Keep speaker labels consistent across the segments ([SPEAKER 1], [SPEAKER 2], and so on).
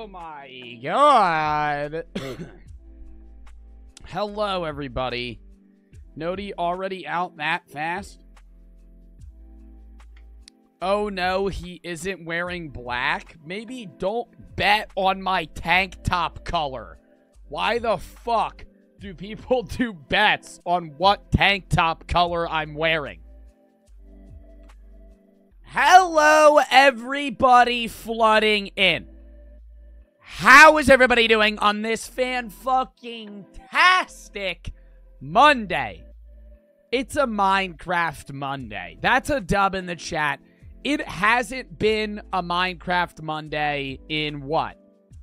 [SPEAKER 1] Oh my god. Hello, everybody. Nody already out that fast? Oh no, he isn't wearing black? Maybe don't bet on my tank top color. Why the fuck do people do bets on what tank top color I'm wearing? Hello, everybody flooding in. How is everybody doing on this fan-fucking-tastic Monday? It's a Minecraft Monday. That's a dub in the chat. It hasn't been a Minecraft Monday in what?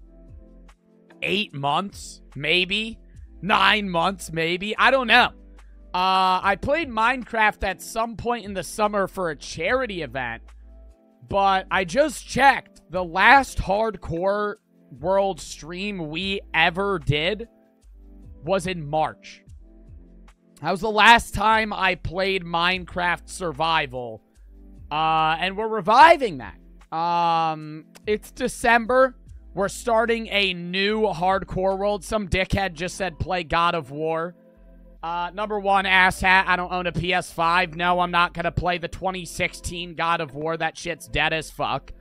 [SPEAKER 1] 8 months? Maybe? 9 months? Maybe? I don't know. I played Minecraft at some point in the summer for a charity event, but I just checked. The last hardcore world stream we ever did was in March. That was the last time I played Minecraft Survival, and we're reviving that. It's December. We're starting a new hardcore world. Some dickhead just said play God of War. Number one, asshat, I don't own a PS5. No, I'm not going to play the 2016 God of War. That shit's dead as fuck.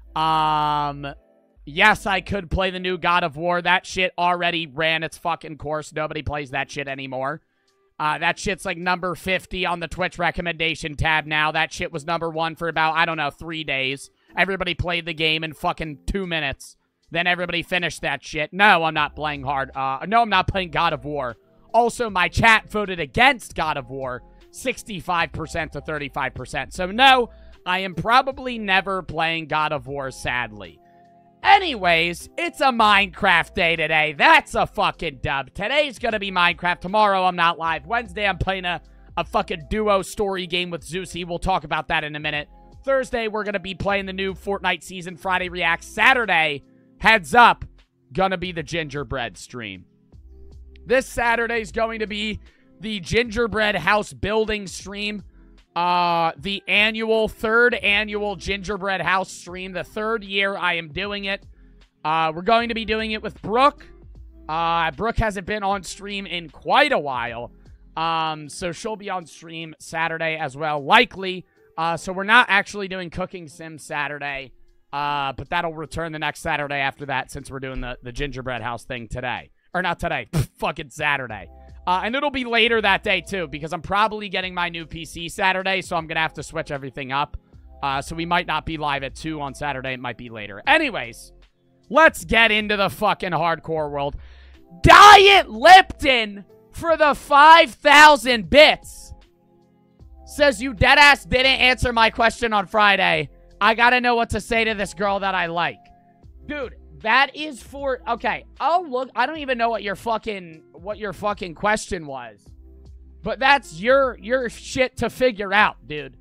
[SPEAKER 1] Yes, I could play the new God of War. That shit already ran its fucking course. Nobody plays that shit anymore. That shit's like number 50 on the Twitch recommendation tab now. That shit was number 1 for about, I don't know, 3 days. Everybody played the game in fucking 2 minutes. Then everybody finished that shit. No, I'm not playing hard. No, I'm not playing God of War. Also, my chat voted against God of War, 65% to 35%. So, no, I am probably never playing God of War, sadly. Anyways, it's a Minecraft day today. That's a fucking dub. Today's gonna be Minecraft. Tomorrow, I'm not live. Wednesday, I'm playing a fucking duo story game with Zeusy. We'll talk about that in a minute. Thursday, we're gonna be playing the new Fortnite season. Friday, React. Saturday, heads up, gonna be the gingerbread stream. This Saturday's going to be the gingerbread house building stream. The third annual gingerbread house stream. The 3rd year I am doing it. We're going to be doing it with Brooke. Brooke hasn't been on stream in quite a while. So she'll be on stream Saturday as well, likely. So we're not actually doing Cooking Sim Saturday. But that'll return the next Saturday after that, since we're doing the gingerbread house thing today. Or not today, fucking Saturday. And it'll be later that day, too, because I'm probably getting my new PC Saturday, so I'm going to have to switch everything up. So we might not be live at 2 on Saturday. It might be later. Anyways, let's get into the fucking hardcore world. Diet Lipton for the 5,000 bits. Says you deadass didn't answer my question on Friday. I got to know what to say to this girl that I like. Dude. That is for... Okay, I'll look... I don't even know what your fucking question was. But that's your shit to figure out, dude.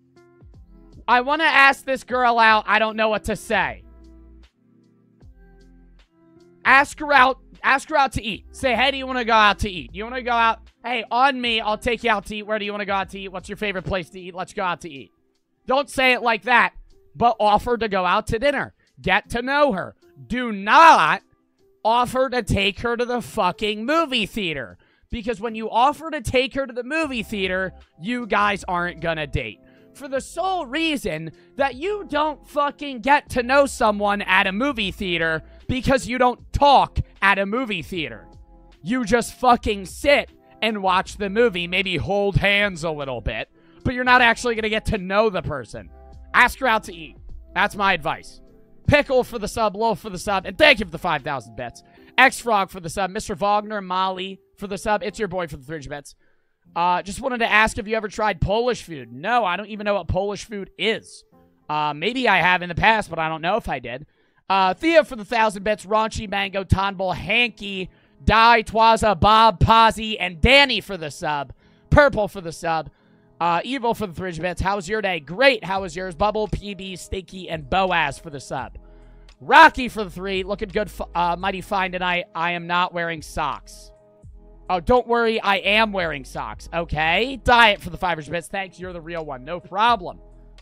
[SPEAKER 1] I want to ask this girl out. I don't know what to say. Ask her out to eat. Say, hey, do you want to go out to eat? You want to go out? Hey, on me, I'll take you out to eat. Where do you want to go out to eat? What's your favorite place to eat? Let's go out to eat. Don't say it like that, but offer to go out to dinner. Get to know her. Do not offer to take her to the fucking movie theater. Because when you offer to take her to the movie theater, you guys aren't gonna date. For the sole reason that you don't fucking get to know someone at a movie theater because you don't talk at a movie theater. You just fucking sit and watch the movie, maybe hold hands a little bit, but you're not actually gonna get to know the person. Ask her out to eat. That's my advice. Pickle for the sub, Low for the sub, and thank you for the 5,000 bits. X-Frog for the sub, Mr. Wagner, Molly for the sub, It's Your Boy for the 300 bits. Just wanted to ask if you ever tried Polish food. No, I don't even know what Polish food is. Maybe I have in the past, but I don't know if I did. Thea for the 1,000 bits, Raunchy, Mango, Tonball, Hanky, Die, Twaza, Bob, Posy, and Danny for the sub. Purple for the sub. Evil for the 300 bits. How was your day? Great. How was yours? Bubble, PB, Stinky, and Boaz for the sub. Rocky for the 3. Looking good. Mighty fine tonight. I am not wearing socks. Oh, don't worry. I am wearing socks. Okay. Diet for the 500 bits. Thanks. You're the real one. No problem.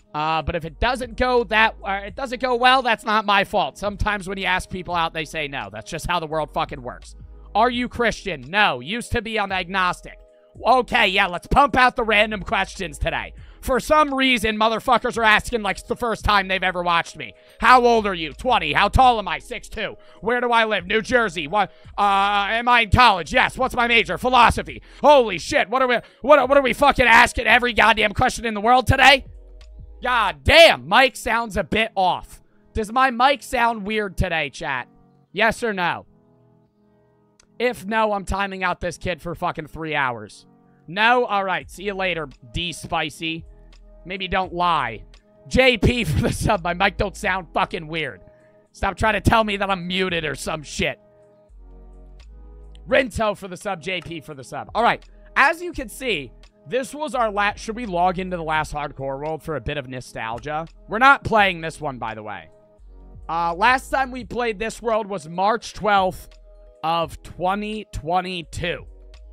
[SPEAKER 1] But if it doesn't go well, that's not my fault. Sometimes when you ask people out, they say no. That's just how the world fucking works. Are you Christian? No. Used to be. I'm agnostic. Okay, yeah, let's pump out the random questions today. For some reason, motherfuckers are asking like it's the first time they've ever watched me. How old are you? 20. How tall am I? 6'2". Where do I live? New Jersey. What? Am I in college? Yes. What's my major? Philosophy. Holy shit. What are we fucking asking every goddamn question in the world today? God damn, mic sounds a bit off. Does my mic sound weird today, chat? Yes or no? If no, I'm timing out this kid for fucking 3 hours. No? Alright, see you later, D-Spicy. Maybe don't lie. JP for the sub. My mic don't sound fucking weird. Stop trying to tell me that I'm muted or some shit. Rinto for the sub. JP for the sub. Alright, as you can see, this was our last... Should we log into the last Hardcore World for a bit of nostalgia? We're not playing this one, by the way. Last time we played this world was March 12th of 2022.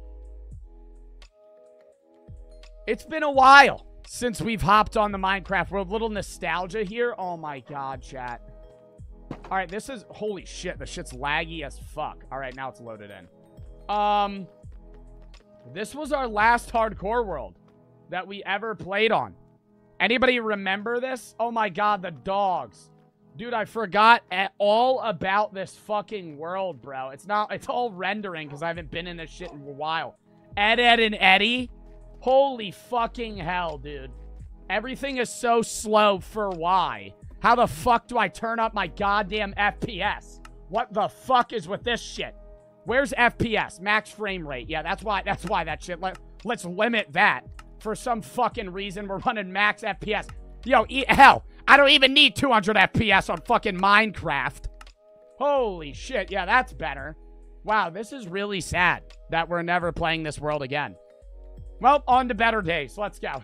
[SPEAKER 1] It's been a while since we've hopped on the Minecraft world. Little nostalgia here. Oh my god, chat. Alright, this is... Holy shit, the shit's laggy as fuck. Alright, now it's loaded in. This was our last Hardcore World that we ever played on. Anybody remember this? Oh my god, the dogs. Dude, I forgot all about this fucking world, bro. It's all rendering because I haven't been in this shit in a while. Ed, and Eddie? Holy fucking hell, dude. Everything is so slow for why? How the fuck do I turn up my goddamn FPS? What the fuck is with this shit? Where's FPS? Max frame rate. Yeah, that's why that shit. Let's limit that. For some fucking reason, we're running max FPS. Yo, hell, I don't even need 200 FPS on fucking Minecraft. Holy shit. Yeah, that's better. Wow, this is really sad that we're never playing this world again. Well, on to better days. Let's go.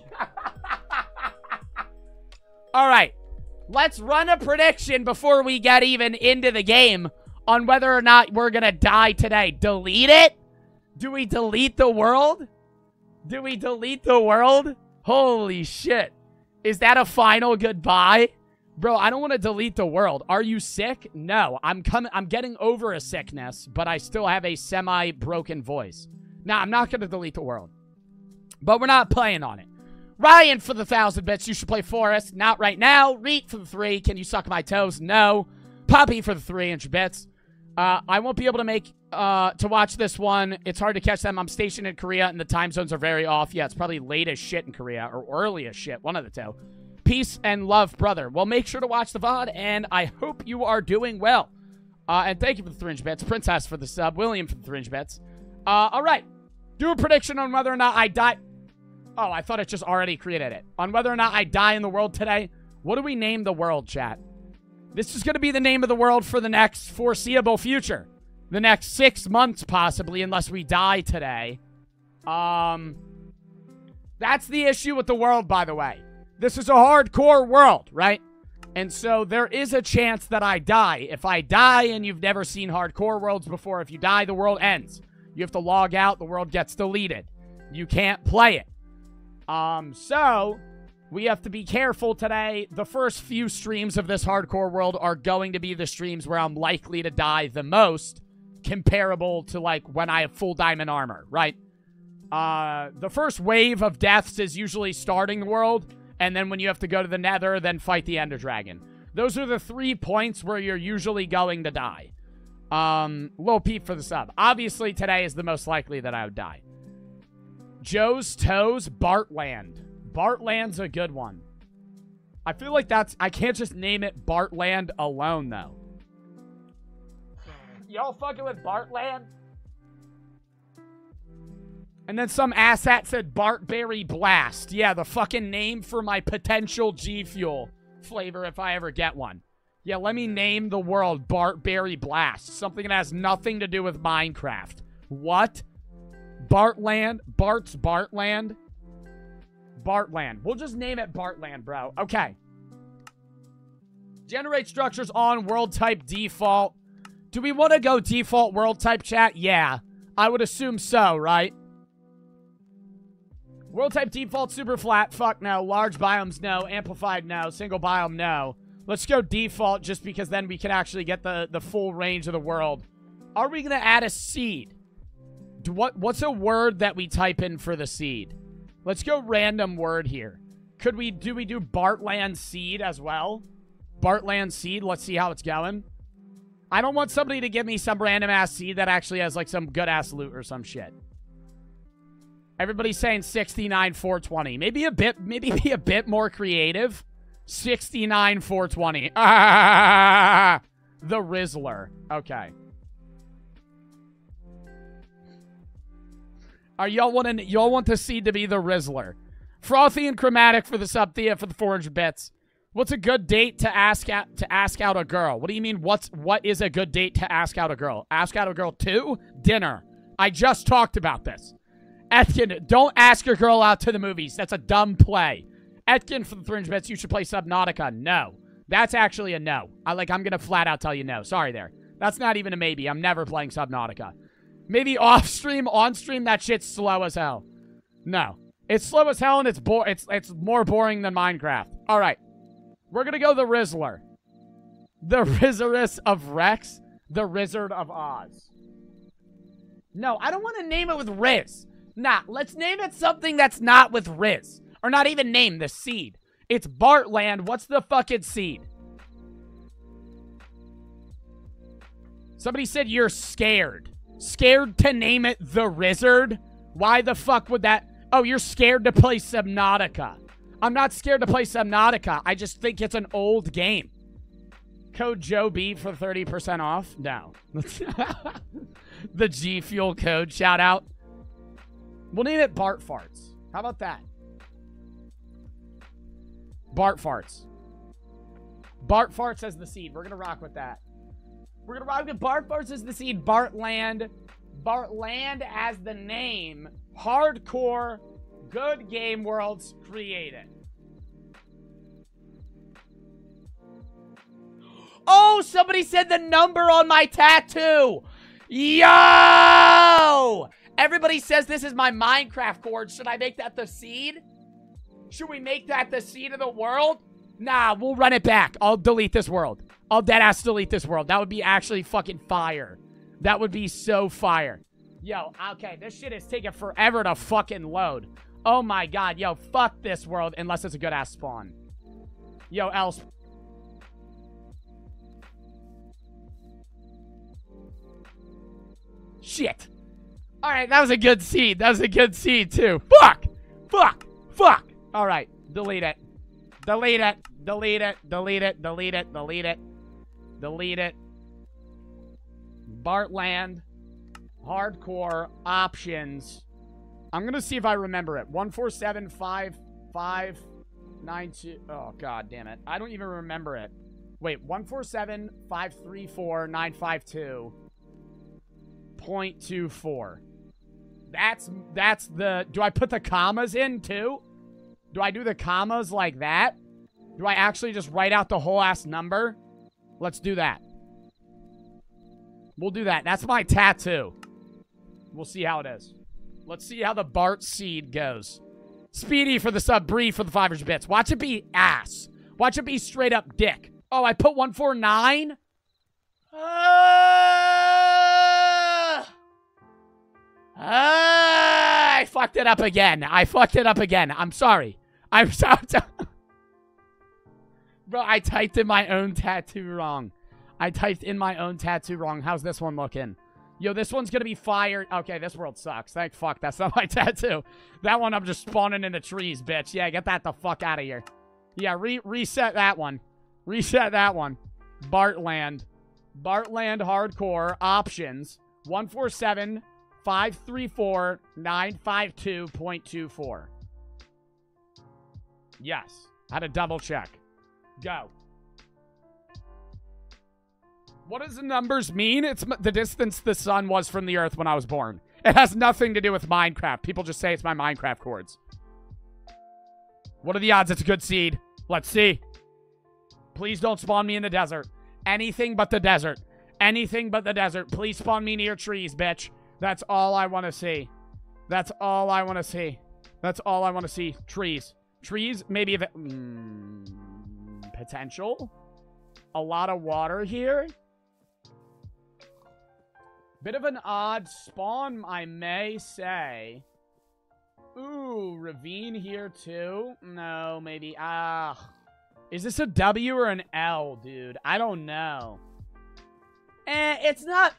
[SPEAKER 1] All right. Let's run a prediction before we get even into the game on whether or not we're going to die today. Delete it? Do we delete the world? Do we delete the world? Holy shit. Is that a final goodbye? Bro, I don't want to delete the world. Are you sick? No. I'm getting over a sickness, but I still have a semi-broken voice. Nah, I'm not going to delete the world. But we're not playing on it. Ryan for the 1,000 bits. You should play Forest. Not right now. Reet for the 3. Can you suck my toes? No. Poppy for the 300 bits. I won't be able to make to watch this one. It's hard to catch them. I'm stationed in Korea, and the time zones are very off. Yeah, it's probably late as shit in Korea, or early as shit. One of the two. Peace and love, brother. Well, make sure to watch the VOD, and I hope you are doing well. And thank you for the 300 bits. Princess for the sub. William for the 300 bits. All right. Do a prediction on whether or not I die. Oh, I thought it just already created it. On whether or not I die in the world today. What do we name the world, chat? This is going to be the name of the world for the next foreseeable future. The next 6 months, possibly, unless we die today. That's the issue with the world, by the way. This is a hardcore world, right? And so there is a chance that I die. If I die and you've never seen hardcore worlds before, if you die, the world ends. You have to log out. The world gets deleted. You can't play it. So we have to be careful today. The first few streams of this hardcore world are going to be the streams where I'm likely to die the most, comparable to like when I have full diamond armor, right? The first wave of deaths is usually starting the world, and then when you have to go to the nether, then fight the ender dragon. Those are the 3 points where you're usually going to die. Lil Peep for the sub. Obviously, today is the most likely that I would die. Joe's Toes, Bartland. Bartland's a good one. I feel like I can't just name it Bartland alone, though. Y'all fucking with Bartland? And then some asshat said Bartberry Blast. Yeah, the fucking name for my potential G Fuel flavor if I ever get one. Yeah, let me name the world Bartberry Blast. Something that has nothing to do with Minecraft. What? Bartland? Bart's Bartland? Bartland. We'll just name it Bartland, bro. Okay. Generate structures on world type default. Do we want to go default world type, chat? Yeah. I would assume so, right? World type default super flat. Fuck no. Large biomes no. Amplified no. Single biome no. Let's go default just because then we can actually get the full range of the world. Are we going to add a seed? What's a word that we type in for the seed? Let's go random word here. Do we do Bartland seed as well? Bartland seed. Let's see how it's going. I don't want somebody to give me some random ass seed that actually has like some good ass loot or some shit. Everybody's saying 69 420. Maybe be a bit more creative. 69 420. Ah, the Rizzler. Okay. Are y'all want the seed to be the Rizzler? Frothy and Chromatic for the sub, Thea for the 400 bits. What's a good date to ask out a girl? What do you mean? What is a good date to ask out a girl? Ask out a girl to dinner. I just talked about this. Etkin, don't ask your girl out to the movies. That's a dumb play. Etkin for the 300 bits. You should play Subnautica. No, that's actually a no. I'm gonna flat out tell you no. Sorry there. That's not even a maybe. I'm never playing Subnautica. Maybe off stream, on stream. That shit's slow as hell. No, it's slow as hell and it's more boring than Minecraft. All right. We're going to go the Rizzler. The Rizzerus of Rex. The Rizzard of Oz. No, I don't want to name it with Riz. Nah, let's name it something that's not with Riz. Or not even name the seed. It's Bartland. What's the fucking seed? Somebody said you're scared. Scared to name it the Rizzard? Why the fuck would that... Oh, you're scared to play Subnautica. I'm not scared to play Subnautica. I just think it's an old game. Code Joe B for 30% off? No. The G Fuel code. Shout out. We'll name it Bart Farts. How about that? Bart Farts. Bart Farts as the seed. We're going to rock with that. We're going to rock with Bart Farts as the seed. Bartland. Bartland as the name. Hardcore. Good game worlds created. Oh, somebody said the number on my tattoo. Yo! Everybody says this is my Minecraft cord. Should I make that the seed? Should we make that the seed of the world? Nah, we'll run it back. I'll delete this world. I'll deadass delete this world. That would be actually fucking fire. That would be so fire. Yo, okay, this shit is taking forever to fucking load. Oh my god, yo, fuck this world unless it's a good ass spawn. Yo, else. Shit. Alright, that was a good seed. That was a good seed, too. Fuck! Fuck! Fuck! Alright, delete it. Delete it. Delete it. Delete it. Delete it. Delete it. Delete it. Bartland. Hardcore. Options. I'm gonna see if I remember it. 1475592. Oh, god damn it. I don't even remember it. Wait, 147534955.24. That's the... Do I put the commas in, too? Do I do the commas like that? Do I actually just write out the whole ass number? Let's do that. We'll do that. That's my tattoo. We'll see how it is. Let's see how the Bart seed goes. Speedy for the sub, Bree for the 500 bits. Watch it be ass. Watch it be straight up dick. Oh, I put 149? I fucked it up again. I fucked it up again. I'm sorry. I'm sorry. Bro, I typed in my own tattoo wrong. I typed in my own tattoo wrong. How's this one looking? Yo, this one's gonna be fired. Okay, this world sucks. Thank fuck. That's not my tattoo. That one I'm just spawning in the trees, bitch. Yeah, get that the fuck out of here. Yeah, reset that one. Reset that one. Bartland. Bartland hardcore options. 147534952.24. Yes. Had to double check. Go. What does the numbers mean? It's the distance the sun was from the earth when I was born. It has nothing to do with Minecraft. People just say it's my Minecraft chords. What are the odds it's a good seed? Let's see. Please don't spawn me in the desert. Anything but the desert. Anything but the desert. Please spawn me near trees, bitch. That's all I want to see. That's all I want to see. That's all I want to see. Trees. Trees, maybe if it... potential. A lot of water here. Bit of an odd spawn, I may say. Ooh, ravine here too. No, maybe. Is this a W or an L, dude? I don't know. It's not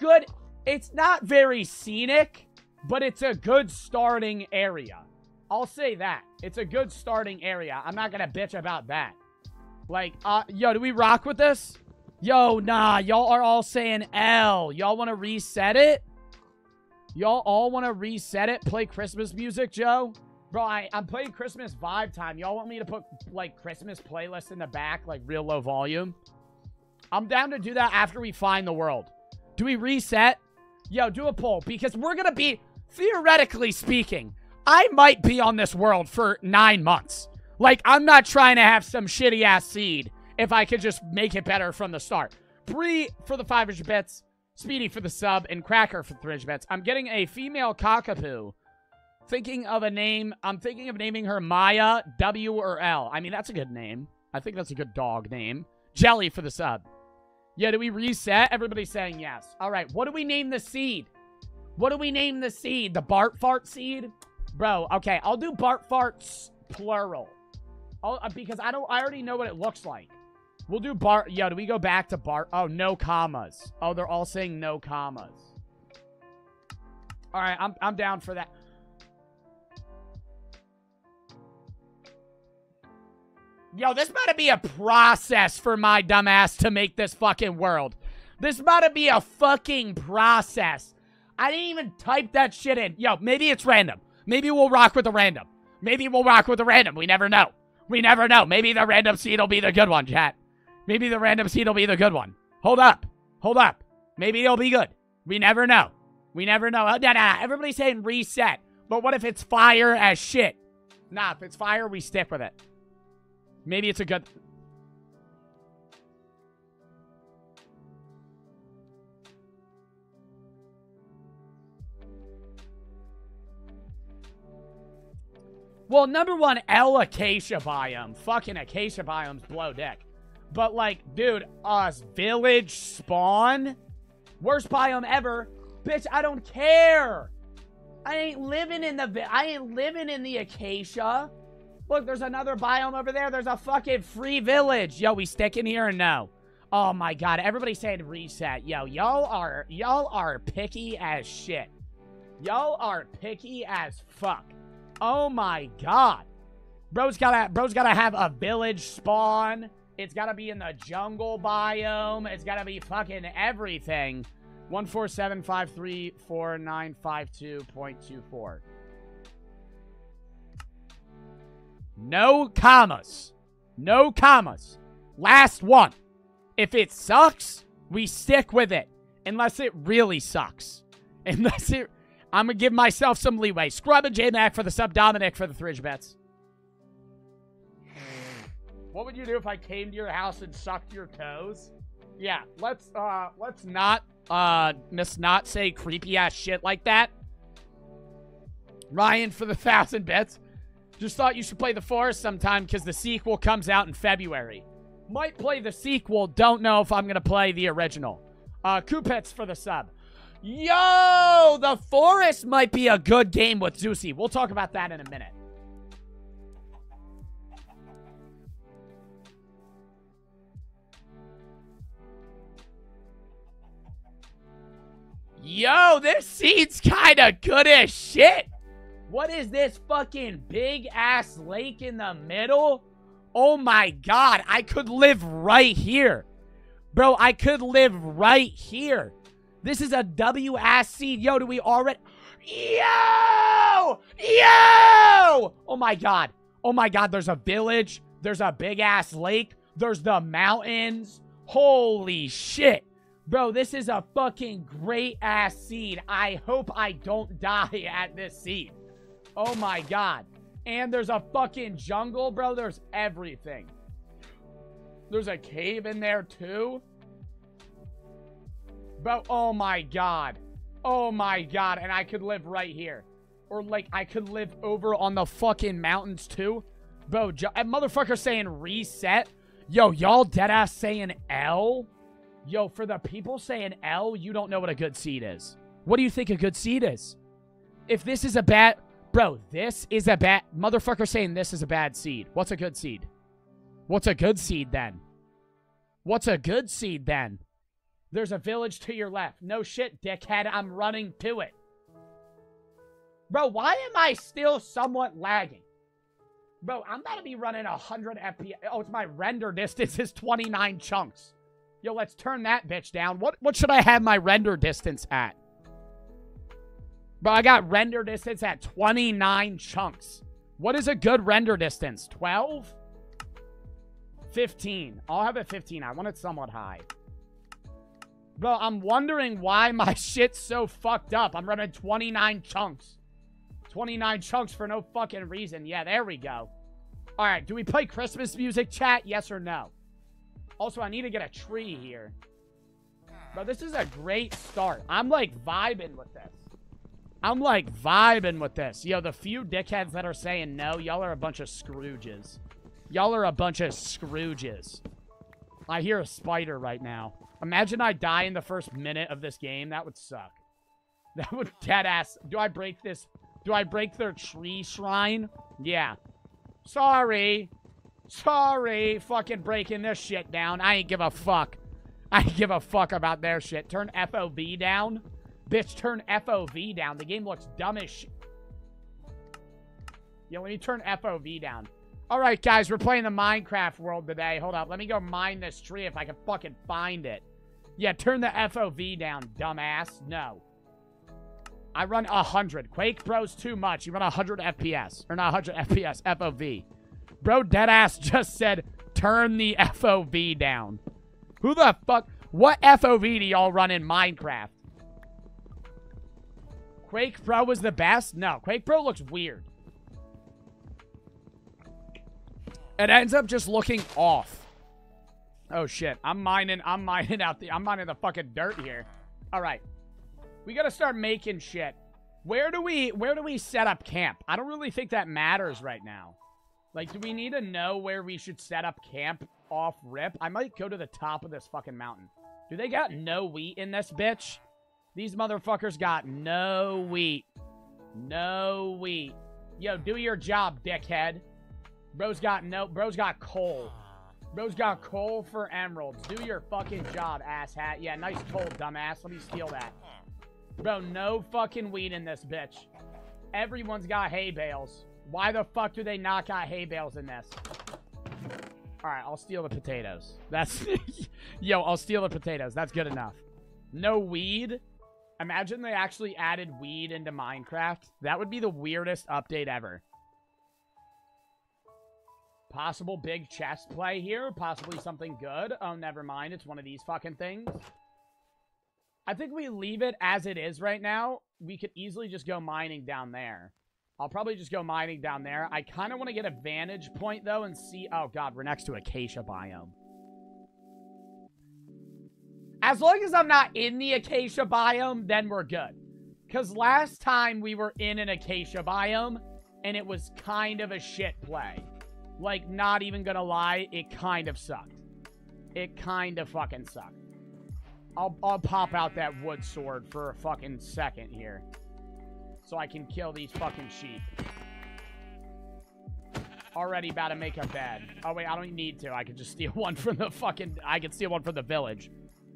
[SPEAKER 1] very scenic, but it's a good starting area. I'll say that. It's a good starting area. I'm not gonna bitch about that. Like, yo, do we rock with this? Yo, nah, y'all are all saying L. Y'all want to reset it? Y'all all want to reset it? Play Christmas music, Joe? Bro, I'm playing Christmas vibe time. Y'all want me to put, like, Christmas playlist in the back, like, real low volume? I'm down to do that after we find the world. Do we reset? Yo, do a poll, because we're gonna be, theoretically speaking, I might be on this world for 9 months. Like, I'm not trying to have some shitty-ass seed if I could just make it better from the start. Bree for the 500 bits, Speedy for the sub, and Cracker for the 300 bits. I'm getting a female cockapoo. Thinking of a name. I'm thinking of naming her Maya, W, or L. I mean, that's a good name. I think that's a good dog name. Jelly for the sub. Yeah, do we reset? Everybody's saying yes. All right, what do we name the seed? What do we name the seed? The Bart Fart seed? Bro, okay, I'll do Bart Farts plural. Because I already know what it looks like. We'll do Bart. Yo, do we go back to Bart? Oh, no commas. Oh, they're all saying no commas. All right, I'm down for that. Yo, this about to be a process for my dumbass to make this fucking world. This about to be a fucking process. I didn't even type that shit in. Yo, maybe it's random. Maybe we'll rock with the random. Maybe we'll rock with the random. We never know. We never know. Maybe the random seed will be the good one, chat. Maybe the random seed will be the good one. Hold up. Hold up. Maybe it'll be good. We never know. We never know. Nah. Everybody's saying reset. But what if it's fire as shit? Nah, if it's fire, we stick with it. Maybe it's a good... Well, number one, L Acacia biome. Fucking Acacia biomes blow dick. But, like, dude, village spawn? Worst biome ever. Bitch, I don't care. I ain't living in the Acacia. Look, there's another biome over there. There's a fucking free village. Yo, we sticking here or no? Oh, my God. Everybody's saying reset. Yo, y'all are picky as shit. Y'all are picky as fuck. Oh my God. Bro's gotta have a village spawn. It's gotta be in the jungle biome. It's gotta be fucking everything. 147534952.24. No commas. No commas. Last one. If it sucks, we stick with it. Unless it really sucks. Unless it... I'm going to give myself some leeway. Scrub and J-Mac for the sub. Dominic for the 3 bets. What would you do if I came to your house and sucked your toes? Yeah, let's not say creepy ass shit like that. Ryan for the 1,000 bits. Just thought you should play The Forest sometime because the sequel comes out in February. Might play the sequel. Don't know if I'm going to play the original. Coopets for the sub. Yo, The Forest might be a good game with Zeusy. We'll talk about that in a minute. Yo, this seed's kind of good as shit. What is this fucking big-ass lake in the middle? Oh, my God. I could live right here. Bro, I could live right here. This is a W-ass seed. Yo, do we already... Yo! Yo! Oh, my God. Oh, my God. There's a village. There's a big-ass lake. There's the mountains. Holy shit. Bro, this is a fucking great-ass seed. I hope I don't die at this seed. Oh, my God. And there's a fucking jungle, bro. There's everything. There's a cave in there, too. Bro, oh my God. Oh my God. And I could live right here. Or, like, I could live over on the fucking mountains, too. Bro, that motherfucker saying reset. Yo, y'all deadass saying L? Yo, for the people saying L, you don't know what a good seed is. What do you think a good seed is? If this is a bad... Bro, this is a bad... Motherfucker saying this is a bad seed. What's a good seed? What's a good seed, then? What's a good seed, then? There's a village to your left. No shit, dickhead. I'm running to it. Bro, why am I still somewhat lagging? Bro, I'm about to be running 100 FPS. Oh, it's my render distance is 29 chunks. Yo, let's turn that bitch down. What should I have my render distance at? Bro, I got render distance at 29 chunks. What is a good render distance? 12? 15. I'll have it 15. I want it somewhat high. Bro, I'm wondering why my shit's so fucked up. I'm running 29 chunks. 29 chunks for no fucking reason. Yeah, there we go. All right, do we play Christmas music, chat? Yes or no? Also, I need to get a tree here. Bro, this is a great start. I'm, like, vibing with this. I'm, like, vibing with this. Yo, the few dickheads that are saying no, y'all are a bunch of Scrooges. Y'all are a bunch of Scrooges. I hear a spider right now. Imagine I die in the first minute of this game. That would suck. That would deadass. Do I break this? Do I break their tree shrine? Yeah. Sorry. Sorry. Fucking breaking this shit down. I ain't give a fuck. I ain't give a fuck about their shit. Turn FOV down. Bitch, turn FOV down. The game looks dumb as shit. Yo, let me turn FOV down. Alright, guys, we're playing the Minecraft world today. Hold up. Let me go mine this tree if I can fucking find it. Yeah, turn the FOV down, dumbass. No. I run 100. Quake Bro's too much. You run 100 FPS. Or not 100 FPS, FOV. Bro deadass just said, turn the FOV down. Who the fuck? What FOV do y'all run in Minecraft? Quake Pro was the best? No, Quake Pro looks weird. It ends up just looking off. Oh shit, I'm mining the fucking dirt here. Alright. We gotta start making shit. Where do we set up camp? I don't really think that matters right now. Like, do we need to know where we should set up camp off rip? I might go to the top of this fucking mountain. Do they got no wheat in this bitch? These motherfuckers got no wheat. No wheat. Yo, do your job, dickhead. Bro's got coal. Bro's got coal for emeralds. Do your fucking job, asshat. Yeah, nice coal, dumbass. Let me steal that. Bro, no fucking wheat in this bitch. Everyone's got hay bales. Why the fuck do they not got hay bales in this? Alright, I'll steal the potatoes. That's... Yo, I'll steal the potatoes. That's good enough. No weed? Imagine they actually added weed into Minecraft. That would be the weirdest update ever. Possible big chest play here. Possibly something good. Oh, never mind. It's one of these fucking things. I think we leave it as it is right now. We could easily just go mining down there. I'll probably just go mining down there. I kind of want to get a vantage point, though, and see... Oh, God, we're next to Acacia biome. As long as I'm not in the Acacia biome, then we're good. Because last time we were in an Acacia biome, and it was kind of a shit play. Like, not even gonna lie, it kind of sucked. It kind of fucking sucked. I'll pop out that wood sword for a fucking second here. So I can kill these fucking sheep. Already about to make a bed. Oh, wait, I don't need to. I can just steal one from the fucking... I can steal one from the village.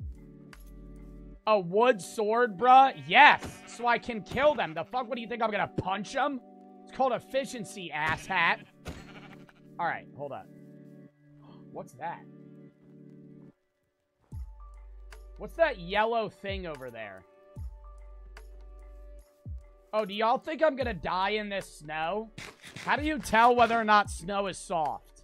[SPEAKER 1] A wood sword, bruh? Yes! So I can kill them. The fuck? What do you think? I'm gonna punch them? It's called efficiency, asshat. Alright, hold up. What's that? What's that yellow thing over there? Oh, do y'all think I'm gonna die in this snow? How do you tell whether or not snow is soft?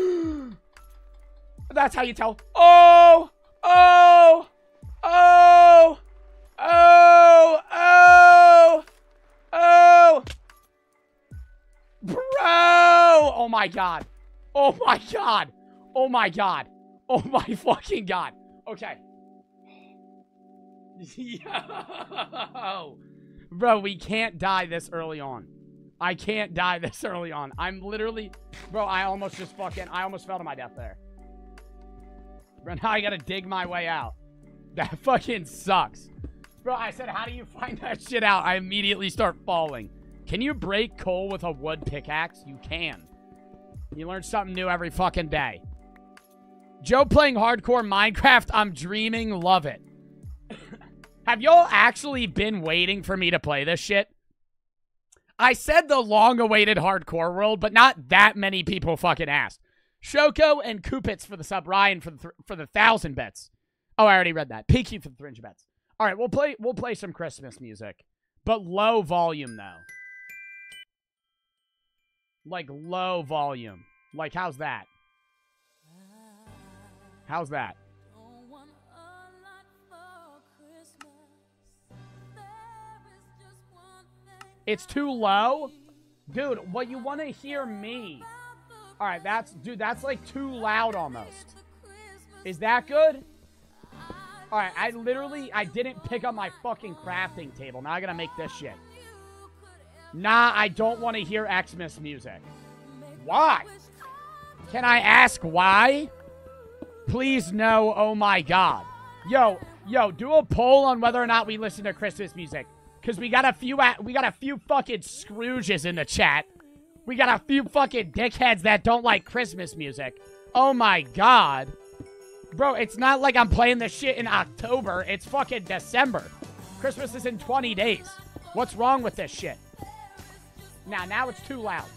[SPEAKER 1] That's how you tell. Oh! Oh! Oh! Oh! Oh! Oh! Bro! Oh my god. Oh my god. Oh my god. Oh my fucking god. Okay. Yo! Bro, we can't die this early on. I can't die this early on. I'm literally... Bro, I almost fell to my death there. Bro, now I gotta dig my way out. That fucking sucks. Bro, I said, how do you find that shit out? I immediately start falling. Can you break coal with a wood pickaxe? You can. You learn something new every fucking day. Joe playing hardcore Minecraft. I'm dreaming. Love it. Have y'all actually been waiting for me to play this shit? I said the long-awaited hardcore world, but not that many people fucking asked. Shoko and Kupitz for the sub. Ryan for the 1,000 bits. Oh, I already read that. Peaky for the 300 bits. All right, we'll play some Christmas music, but low volume though. Like low volume. Like how's that? How's that? It's too low? Dude, what you want to hear me? All right, that's like too loud almost. Is that good? All right, I didn't pick up my fucking crafting table. Now I gotta make this shit. Nah, I don't want to hear Xmas music. Why? Can I ask why? Please no, oh my god. Yo, do a poll on whether or not we listen to Christmas music. Because we got a few fucking Scrooges in the chat. We got a few fucking dickheads that don't like Christmas music. Oh my god. Bro, it's not like I'm playing this shit in October. It's fucking December. Christmas is in 20 days. What's wrong with this shit? Now it's too loud.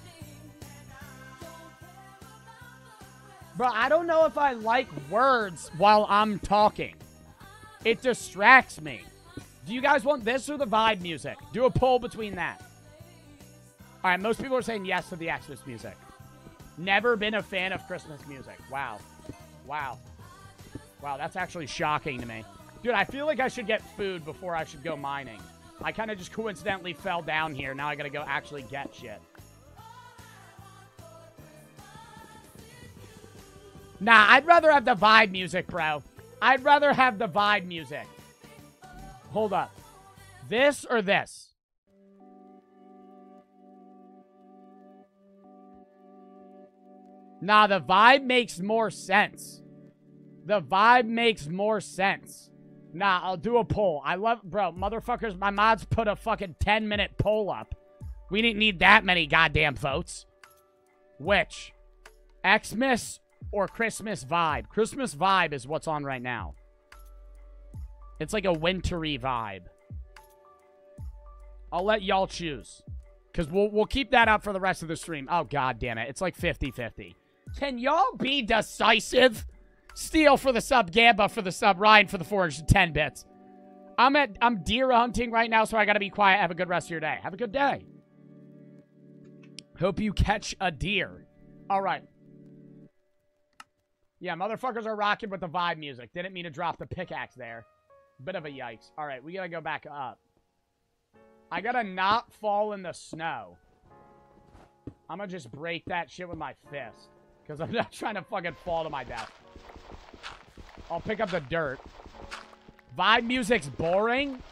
[SPEAKER 1] Bro, I don't know if I like words while I'm talking. It distracts me. Do you guys want this or the vibe music? Do a poll between that. All right, most people are saying yes to the Xmas music. Never been a fan of Christmas music. Wow. Wow, that's actually shocking to me. Dude, I feel like I should get food before I should go mining. I kind of just coincidentally fell down here. Now I gotta go actually get shit. Nah, I'd rather have the vibe music, bro. I'd rather have the vibe music. Hold up. This or this? Nah, the vibe makes more sense. The vibe makes more sense. Nah, I'll do a poll. Bro, motherfuckers, my mods put a fucking 10-minute poll up. We didn't need that many goddamn votes. Which? Xmas or Christmas vibe? Christmas vibe is what's on right now. It's like a wintry vibe. I'll let y'all choose. Because we'll keep that up for the rest of the stream. Oh, god damn it. It's like 50-50. Can y'all be decisive? Steel for the sub, Gamba for the sub, Ryan for the 410 bits. I'm deer hunting right now, so I gotta be quiet. Have a good rest of your day. Have a good day. Hope you catch a deer. All right. Yeah, motherfuckers are rocking with the vibe music. Didn't mean to drop the pickaxe there. Bit of a yikes. All right, we gotta go back up. I gotta not fall in the snow. I'm gonna just break that shit with my fist. Because I'm not trying to fucking fall to my death. I'll pick up the dirt. Vibe music's boring?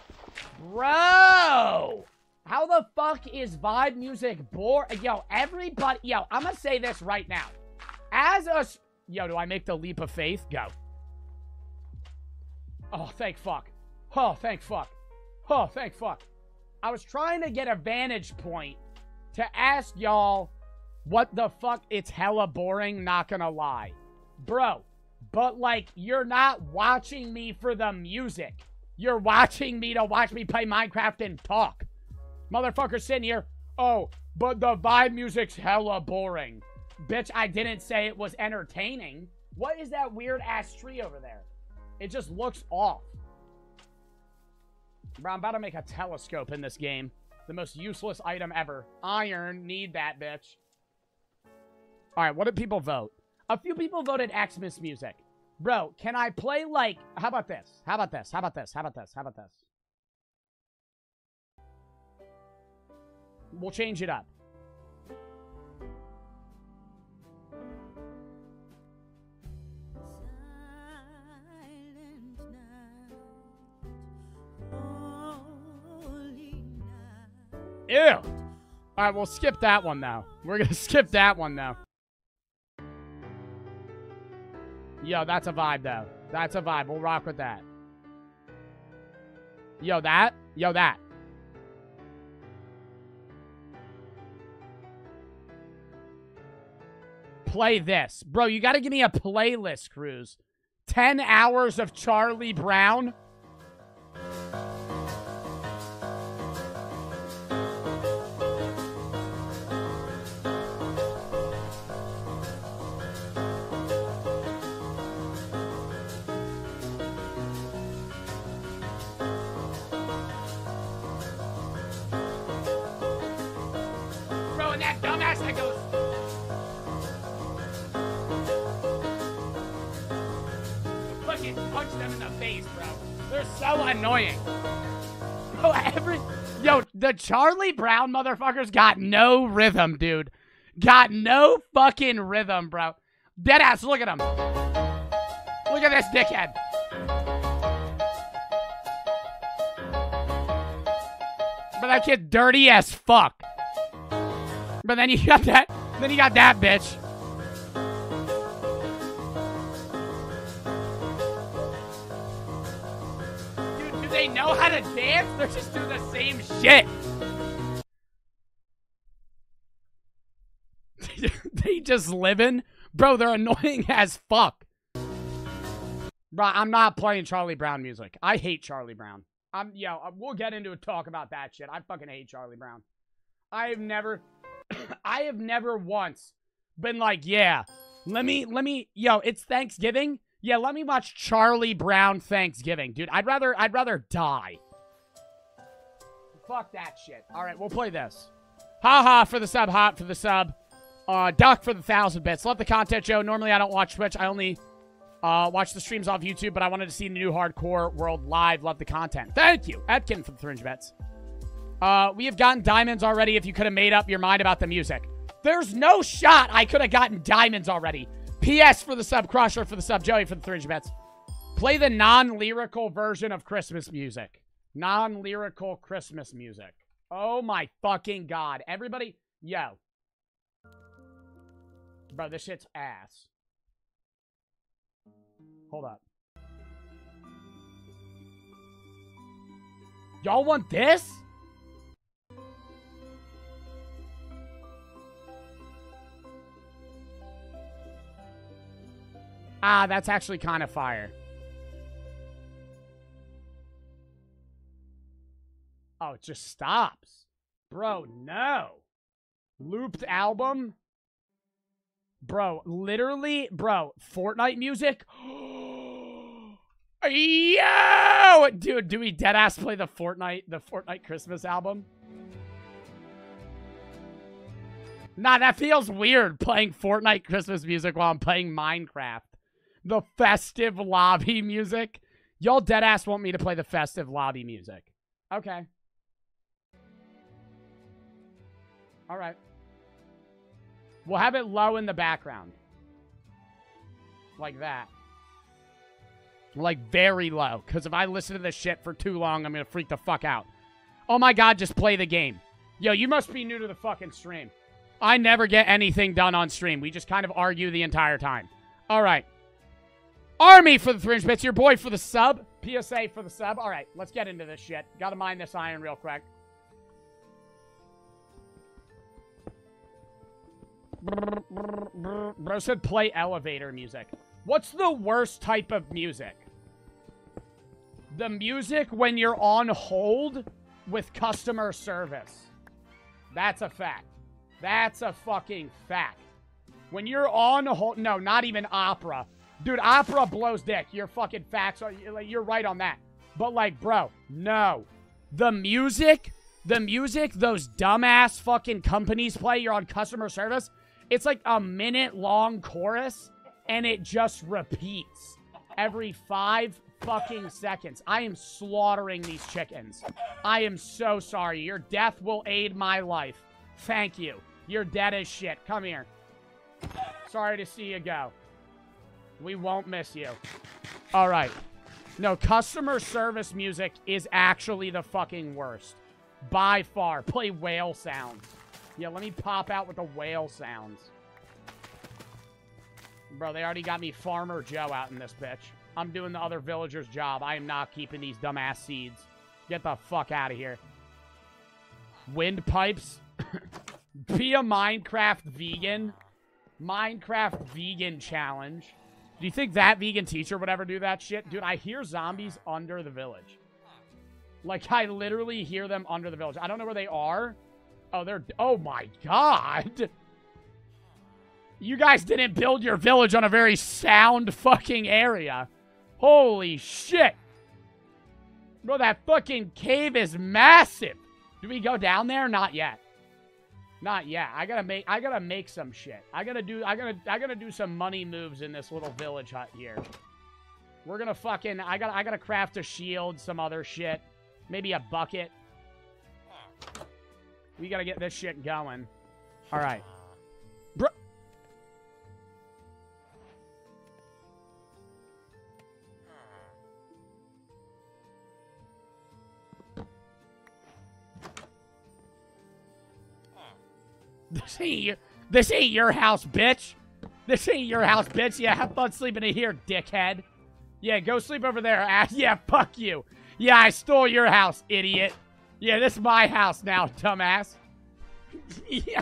[SPEAKER 1] Bro! How the fuck is vibe music boring? Yo, everybody... Yo, I'm gonna say this right now. As a... Yo, do I make the leap of faith? Go. Oh, thank fuck. Oh, thank fuck. Oh, thank fuck. I was trying to get a vantage point to ask y'all what the fuck. It's hella boring, not gonna lie. Bro, but like, you're not watching me for the music. You're watching me to watch me play Minecraft and talk. Motherfucker sitting here, oh, but the vibe music's hella boring. Bitch, I didn't say it was entertaining. What is that weird-ass tree over there? It just looks off. Bro, I'm about to make a telescope in this game. The most useless item ever. Iron, need that, bitch. Alright, what did people vote? A few people voted Xmas music. Bro, can I play, like... How about this? How about this? How about this? How about this? How about this? We'll change it up. Ew. All right, we'll skip that one, though. We're going to skip that one, though. Yo, that's a vibe, though. That's a vibe. We'll rock with that. Yo, that. Yo, that. Play this. Bro, you got to give me a playlist, Cruz. 10 hours of Charlie Brown. Bro, and that dumbass that goes... Fucking punch them in the face, bro. They're so annoying. Bro, Yo, the Charlie Brown motherfuckers got no rhythm, dude. Got no fucking rhythm, bro. Deadass, look at him. Look at this dickhead. But that kid dirty as fuck. But then you got that. Then you got that bitch. Dude, do they know how to dance? They're just doing the same shit. They just living? Bro, they're annoying as fuck. Bro, I'm not playing Charlie Brown music. I hate Charlie Brown. We'll get into a talk about that shit. I fucking hate Charlie Brown. I have never once been like, yeah, let me, it's Thanksgiving. Yeah, let me watch Charlie Brown Thanksgiving. Dude, I'd rather die. Fuck that shit. All right, we'll play this. Ha for the sub, hot for the sub. Duck for the 1,000 bits. Love the content, Joe. Normally, I don't watch Twitch. I only watch the streams off YouTube, but I wanted to see the new Hardcore World live. Love the content. Thank you, Etkin, for the 300 bits. We have gotten diamonds already if you could have made up your mind about the music. There's no shot I could have gotten diamonds already. PS for the sub, Crusher for the sub, Joey for the 300 bits. Play the non-lyrical version of Christmas music. Non-lyrical Christmas music. Oh my fucking God. Everybody, yo. Bro, this shit's ass. Hold up. Y'all want this? Ah, that's actually kind of fire. Oh, it just stops. Bro, no. Looped album? Bro, literally, bro, Fortnite music? Yo! Dude, do we deadass play the Fortnite Christmas album? Nah, that feels weird, playing Fortnite Christmas music while I'm playing Minecraft. The festive lobby music. Y'all deadass want me to play the festive lobby music. Okay. All right. We'll have it low in the background. Like that. Like very low. Because if I listen to this shit for too long, I'm going to freak the fuck out. Oh my God, just play the game. Yo, you must be new to the fucking stream. I never get anything done on stream. We just kind of argue the entire time. All right. Army for the 300 bits. Your boy for the sub. PSA for the sub. All right, let's get into this shit. Got to mine this iron real quick. Bro said play elevator music. What's the worst type of music? The music when you're on hold with customer service. That's a fact. That's a fucking fact. When you're on hold... No, not even opera. Dude, opera blows dick. Your fucking facts are... You're right on that. But, like, bro, no. The music those dumbass fucking companies play, you're on customer service, it's like a minute-long chorus, and it just repeats every 5 fucking seconds. I am slaughtering these chickens. I am so sorry. Your death will aid my life. Thank you. You're dead as shit. Come here. Sorry to see you go. We won't miss you. All right. No, customer service music is actually the fucking worst. By far. Play whale sounds. Yeah, let me pop out with the whale sounds. Bro, they already got me Farmer Joe out in this bitch. I'm doing the other villager's job. I am not keeping these dumbass seeds. Get the fuck out of here. Windpipes. Be a Minecraft vegan. Minecraft vegan challenge. Do you think that vegan teacher would ever do that shit? Dude, I hear zombies under the village. Like, I literally hear them under the village. I don't know where they are. Oh, they're... Oh, my God. You guys didn't build your village on a very sound fucking area. Holy shit. Bro, that fucking cave is massive. Do we go down there? Not yet. Not yet. I gotta make some shit. I gotta do some money moves in this little village hut here. We're gonna fucking... I gotta craft a shield, some other shit. Maybe a bucket. We gotta get this shit going. Alright. Bro... This ain't your house, bitch. This ain't your house, bitch. Yeah, have fun sleeping in here, dickhead. Yeah, go sleep over there, ass. Yeah, fuck you. Yeah, I stole your house, idiot. Yeah, this is my house now, dumbass. Yeah,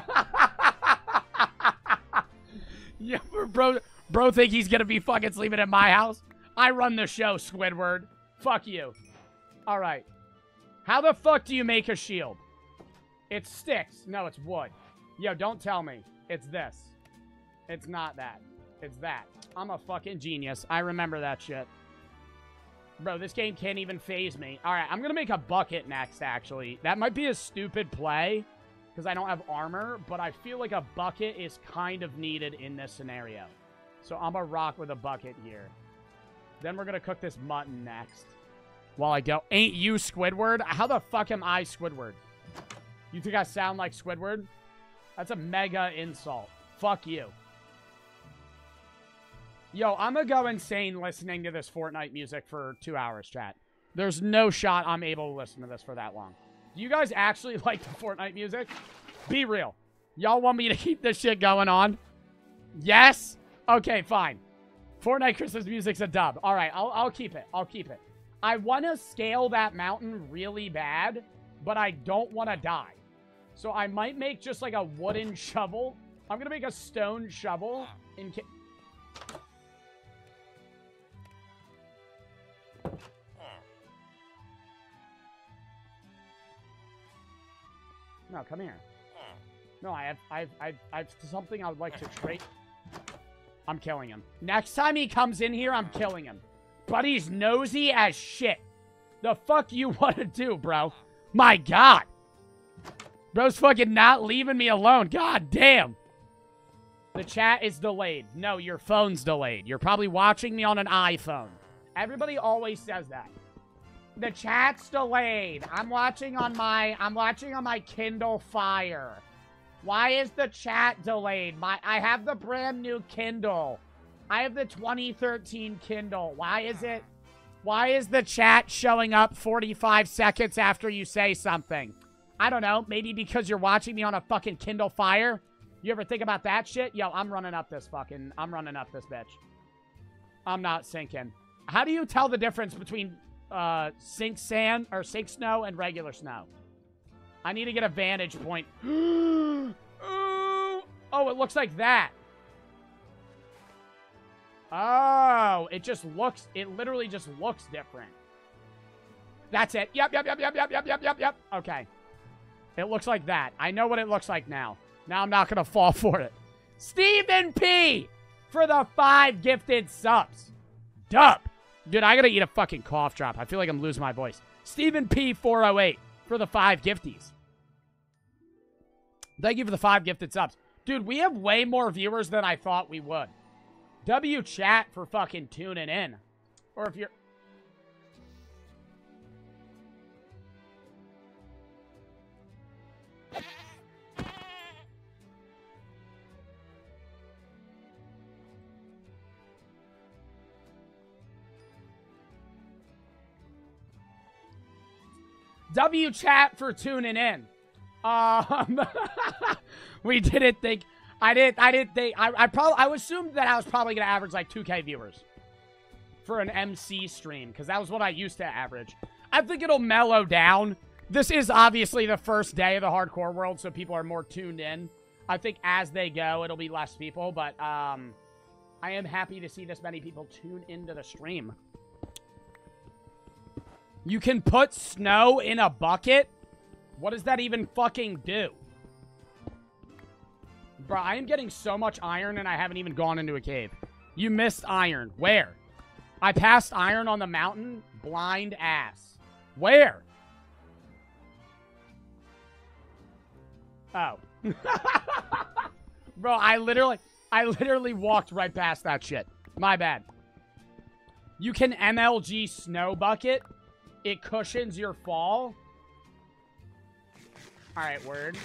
[SPEAKER 1] yeah, bro think he's gonna be fucking sleeping at my house? I run the show, Squidward. Fuck you. All right. How the fuck do you make a shield? It's sticks. No, it's wood. Yo, don't tell me. It's this. It's not that. It's that. I'm a fucking genius. I remember that shit. Bro, this game can't even phase me. Alright, I'm gonna make a bucket next, actually. That might be a stupid play, because I don't have armor, but I feel like a bucket is kind of needed in this scenario. So I'm gonna rock with a bucket here. Then we're gonna cook this mutton next. While I go. Ain't you Squidward? How the fuck am I Squidward? You think I sound like Squidward? That's a mega insult. Fuck you. Yo, I'm gonna go insane listening to this Fortnite music for 2 hours, chat. There's no shot I'm able to listen to this for that long. Do you guys actually like the Fortnite music? Be real. Y'all want me to keep this shit going on? Yes? Okay, fine. Fortnite Christmas music's a dub. All right, I'll keep it. I'll keep it. I want to scale that mountain really bad, but I don't want to die. So I might make just like a wooden shovel. I'm going to make a stone shovel in case... No, come here. No, I have something I would like to trade. I'm killing him. Next time he comes in here, I'm killing him. Buddy's nosy as shit. The fuck you want to do, bro? My God. Bro's fucking not leaving me alone. God damn. The chat is delayed. No, your phone's delayed. You're probably watching me on an iPhone. Everybody always says that. The chat's delayed. I'm watching on my Kindle Fire. Why is the chat delayed? I have the brand new Kindle. I have the 2013 Kindle. Why is the chat showing up 45 seconds after you say something? I don't know. Maybe because you're watching me on a fucking Kindle Fire? You ever think about that shit? Yo, I'm running up this bitch. I'm not sinking. How do you tell the difference between sink sand or sink snow and regular snow? I need to get a vantage point. Oh, it looks like that. Oh, it literally just looks different. That's it. Yep. Okay. It looks like that. I know what it looks like now. Now I'm not going to fall for it. Stephen P. for the 5 gifted subs. Dub. Dude, I got to eat a fucking cough drop. I feel like I'm losing my voice. Stephen P. 408 for the 5 gifties. Thank you for the 5 gifted subs. Dude, we have way more viewers than I thought we would. W chat for fucking tuning in. Or if you're... W chat for tuning in. We didn't think. I didn't think. I assumed that I was probably gonna average like 2K viewers for an MC stream, because that was what I used to average. I think it'll mellow down. This is obviously the first day of the hardcore world, so people are more tuned in. I think as they go, it'll be less people, but I am happy to see this many people tune into the stream. You can put snow in a bucket? What does that even fucking do? Bro, I am getting so much iron and I haven't even gone into a cave. You missed iron. Where? I passed iron on the mountain. Blind ass. Where? Oh. Bro, I literally walked right past that shit. My bad. You can MLG snow bucket. It cushions your fall. Alright, word.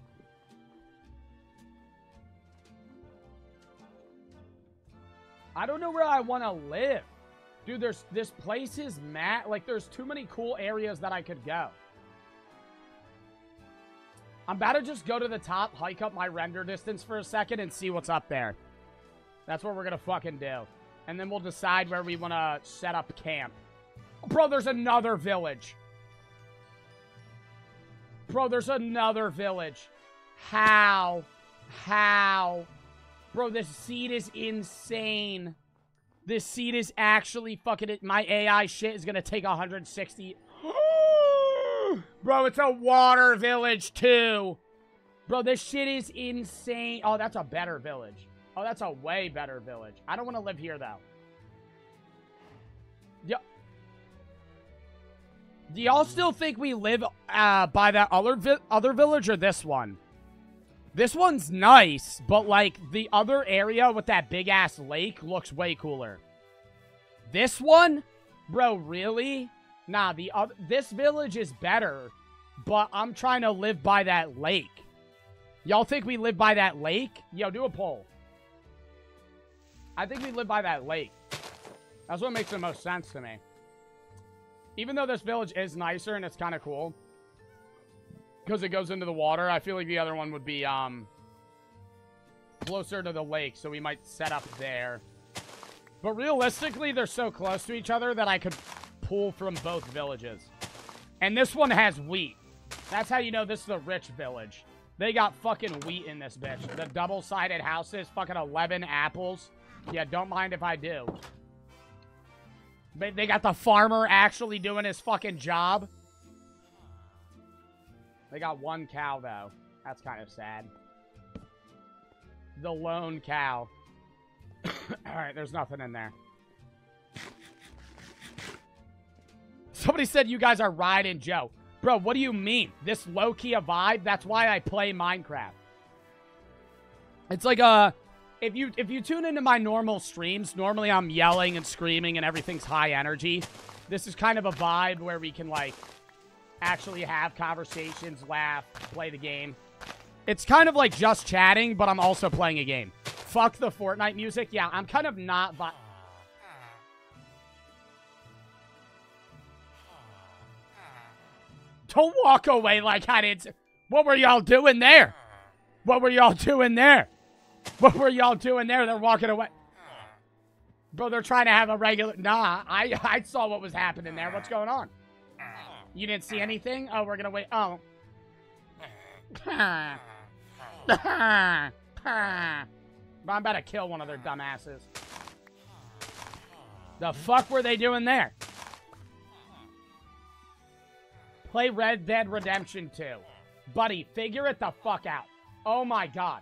[SPEAKER 1] I don't know where I want to live. Dude, this place is mad. Like, there's too many cool areas that I could go. I'm about to just go to the top, hike up my render distance for a second, and see what's up there. That's what we're gonna fucking do. And then we'll decide where we want to set up camp. Bro, there's another village. Bro, there's another village. How? How? Bro, this seed is insane. This seed is actually fucking... My AI shit is gonna take 160... Bro, it's a water village, too. Bro, this shit is insane. Oh, that's a better village. Oh, that's a way better village. I don't want to live here, though. Do y'all still think we live by that other village or this one? This one's nice, but, like, the other area with that big-ass lake looks way cooler. This one? Bro, really? Nah, this village is better, but I'm trying to live by that lake. Y'all think we live by that lake? Yo, do a poll. I think we live by that lake. That's what makes the most sense to me. Even though this village is nicer and it's kind of cool, because it goes into the water, I feel like the other one would be closer to the lake, so we might set up there. But realistically, they're so close to each other that I could pull from both villages. And this one has wheat. That's how you know this is a rich village. They got fucking wheat in this bitch. The double-sided houses, fucking 11 apples. Yeah, don't mind if I do. They got the farmer actually doing his fucking job. They got one cow, though. That's kind of sad. The lone cow. Alright, there's nothing in there. Somebody said you guys are riding Joe. Bro, what do you mean? This low-key a vibe? That's why I play Minecraft. It's like if you tune into my normal streams, normally I'm yelling and screaming and everything's high energy. This is kind of a vibe where we can, like, actually have conversations, laugh, play the game. It's kind of like just chatting, but I'm also playing a game. Fuck the Fortnite music. Yeah, I'm kind of not... Don't walk away like I didn't... What were y'all doing there? What were y'all doing there? What were y'all doing there? They're walking away. Bro, they're trying to have a regular... Nah, I saw what was happening there. What's going on? You didn't see anything? Oh, we're gonna wait. Oh. I'm about to kill one of their dumbasses. The fuck were they doing there? Play Red Dead Redemption 2. Buddy, figure it the fuck out. Oh my god.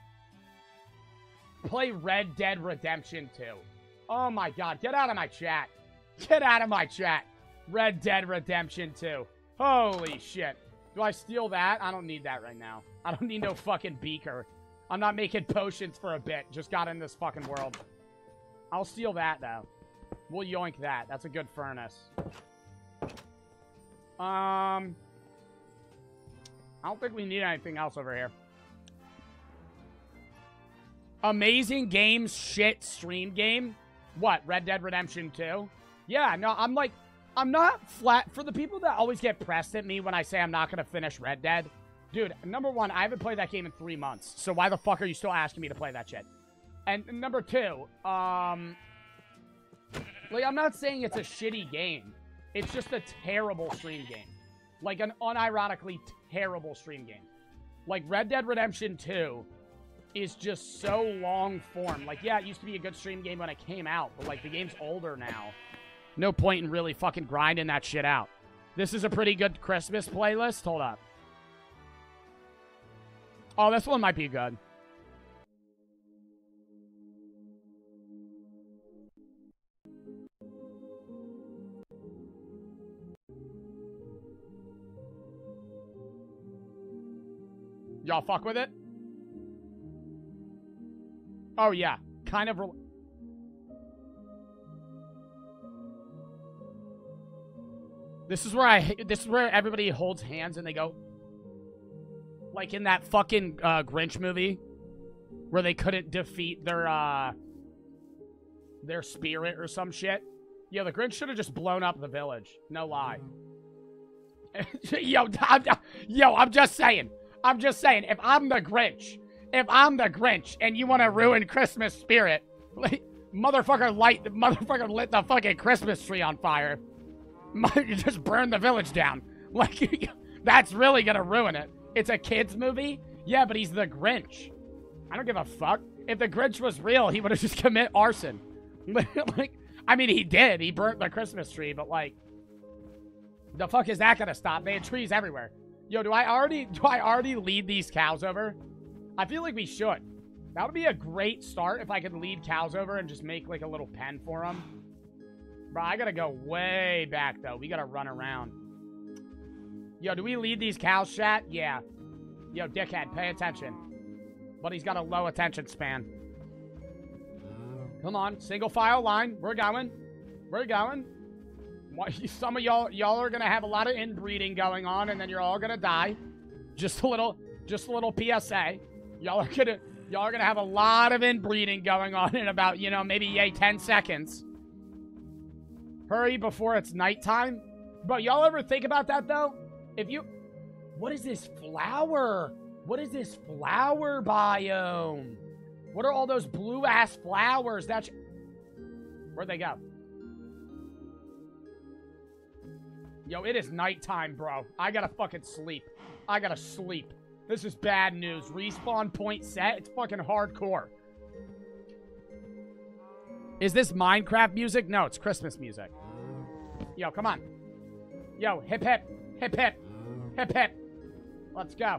[SPEAKER 1] Play Red Dead Redemption 2. Oh my god, get out of my chat. Get out of my chat. Red Dead Redemption 2. Holy shit. Do I steal that? I don't need that right now. I don't need no fucking beaker. I'm not making potions for a bit. Just got in this fucking world. I'll steal that, though. We'll yoink that. That's a good furnace. I don't think we need anything else over here. Amazing games shit stream game? What, Red Dead Redemption 2? Yeah, no, I'm like... I'm not flat. For the people that always get pressed at me when I say I'm not going to finish Red Dead, dude, number one, I haven't played that game in 3 months. So why the fuck are you still asking me to play that shit? And number two, like, I'm not saying it's a shitty game. It's just a terrible stream game. Like, an unironically terrible stream game. Like, Red Dead Redemption 2 is just so long form. Like, yeah, it used to be a good stream game when it came out, but, like, the game's older now. No point in really fucking grinding that shit out. This is a pretty good Christmas playlist. Hold up. Oh, this one might be good. Y'all fuck with it? Oh, yeah. Kind of... This is where everybody holds hands and they go... Like in that fucking Grinch movie. Where they couldn't defeat their spirit or some shit. Yo, the Grinch should have just blown up the village. No lie. Yo, I'm just saying. I'm just saying, if I'm the Grinch and you want to ruin Christmas spirit, like, motherfucker lit the fucking Christmas tree on fire. You just burn the village down. Like, that's really gonna ruin it. It's a kid's movie? Yeah, but he's the Grinch. I don't give a fuck. If the Grinch was real, he would have just commit arson. Like, I mean, he did. He burnt the Christmas tree, but, like, the fuck is that gonna stop? They had trees everywhere. Yo, do I already lead these cows over? I feel like we should. That would be a great start if I could lead cows over and just make, like, a little pen for them. Bro, I gotta go way back, though. We gotta run around. Yo, do we lead these cows, chat? Yeah. Yo, dickhead, pay attention. But he's got a low attention span. Come on, single file line. We're going. We're going. Some of y'all are gonna have a lot of inbreeding going on, and then you're all gonna die. Just a little PSA. Y'all are gonna have a lot of inbreeding going on in about, you know, maybe 10 seconds. Hurry before it's nighttime. Bro, y'all ever think about that though? What is this flower? What is this flower biome? What are all those blue ass flowers? Where'd they go? Yo, it is nighttime, bro. I gotta fucking sleep. I gotta sleep. This is bad news. Respawn point set. It's fucking hardcore. Is this Minecraft music? No, it's Christmas music. Yo, come on. Yo, hip hip. Hip hip. Hip hip. Let's go.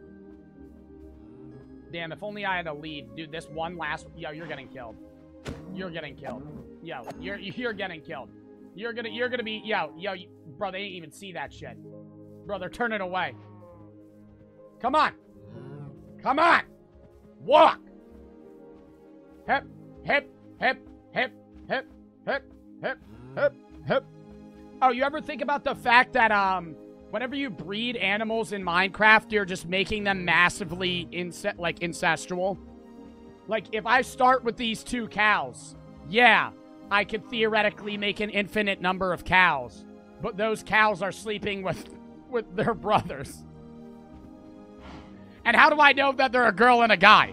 [SPEAKER 1] Damn, if only I had a lead. Dude, this one last... Yo, you're getting killed. You're getting killed. Yo, you're getting killed. You're gonna be... Yo, bro, they ain't even see that shit. Bro, they're turning away. Come on. Come on. Walk. Hip, hip, hip, hip, hip, hip, hip, hip, hip. Oh, you ever think about the fact that, whenever you breed animals in Minecraft, you're just making them massively incestual? Like, if I start with these 2 cows, yeah, I could theoretically make an infinite number of cows. But those cows are sleeping with their brothers. And how do I know that they're a girl and a guy?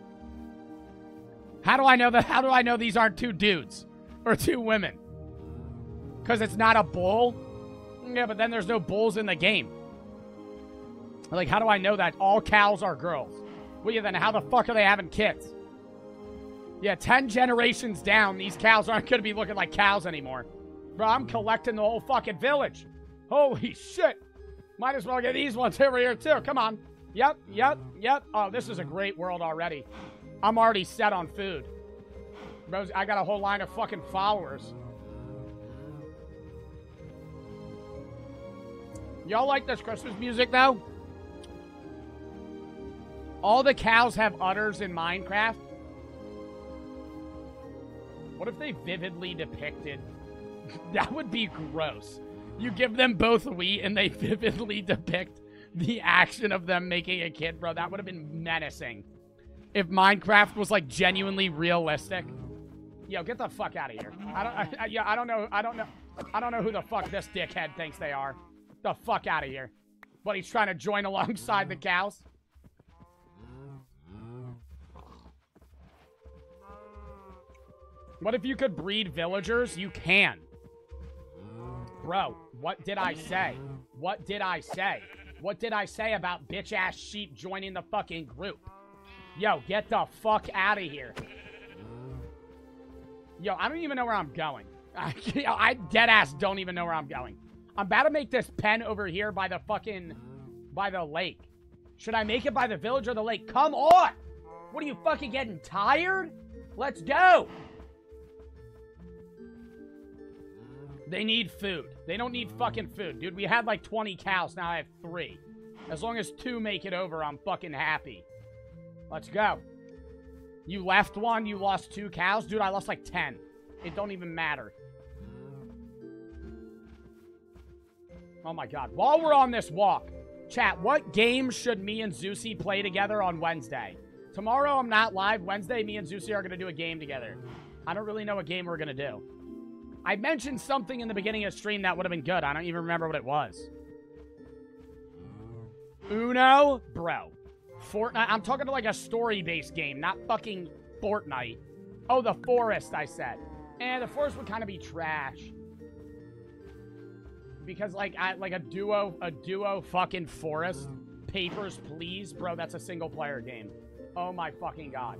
[SPEAKER 1] How do I know these aren't 2 dudes? Or 2 women? Because it's not a bull? Yeah, but then there's no bulls in the game. Like, how do I know that all cows are girls? Well, yeah, then how the fuck are they having kids? Yeah, 10 generations down, these cows aren't going to be looking like cows anymore. Bro, I'm collecting the whole fucking village. Holy shit. Might as well get these ones over here, too. Come on. Yep. Oh, this is a great world already. I'm already set on food. Bro, I got a whole line of fucking followers. Y'all like this Christmas music, though? All the cows have udders in Minecraft. What if they vividly depicted... That would be gross. You give them both wheat and they vividly depict the action of them making a kid, bro. That would have been menacing. If Minecraft was, like, genuinely realistic. Yo, get the fuck out of here. I don't know who the fuck this dickhead thinks they are. The fuck out of here. But he's trying to join alongside the cows. What if you could breed villagers? You can. Bro, what did I say? What did I say? What did I say about bitch-ass sheep joining the fucking group? Yo, get the fuck out of here. Yo, I don't even know where I'm going. I dead-ass don't even know where I'm going. I'm about to make this pen over here by the fucking... by the lake. Should I make it by the village or the lake? Come on! What are you fucking getting tired? Let's go! They need food. They don't need fucking food. Dude, we had like 20 cows. Now I have 3. As long as 2 make it over, I'm fucking happy. Let's go. You left 1. You lost 2 cows. Dude, I lost like 10. It don't even matter. Oh my god. While we're on this walk, chat, what game should me and Zeusy play together on Wednesday? Tomorrow I'm not live. Wednesday, me and Zeusy are going to do a game together. I don't really know what game we're going to do. I mentioned something in the beginning of the stream that would have been good. I don't even remember what it was. Uno? Bro. Fortnite? I'm talking to like a story-based game, not fucking Fortnite. Oh, the forest, I said. The forest would kind of be trash. Because like a duo fucking forest. Papers, Please. Bro, that's a single-player game. Oh my fucking god.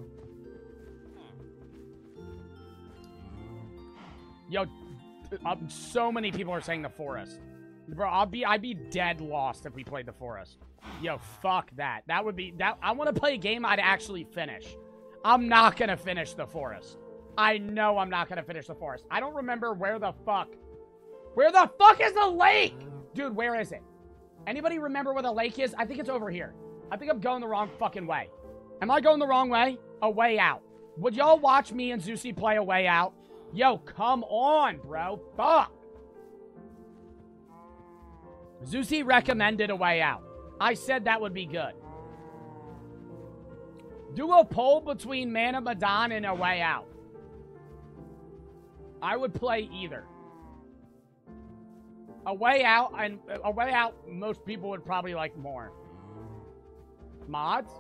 [SPEAKER 1] Yo, so many people are saying the forest. Bro, I'd be dead lost if we played the forest. Yo, fuck that. That would be... I want to play a game I'd actually finish. I'm not going to finish the forest. I know I'm not going to finish the forest. I don't remember where the fuck... Where the fuck is the lake? Dude, where is it? Anybody remember where the lake is? I think it's over here. I think I'm going the wrong fucking way. Am I going the wrong way? A Way Out. Would y'all watch me and Zeusy play A Way Out? Yo, come on, bro. Fuck. Zeusy recommended A Way Out. I said that would be good. Do a poll between Man of Medan and A Way Out. I would play either. A Way Out, and A Way Out, most people would probably like more. Mods.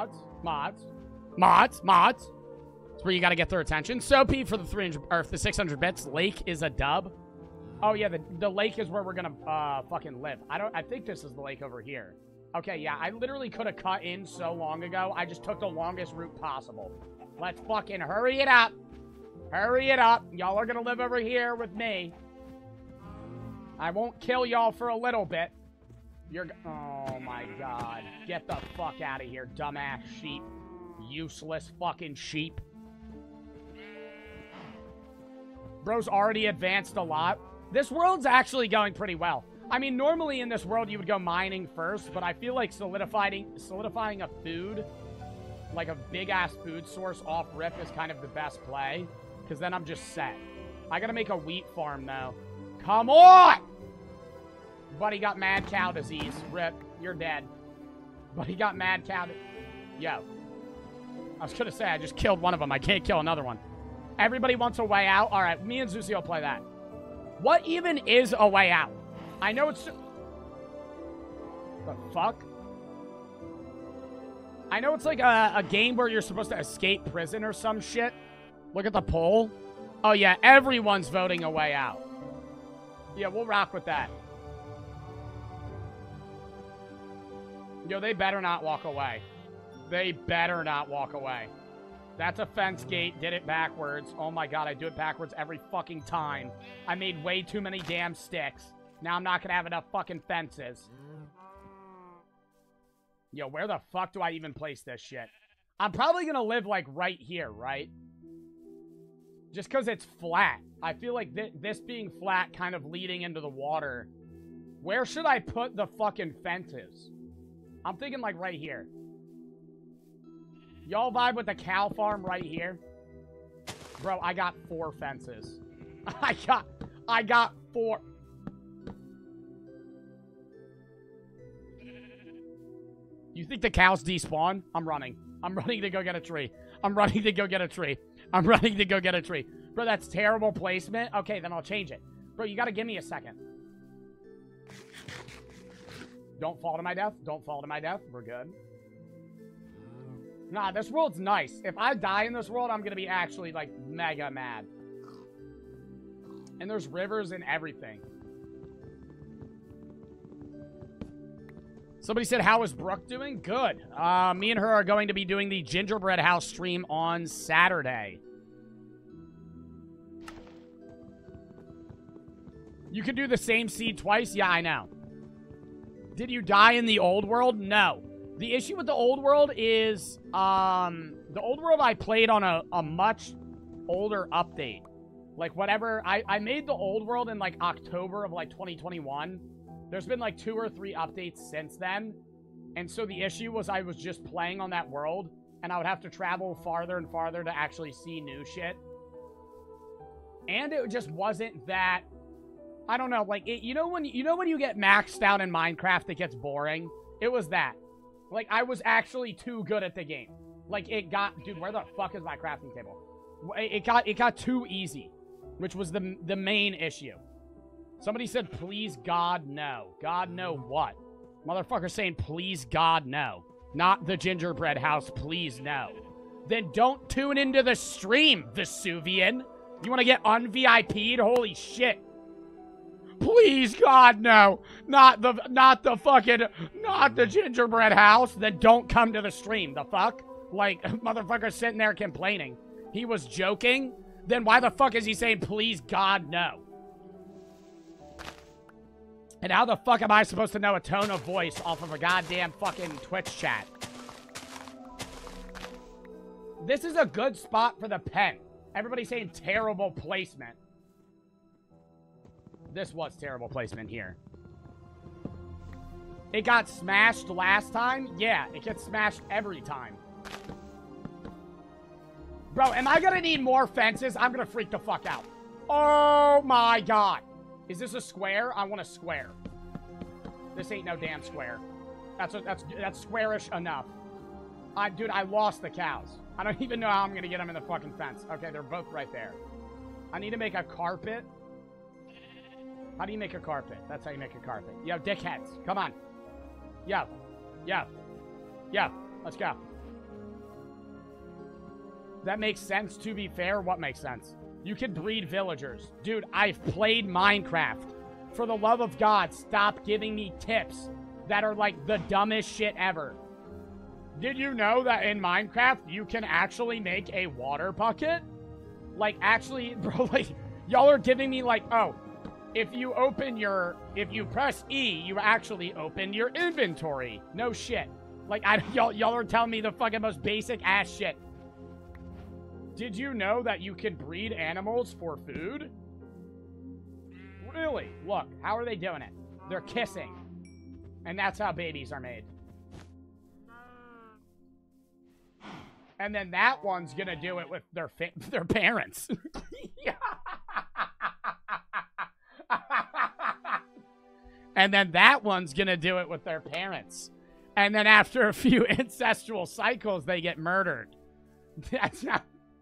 [SPEAKER 1] That's where you gotta get their attention. Soapy for the 300 or the 600 bits. Lake is a dub. Oh yeah, the lake is where we're gonna fucking live. I think this is the lake over here. Okay, yeah, I literally could have cut in so long ago. I just took the longest route possible. Let's fucking hurry it up. Hurry it up. Y'all are gonna live over here with me. I won't kill y'all for a little bit. Oh my god. Get the fuck out of here, dumbass sheep. Useless fucking sheep. Bro's already advanced a lot. This world's actually going pretty well. I mean, normally in this world you would go mining first, but I feel like solidifying a food, like a big-ass food source off-rip is kind of the best play, because then I'm just set. I gotta make a wheat farm, though. Come on! Buddy got mad cow disease. Rip, you're dead. Buddy got mad cow Yo. I was gonna say, I just killed one of them. I can't kill another one. Everybody wants A Way Out? Alright, me and Zeusy will play that. What even is A Way Out? I know it's... The fuck? I know it's like a game where you're supposed to escape prison or some shit. Look at the poll. Oh yeah, everyone's voting A Way Out. Yeah, we'll rock with that. Yo, they better not walk away. They better not walk away. That's a fence gate. Did it backwards. Oh my god, I do it backwards every fucking time. I made way too many damn sticks. Now I'm not gonna have enough fucking fences. Yo, where the fuck do I even place this shit? I'm probably gonna live, like, right here, right? Just because it's flat. I feel like this being flat kind of leading into the water. Where should I put the fucking fences? I'm thinking, like, right here. Y'all vibe with the cow farm right here? Bro, I got 4 fences. I got 4. You think the cows despawn? I'm running. I'm running to go get a tree. I'm running to go get a tree. I'm running to go get a tree. Bro, that's terrible placement. Okay, then I'll change it. Bro, you gotta give me a second. Don't fall to my death. Don't fall to my death. We're good. Nah, this world's nice. If I die in this world, I'm gonna be actually, like, mega mad. And there's rivers and everything. Somebody said, how is Brooke doing? Good. Me and her are going to be doing the Gingerbread House stream on Saturday. You can do the same seed twice? Yeah, I know. Did you die in the old world? No. The issue with the old world is, the old world I played on a much older update. Like, whatever, I made the old world in, like, October of, like, 2021. There's been, like, 2 or 3 updates since then. And so the issue was I was just playing on that world, and I would have to travel farther and farther to actually see new shit. And it just wasn't that... I don't know, like, you know when you get maxed out in Minecraft, it gets boring? It was that. Like, I was actually too good at the game. Like, it got... Dude, where the fuck is my crafting table? It got too easy, which was the main issue. Somebody said, please, God, no. God, no what? Motherfucker saying, please, God, no. Not the Gingerbread House, please, no. Then don't tune into the stream, Vesuvian. You want to get un-VIP'd? Holy shit. Please, God, no. Not the Gingerbread House. Then don't come to the stream. The fuck? Like, motherfucker sitting there complaining. He was joking? Then why the fuck is he saying, please, God, no? And how the fuck am I supposed to know a tone of voice off of a goddamn fucking Twitch chat? This is a good spot for the pen. Everybody's saying terrible placement. This was terrible placement here. It got smashed last time? Yeah, it gets smashed every time. Bro, am I gonna need more fences? I'm gonna freak the fuck out. Oh my god. Is this a square? I want a square. This ain't no damn square. That's squarish enough. Dude, I lost the cows. I don't even know how I'm gonna get them in the fucking fence. Okay, they're both right there. I need to make a carpet. How do you make a carpet? That's how you make a carpet. Yo, dickheads. Come on. Yo. Yo. Yo. Let's go. That makes sense, to be fair. What makes sense? You can breed villagers. Dude, I've played Minecraft. For the love of God, stop giving me tips that are like the dumbest shit ever. Did you know that in Minecraft, you can actually make a water bucket? Like, actually, bro, like, y'all are giving me like, oh, if you press E, you actually open your inventory. No shit. Like, y'all are telling me the fucking most basic ass shit. Did you know that you can breed animals for food? Really? Look, how are they doing it? They're kissing. And that's how babies are made. And then that one's gonna do it with their parents. And then that one's gonna do it with their parents. And then after a few ancestral cycles, they get murdered. That's not...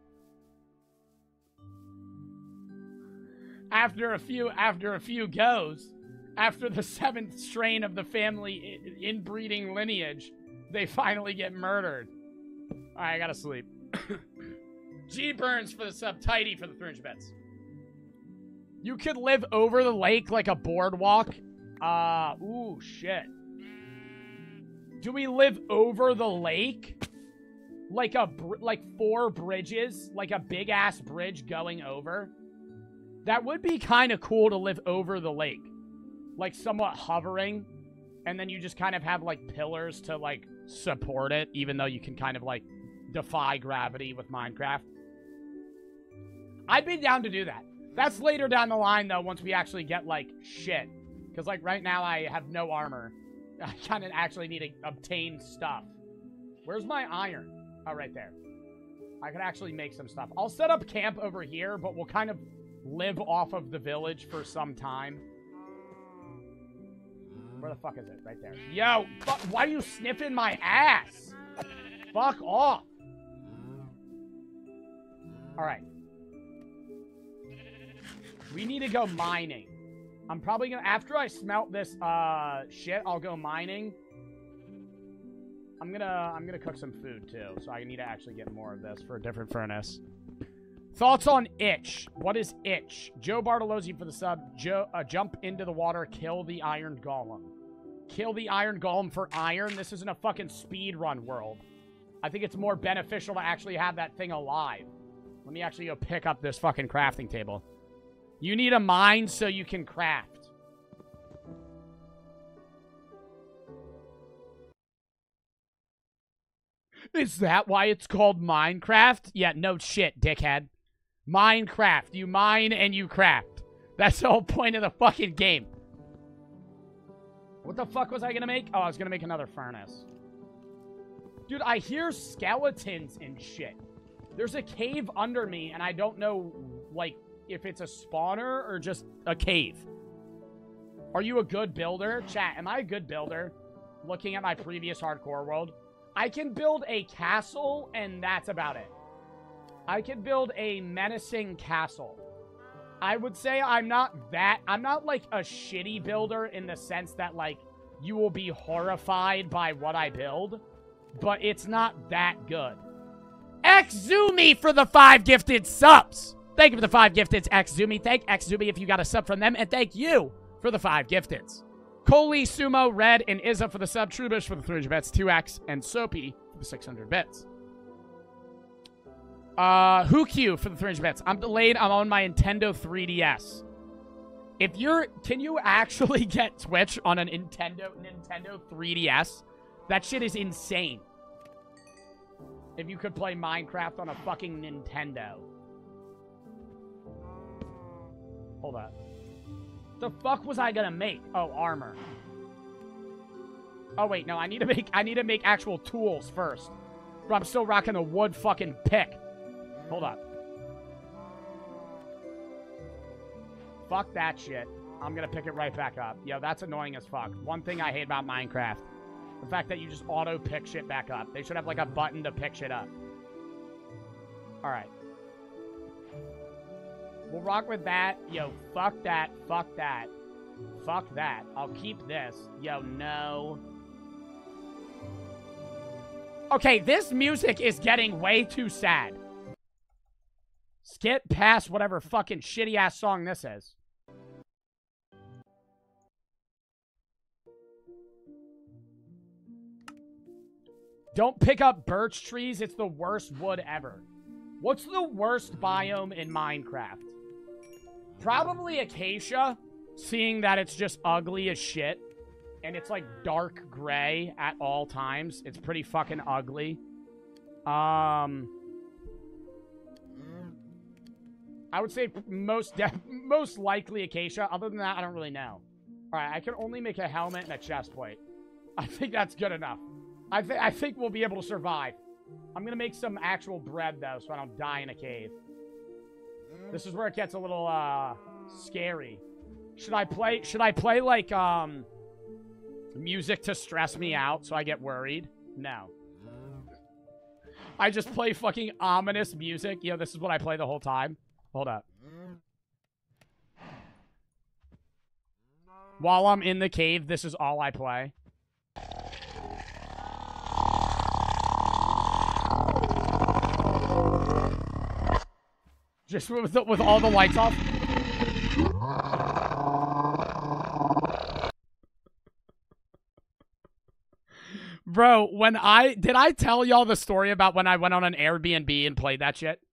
[SPEAKER 1] After a few goes, after the 7th strain of the family inbreeding lineage, they finally get murdered. Alright, I gotta sleep. G Burns for the sub, Tidy for the 300 bits. You could live over the lake like a boardwalk. Ooh, shit. Do we live over the lake? Like like 4 bridges? Like a big-ass bridge going over? That would be kind of cool to live over the lake. Like, somewhat hovering. And then you just kind of have, like, pillars to, like, support it. Even though you can kind of, like, defy gravity with Minecraft. I'd be down to do that. That's later down the line, though, once we actually get, like, shit. Because, like, right now I have no armor. I kind of actually need to obtain stuff. Where's my iron? Oh, right there. I could actually make some stuff. I'll set up camp over here, but we'll kind of live off of the village for some time. Where the fuck is it? Right there. Yo, why are you sniffing my ass? Fuck off. Alright. We need to go mining. I'm probably gonna, after I smelt this shit, I'll go mining. I'm gonna cook some food too, so I need to actually get more of this for a different furnace. Thoughts on Itch? What is Itch? Joe Bartolozzi for the sub. Jump into the water, kill the Iron Golem. Kill the Iron Golem for iron? This isn't a fucking speedrun world. I think it's more beneficial to actually have that thing alive. Let me actually go pick up this fucking crafting table. You need a mine so you can craft. Is that why it's called Minecraft? Yeah, no shit, dickhead. Minecraft. You mine and you craft. That's the whole point of the fucking game. What the fuck was I gonna make? Oh, I was gonna make another furnace. Dude, I hear skeletons and shit. There's a cave under me, and I don't know, like, if it's a spawner or just a cave. Are you a good builder? Chat, am I a good builder? Looking at my previous hardcore world. I can build a castle, and that's about it. I can build a menacing castle. I would say I'm not like a shitty builder in the sense that, like, you will be horrified by what I build, but it's not that good. Xzumi for the 5 gifted subs. Thank you for the 5 gifteds, Xzumi. Thank Xzumi if you got a sub from them, and thank you for the 5 gifteds. Coley, Sumo, Red, and Izza for the sub. Trubish for the 300 bits. 2X, and Soapy for the 600 bits. Hukyu for the 300 bits. I'm delayed. I'm on my Nintendo 3DS. If you're... Can you actually get Twitch on a Nintendo 3DS? That shit is insane. If you could play Minecraft on a fucking Nintendo. Hold up. The fuck was I gonna make? Oh, armor. Oh wait, no, I need to make actual tools first. Bro, I'm still rocking the wood fucking pick. Hold up. Fuck that shit. I'm gonna pick it right back up. Yo, that's annoying as fuck. One thing I hate about Minecraft. The fact that you just auto-pick shit back up. They should have, like, a button to pick shit up. Alright. We'll rock with that. Yo, fuck that. Fuck that. Fuck that. I'll keep this. Yo, no. Okay, this music is getting way too sad. Skip past whatever fucking shitty-ass song this is. Don't pick up birch trees. It's the worst wood ever. What's the worst biome in Minecraft? Probably acacia, seeing that it's just ugly as shit. And it's like dark gray at all times. It's pretty fucking ugly. I would say most likely acacia. Other than that, I don't really know. Alright, I can only make a helmet and a chest plate. I think that's good enough. I think we'll be able to survive. I'm gonna make some actual bread, though, so I don't die in a cave. This is where it gets a little, scary. Should I play, like, music to stress me out so I get worried? No. I just play fucking ominous music. You know, this is what I play the whole time. Hold up. While I'm in the cave, this is all I play. Just with all the lights off. Bro, did I tell y'all the story about when I went on an Airbnb and played that shit?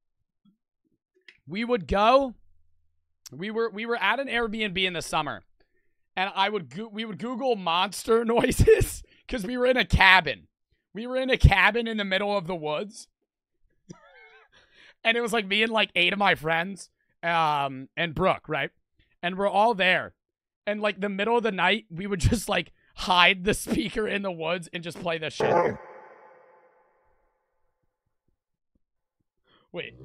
[SPEAKER 1] We would go, we were at an Airbnb in the summer, and we would Google monster noises because we were in a cabin. We were in a cabin in the middle of the woods. And it was like me and like 8 of my friends, and Brooke, right? And we're all there. And like the middle of the night, we would just like hide the speaker in the woods and just play this shit. Wait.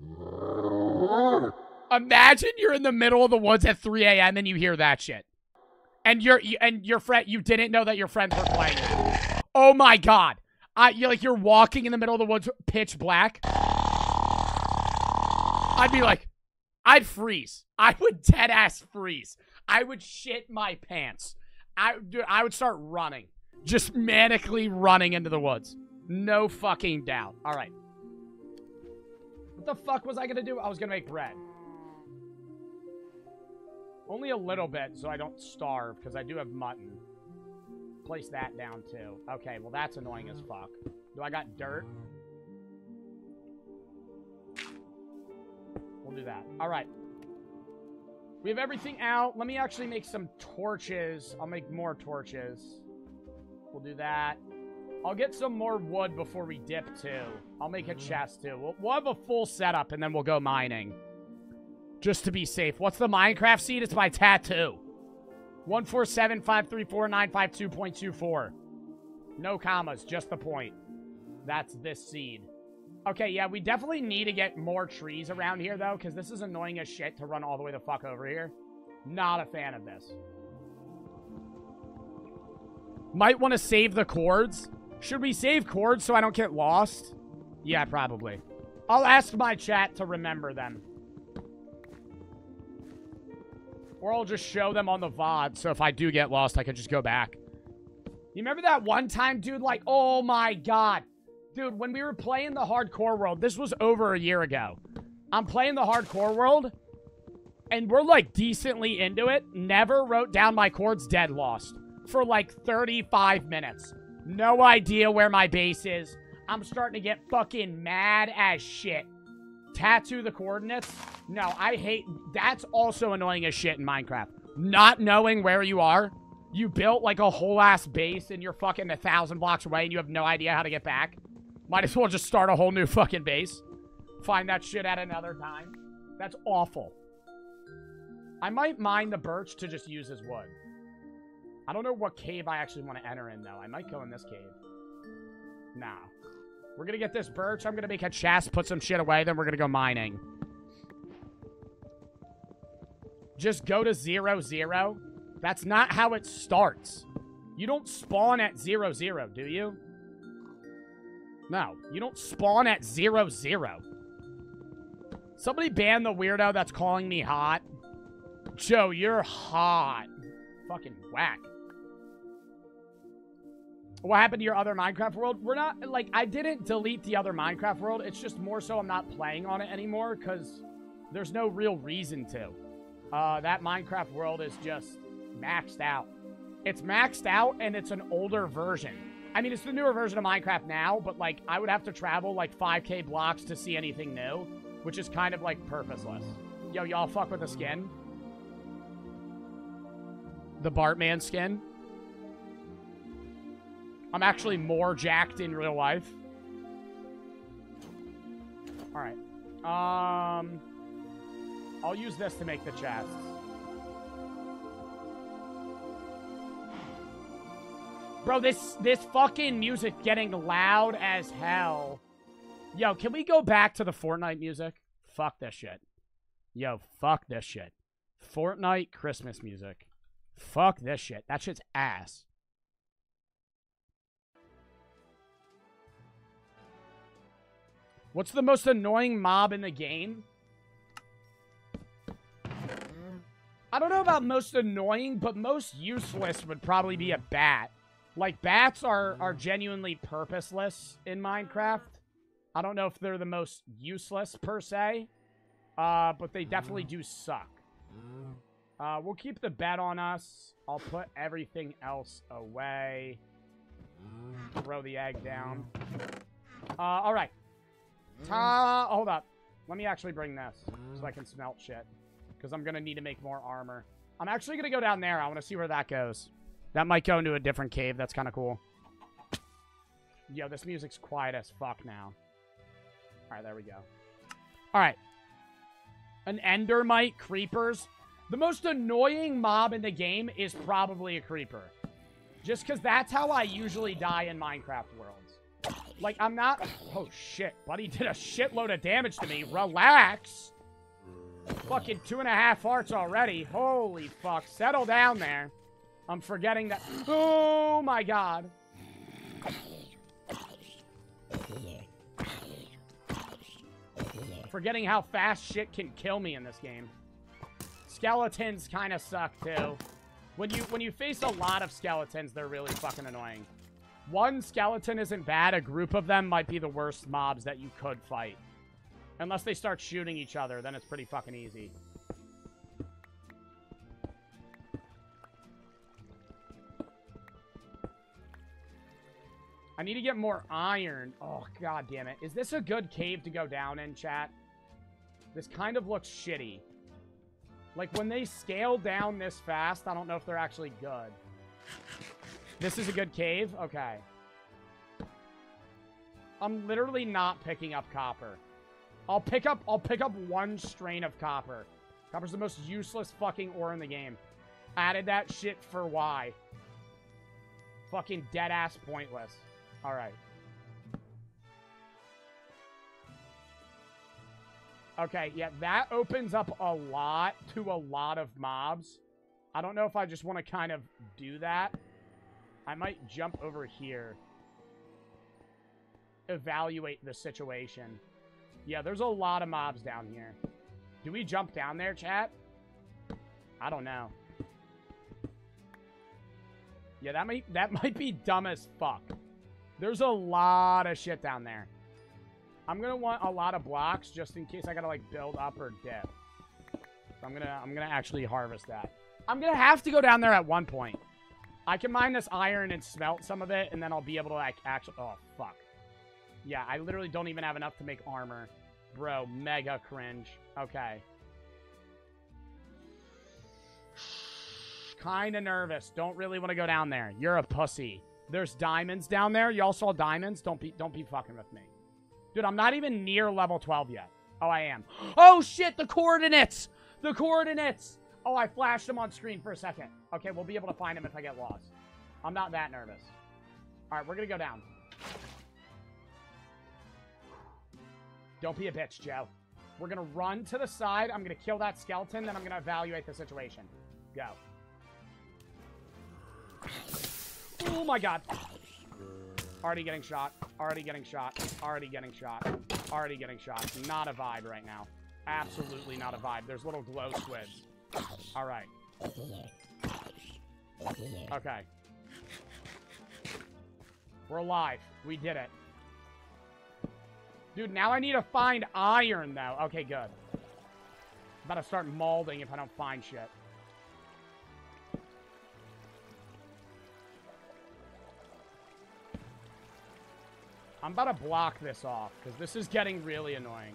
[SPEAKER 1] Imagine you're in the middle of the woods at 3 a.m. and you hear that shit. And your friend, you didn't know that your friends were playing it. Oh my god. You're walking in the middle of the woods, pitch black. I'd be like, I'd freeze. I would dead-ass freeze. I would shit my pants. Dude, I would start running. Just manically running into the woods. No fucking doubt. All right. What the fuck was I going to do? I was going to make bread. Only a little bit so I don't starve, because I do have mutton. Place that down, too. Okay, well, that's annoying as fuck. Do I got dirt? We'll do that. All right. We have everything out. Let me actually make some torches. I'll make more torches. We'll do that. I'll get some more wood before we dip, too. I'll make a chest, too. We'll have a full setup, and then we'll go mining. Just to be safe. What's the Minecraft seed? It's my tattoo. 147534952.24. No commas, just the point. That's this seed. Okay, yeah, we definitely need to get more trees around here, though, because this is annoying as shit to run all the way the fuck over here. Not a fan of this. Might want to save the cords. Should we save cords so I don't get lost? Yeah, probably. I'll ask my chat to remember them. Or I'll just show them on the VOD, so if I do get lost, I can just go back. You remember that one time, dude? Like, oh my god. Dude, when we were playing the hardcore world, this was over a year ago. I'm playing the hardcore world, and we're, like, decently into it. Never wrote down my cords, dead lost. For, like, 35 minutes. No idea where my base is. I'm starting to get fucking mad as shit. Tattoo the coordinates? No, I hate... That's also annoying as shit in Minecraft. Not knowing where you are. You built, like, a whole-ass base, and you're fucking 1,000 blocks away, and you have no idea how to get back. Might as well just start a whole new fucking base. Find that shit at another time. That's awful. I might mine the birch to just use as wood. I don't know what cave I actually want to enter in, though. I might go in this cave. Nah. We're gonna get this birch. I'm gonna make a chest, put some shit away, then we're gonna go mining. Just go to 0, 0. That's not how it starts. You don't spawn at 0, 0, do you? No, you don't spawn at 0, 0. Somebody ban the weirdo that's calling me hot. Joe, you're hot. Fucking whack. What happened to your other Minecraft world? We're not, like, I didn't delete the other Minecraft world. It's just more so I'm not playing on it anymore because there's no real reason to. That Minecraft world is just maxed out. It's maxed out, and it's an older version. I mean, it's the newer version of Minecraft now, but, like, I would have to travel, like, 5K blocks to see anything new, which is kind of, like, purposeless. Yo, y'all fuck with the skin? The Bartman skin? I'm actually more jacked in real life. Alright. I'll use this to make the chests. Bro, this fucking music getting loud as hell. Yo, can we go back to the Fortnite music? Fuck this shit. Yo, fuck this shit. Fortnite Christmas music. Fuck this shit. That shit's ass. What's the most annoying mob in the game? I don't know about most annoying, but most useless would probably be a bat. Like, bats are genuinely purposeless in Minecraft. I don't know if they're the most useless, per se. But they definitely do suck. We'll keep the bet on us. I'll put everything else away. Throw the egg down. Alright. Hold up. Let me actually bring this so I can smelt shit. Because I'm going to need to make more armor. I'm actually going to go down there. I want to see where that goes. That might go into a different cave. That's kind of cool. Yo, this music's quiet as fuck now. Alright, there we go. Alright. An endermite, creepers. The most annoying mob in the game is probably a creeper. Just because that's how I usually die in Minecraft worlds. Like, I'm not... Oh, shit. Buddy did a shitload of damage to me. Relax. Fucking 2.5 hearts already. Holy fuck. Settle down there. I'm forgetting that... Oh, my God. forgetting how fast shit can kill me in this game. Skeletons kind of suck, too. When you face a lot of skeletons, they're really fucking annoying. One skeleton isn't bad. A group of them might be the worst mobs that you could fight. Unless they start shooting each other, then it's pretty fucking easy. I need to get more iron. Oh, god damn it. Is this a good cave to go down in, chat? This kind of looks shitty. Like, when they scale down this fast, I don't know if they're actually good. This is a good cave? Okay. I'm literally not picking up copper. I'll pick up one strain of copper. Copper's the most useless fucking ore in the game. Added that shit for why? Fucking dead-ass pointless. Alright. Okay, yeah, that opens up a lot to a lot of mobs. I don't know if I just want to kind of do that. I might jump over here. Evaluate the situation. Yeah, there's a lot of mobs down here. Do we jump down there, chat? I don't know. Yeah, that might be dumb as fuck. There's a lot of shit down there. I'm gonna want a lot of blocks just in case I gotta like build up or dip. So I'm gonna actually harvest that. I'm gonna have to go down there at one point. I can mine this iron and smelt some of it, and then I'll be able to like actually. Oh fuck. Yeah, I literally don't even have enough to make armor. Bro, mega cringe. Okay. Kinda nervous. Don't really want to go down there. You're a pussy. There's diamonds down there. Y'all saw diamonds? Don't be fucking with me. Dude, I'm not even near level 12 yet. Oh, I am. Oh, shit, the coordinates! The coordinates! Oh, I flashed them on screen for a second. Okay, we'll be able to find them if I get lost. I'm not that nervous. All right, we're going to go down. Don't be a bitch, Joe. We're going to run to the side. I'm going to kill that skeleton, then I'm going to evaluate the situation. Go. Oh, my God. Already getting shot. Already getting shot. Already getting shot. Already getting shot. Not a vibe right now. Absolutely not a vibe. There's little glow squids. All right. Okay. We're alive. We did it. Dude, now I need to find iron, though. Okay, good. I'm about to start molding if I don't find shit. I'm about to block this off, because this is getting really annoying.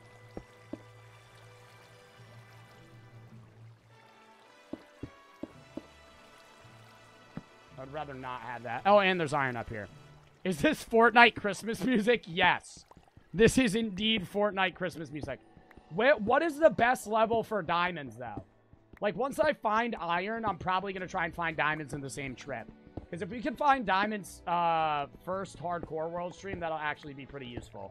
[SPEAKER 1] I'd rather not have that. Oh, and there's iron up here. Is this Fortnite Christmas music? Yes. This is indeed Fortnite Christmas music. What is the best level for diamonds, though? Like, once I find iron, I'm probably going to try and find diamonds in the same trip. Because if we can find diamonds first hardcore world stream, that'll actually be pretty useful.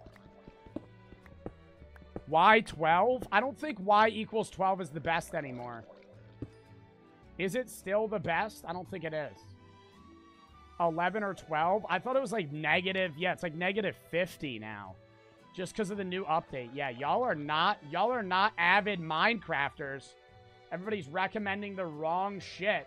[SPEAKER 1] Why 12? I don't think y equals 12 is the best anymore. Is it still the best? I don't think it is. 11 or 12? I thought it was like negative. Yeah, it's like negative 50 now. Just because of the new update. Yeah, y'all are not avid Minecrafters. Everybody's recommending the wrong shit.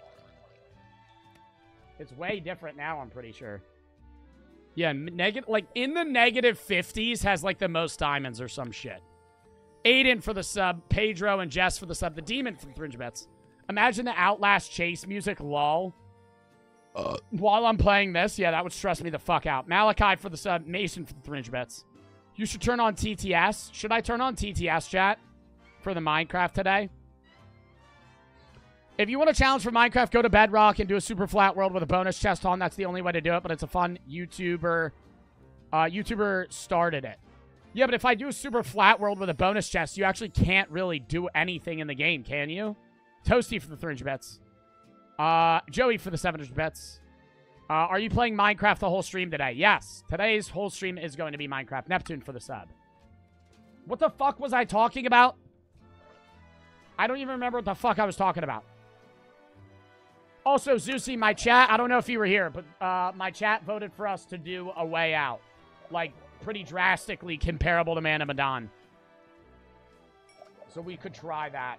[SPEAKER 1] It's way different now, I'm pretty sure. Yeah, like, in the negative 50s has, like, the most diamonds or some shit. Aiden for the sub. Pedro and Jess for the sub. The Demon for the 300 bits. Imagine the Outlast chase music, lol. While I'm playing this, yeah, that would stress me the fuck out. Malachi for the sub. Mason for the 300 bits. You should turn on TTS. Should I turn on TTS, chat? For the Minecraft today? If you want a challenge for Minecraft, go to Bedrock and do a super flat world with a bonus chest on. That's the only way to do it, but it's a fun YouTuber. YouTuber started it. Yeah, but if I do a super flat world with a bonus chest, you actually can't really do anything in the game, can you? Toasty for the 300 bits. Joey for the 700 bits. Are you playing Minecraft the whole stream today? Yes. Today's whole stream is going to be Minecraft. Neptune for the sub. What the fuck was I talking about? I don't even remember what the fuck I was talking about. Also, Zeusy, my chat, I don't know if you were here, but my chat voted for us to do a way out. Like, pretty drastically comparable to Man of Medan. So we could try that.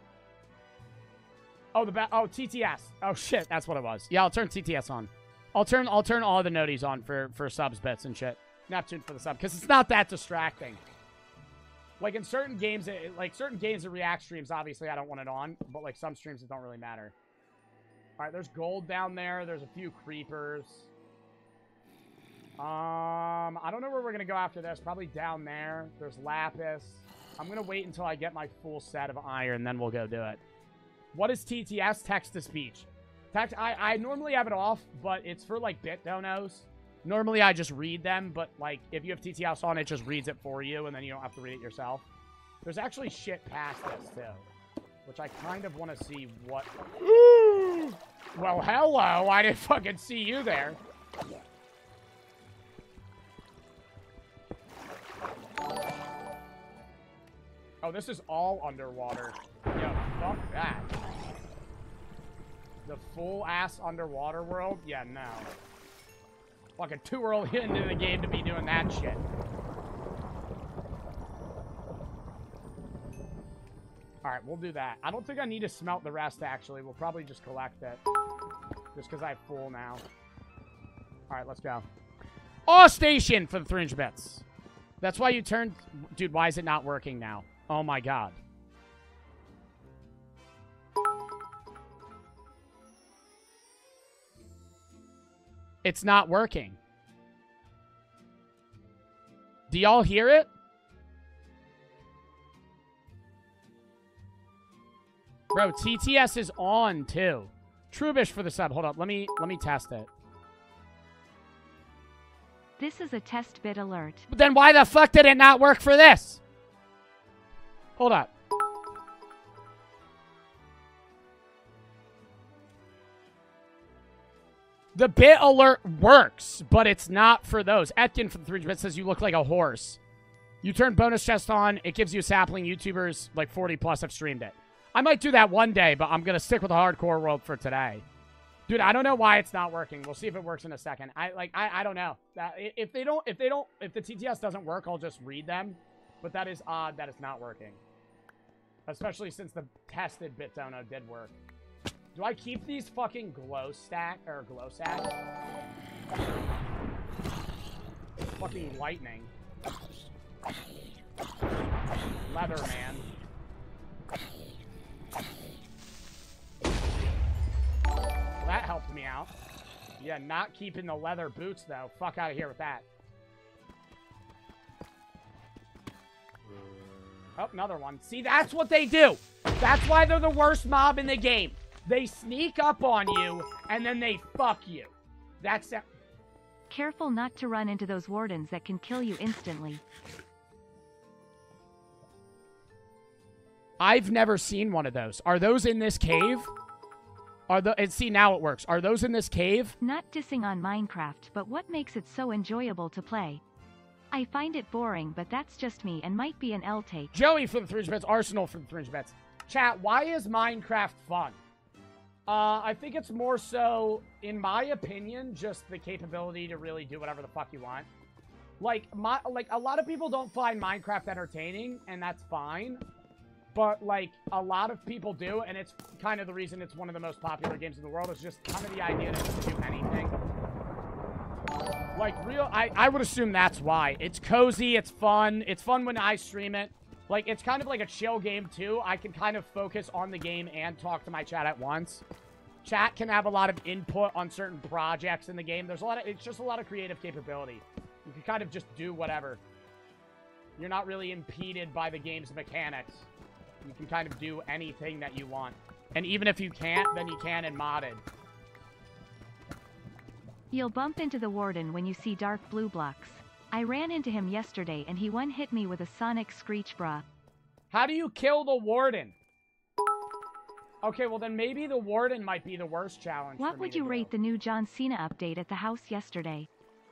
[SPEAKER 1] Oh, TTS. Oh, shit. That's what it was. Yeah, I'll turn TTS on. I'll turn all the noties on for subs bits and shit. Neptune for the sub. Because it's not that distracting. Like, in certain games, certain games of React streams, obviously, I don't want it on. But, like, some streams, it don't really matter. All right, there's gold down there. There's a few creepers. I don't know where we're going to go after this. Probably down there. There's lapis. I'm going to wait until I get my full set of iron, then we'll go do it. What is TTS? Text-to-speech. I normally have it off, but it's for, like, bit donos. Normally, I just read them, but, like, if you have TTS on, it just reads it for you, and then you don't have to read it yourself. There's actually shit past this, too. Which I kind of want to see what... Well, hello! I didn't fucking see you there. Oh, this is all underwater. Yo, fuck that. The full-ass underwater world? Yeah, no. Fucking too early into the game to be doing that shit. Alright, we'll do that. I don't think I need to smelt the rest, actually. We'll probably just collect it. Just because I have full now. Alright, let's go. Awe Station for the 300 bits. That's why you turned... Dude, why is it not working now? Oh my god. It's not working. Do y'all hear it? Bro, TTS is on too. Trubish for the sub. Hold up. Let me test it.
[SPEAKER 2] This is a test bit alert.
[SPEAKER 1] But then why the fuck did it not work for this? Hold up. The bit alert works, but it's not for those. Etkin from 3 bits says you look like a horse. You turn bonus chest on, it gives you a sapling. YouTubers, like 40 plus, have streamed it. I might do that one day, but I'm going to stick with the hardcore world for today. Dude, I don't know why it's not working. We'll see if it works in a second. I don't know. If the TTS doesn't work, I'll just read them. But that is odd that it's not working. Especially since the tested bit dono did work. Do I keep these fucking glow sacks? Fucking lightning. Leather man. Well, that helped me out. Yeah, not keeping the leather boots, though. Fuck out of here with that. Oh, another one. See, that's what they do. That's why they're the worst mob in the game. They sneak up on you, and then they fuck you. That's it.
[SPEAKER 2] Careful not to run into those wardens that can kill you instantly.
[SPEAKER 1] I've never seen one of those. Are those in this cave? And see, now it works. Are those in this cave?
[SPEAKER 2] Not dissing on Minecraft, but what makes it so enjoyable to play? I find it boring, but that's just me and might be an L take.
[SPEAKER 1] Joey for the 300 bits. Arsenal for the 300 bits. Chat, why is Minecraft fun? I think it's more so, in my opinion, just the capability to really do whatever the fuck you want. Like a lot of people don't find Minecraft entertaining, and that's fine. But, like, a lot of people do, and it's kind of the reason it's one of the most popular games in the world, is just kind of the idea that you can do anything. Like, I would assume that's why. It's cozy, it's fun. It's fun when I stream it. Like, it's kind of like a chill game, too. I can kind of focus on the game and talk to my chat at once. Chat can have a lot of input on certain projects in the game. It's just a lot of creative capability. You can kind of just do whatever. You're not really impeded by the game's mechanics. You can kind of do anything that you want. And even if you can't, then you can in modded.
[SPEAKER 2] You'll bump into the warden when you see dark blue blocks. I ran into him yesterday and he one-hit me with a sonic screech, bruh.
[SPEAKER 1] How do you kill the warden? Okay, well then maybe the warden might be the worst challenge.
[SPEAKER 2] What would you rate the new John Cena update at the house yesterday?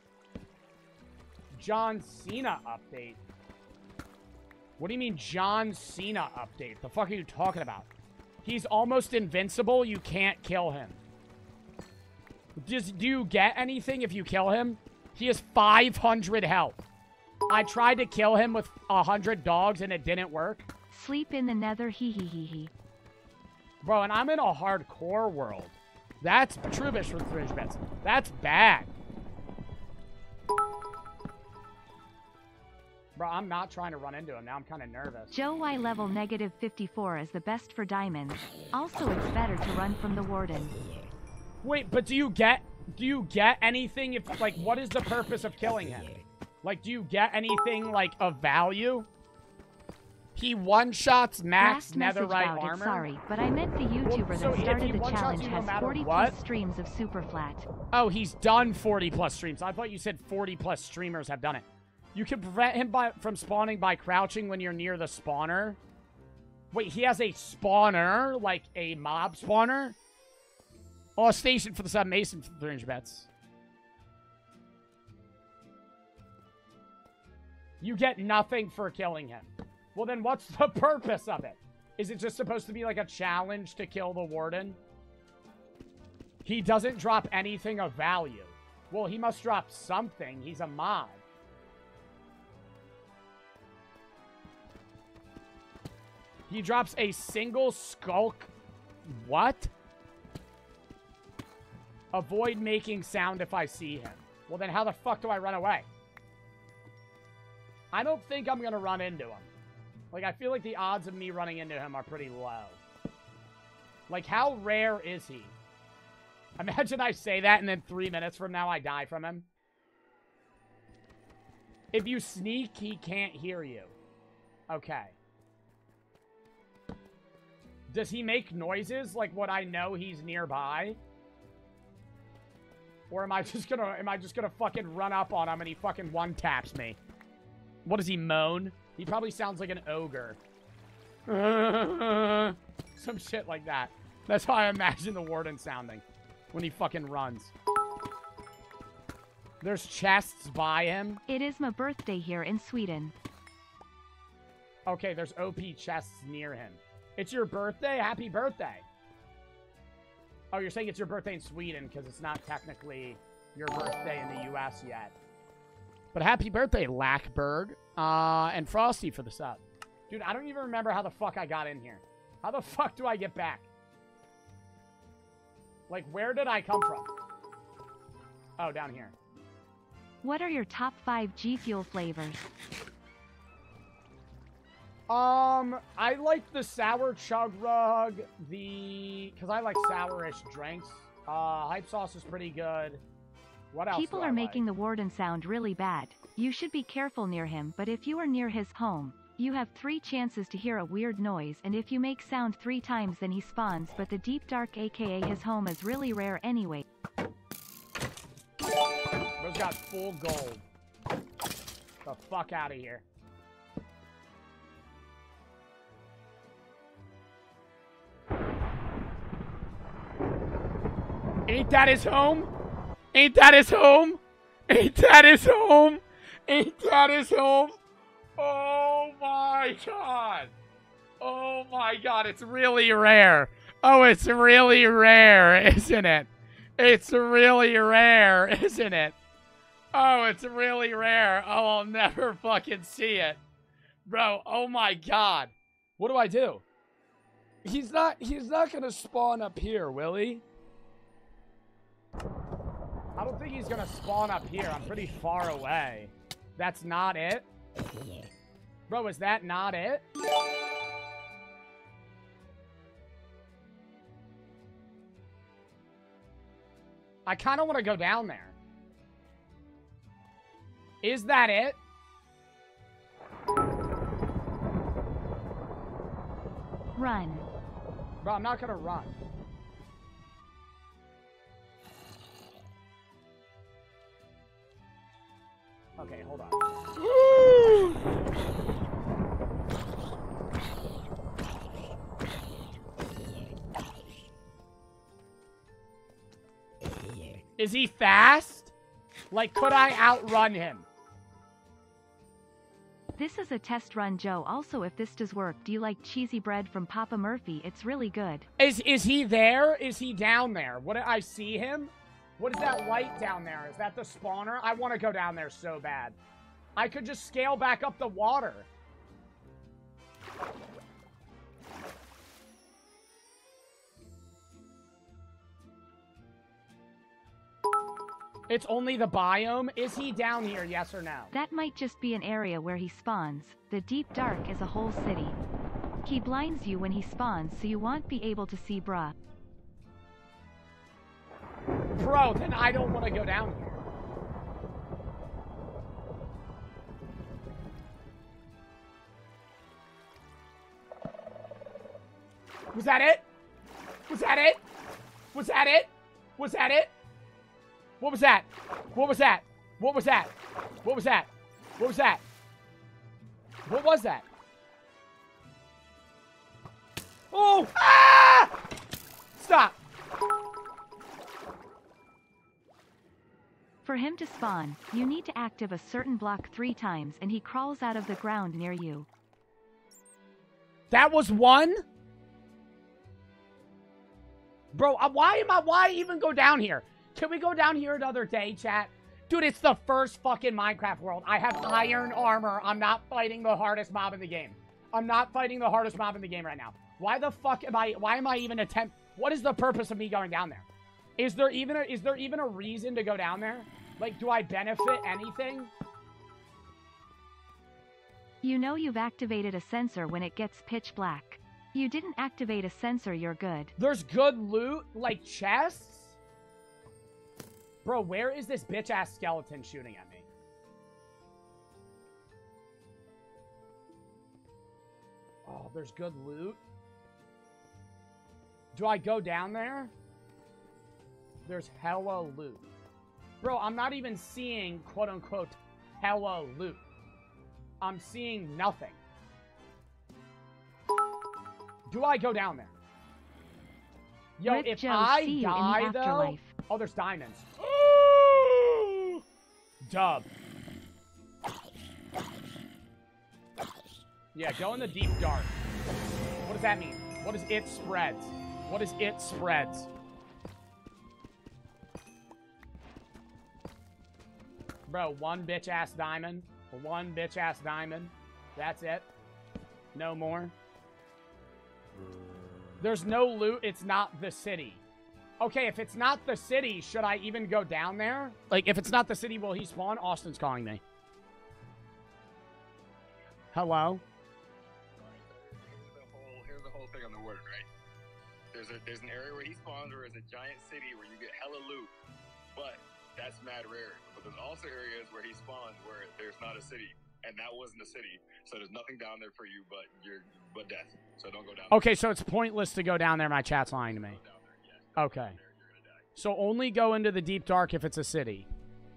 [SPEAKER 1] John Cena update? What do you mean John Cena update? The fuck are you talking about? He's almost invincible. You can't kill him. Do you get anything if you kill him? He has 500 health. I tried to kill him with 100 dogs and it didn't work.
[SPEAKER 2] Sleep in the nether, hee hee hee hee.
[SPEAKER 1] Bro, and I'm in a hardcore world. That's Trubish for 300 bits. That's bad. Bro, I'm not trying to run into him. Now I'm kind of nervous.
[SPEAKER 2] Joe Y level -54 is the best for diamonds. Also, it's better to run from the warden.
[SPEAKER 1] Wait, but do you get anything if, like, what is the purpose of killing him? Like, do you get anything, like, of value? He one-shots max netherite armor?
[SPEAKER 2] Sorry, but I meant the YouTuber
[SPEAKER 1] Well, so
[SPEAKER 2] that started the
[SPEAKER 1] one-shots
[SPEAKER 2] challenge
[SPEAKER 1] you no
[SPEAKER 2] has
[SPEAKER 1] matter
[SPEAKER 2] 40
[SPEAKER 1] what?
[SPEAKER 2] plus streams of Superflat.
[SPEAKER 1] Oh, he's done 40 plus streams. I thought you said 40 plus streamers have done it. You can prevent him from spawning by crouching when you're near the spawner. Wait, he has a spawner? Like a mob spawner? Oh, station for the sub Mason for 300 bets. You get nothing for killing him. Well, then what's the purpose of it? Is it just supposed to be like a challenge to kill the warden? He doesn't drop anything of value. Well, he must drop something. He's a mod. He drops a single skulk. What? Avoid making sound if I see him. Well, then how the fuck do I run away? I don't think I'm going to run into him. Like, I feel like the odds of me running into him are pretty low. Like, how rare is he? Imagine I say that and then 3 minutes from now I die from him. If you sneak, he can't hear you. Okay. Does he make noises like what I know he's nearby? Or am I just gonna fucking run up on him and he fucking one-taps me? What does he moan? He probably sounds like an ogre. Some shit like that. That's how I imagine the warden sounding when he fucking runs. There's chests by him.
[SPEAKER 2] It is my birthday here in Sweden.
[SPEAKER 1] Okay, there's OP chests near him. It's your birthday? Happy birthday. Oh, you're saying it's your birthday in Sweden because it's not technically your birthday in the U.S. yet. But happy birthday, Lackberg. And Frosty for the sub. Dude, I don't even remember how the fuck I got in here. How the fuck do I get back? Like, where did I come from? Oh, down here.
[SPEAKER 2] What are your top 5 G Fuel flavors?
[SPEAKER 1] I like the sour chug rug, because I like sourish drinks. Hype sauce is pretty good. What else?
[SPEAKER 2] People are making the warden sound really bad. You should be careful near him, but if you are near his home, you have 3 chances to hear a weird noise, and if you make sound 3 times then he spawns, but the deep dark aka his home is really rare anyway.
[SPEAKER 1] Bro's got full gold. The fuck out of here. Ain't that his home? Ain't that his home? Ain't that his home? Ain't that his home? Oh my god. Oh my god, it's really rare. Oh, it's really rare, isn't it? It's really rare, isn't it? Oh, it's really rare. Oh, I'll never fucking see it. Bro, oh my god. What do I do? He's not gonna spawn up here, will he? I don't think he's gonna spawn up here. I'm pretty far away. That's not it? Bro, is that not it? I kind of want to go down there. Is that it?
[SPEAKER 2] Run.
[SPEAKER 1] Bro, I'm not gonna run. Okay, hold on. Is he fast? Like, could I outrun him?
[SPEAKER 2] This is a test run, Joe. Also, if this does work, do you like cheesy bread from Papa Murphy? It's really good.
[SPEAKER 1] Is he there? Is he down there? What, I see him? What is that light down there? Is that the spawner? I want to go down there so bad. I could just scale back up the water. It's only the biome? Is he down here, yes or no?
[SPEAKER 2] That might just be an area where he spawns. The Deep Dark is a whole city. He blinds you when he spawns so you won't be able to see bruh.
[SPEAKER 1] Bro, then I don't want to go down here. Was that it? Was that it? Was that it? Was that it? What was that? What was that? What was that? What was that? What was that? What was that? Oh! Ah! Stop.
[SPEAKER 2] For him to spawn, you need to active a certain block 3 times and he crawls out of the ground near you.
[SPEAKER 1] That was one? Bro, why even go down here? Can we go down here another day, chat? Dude, it's the first fucking Minecraft world. I have iron armor. I'm not fighting the hardest mob in the game. I'm not fighting the hardest mob in the game right now. Why the fuck why am I even what is the purpose of me going down there? Is there even a reason to go down there? Like, do I benefit anything?
[SPEAKER 2] You know you've activated a sensor when it gets pitch black. You didn't activate a sensor, you're good.
[SPEAKER 1] There's good loot? Like chests? Bro, where is this bitch-ass skeleton shooting at me? Oh, there's good loot? Do I go down there? There's hella loot. Bro, I'm not even seeing, quote-unquote, hella loot. I'm seeing nothing. Do I go down there? Yo,
[SPEAKER 2] Rip
[SPEAKER 1] if
[SPEAKER 2] Joe,
[SPEAKER 1] I
[SPEAKER 2] see you
[SPEAKER 1] die,
[SPEAKER 2] in the
[SPEAKER 1] though...
[SPEAKER 2] afterlife.
[SPEAKER 1] Oh, there's diamonds. Ooh! Dub. Yeah, go in the deep dark. What does that mean? What does it spreads? What does it spreads? Bro, one bitch-ass diamond. One bitch-ass diamond. That's it. No more. There's no loot. It's not the city. Okay, if it's not the city, should I even go down there? Like, if it's not the city, will he spawn? Austin's calling me. Hello?
[SPEAKER 3] Here's the whole thing on the word, right? There's an area where he spawns where there's a giant city where you get hella loot, but that's mad rare. But there's also areas where he spawns where there's not a city, and that wasn't a city, so there's nothing down there for you but death. So don't go down there.
[SPEAKER 1] Okay, so it's pointless to go down there. My chat's lying to me. Okay. So only go into the deep dark if it's a city.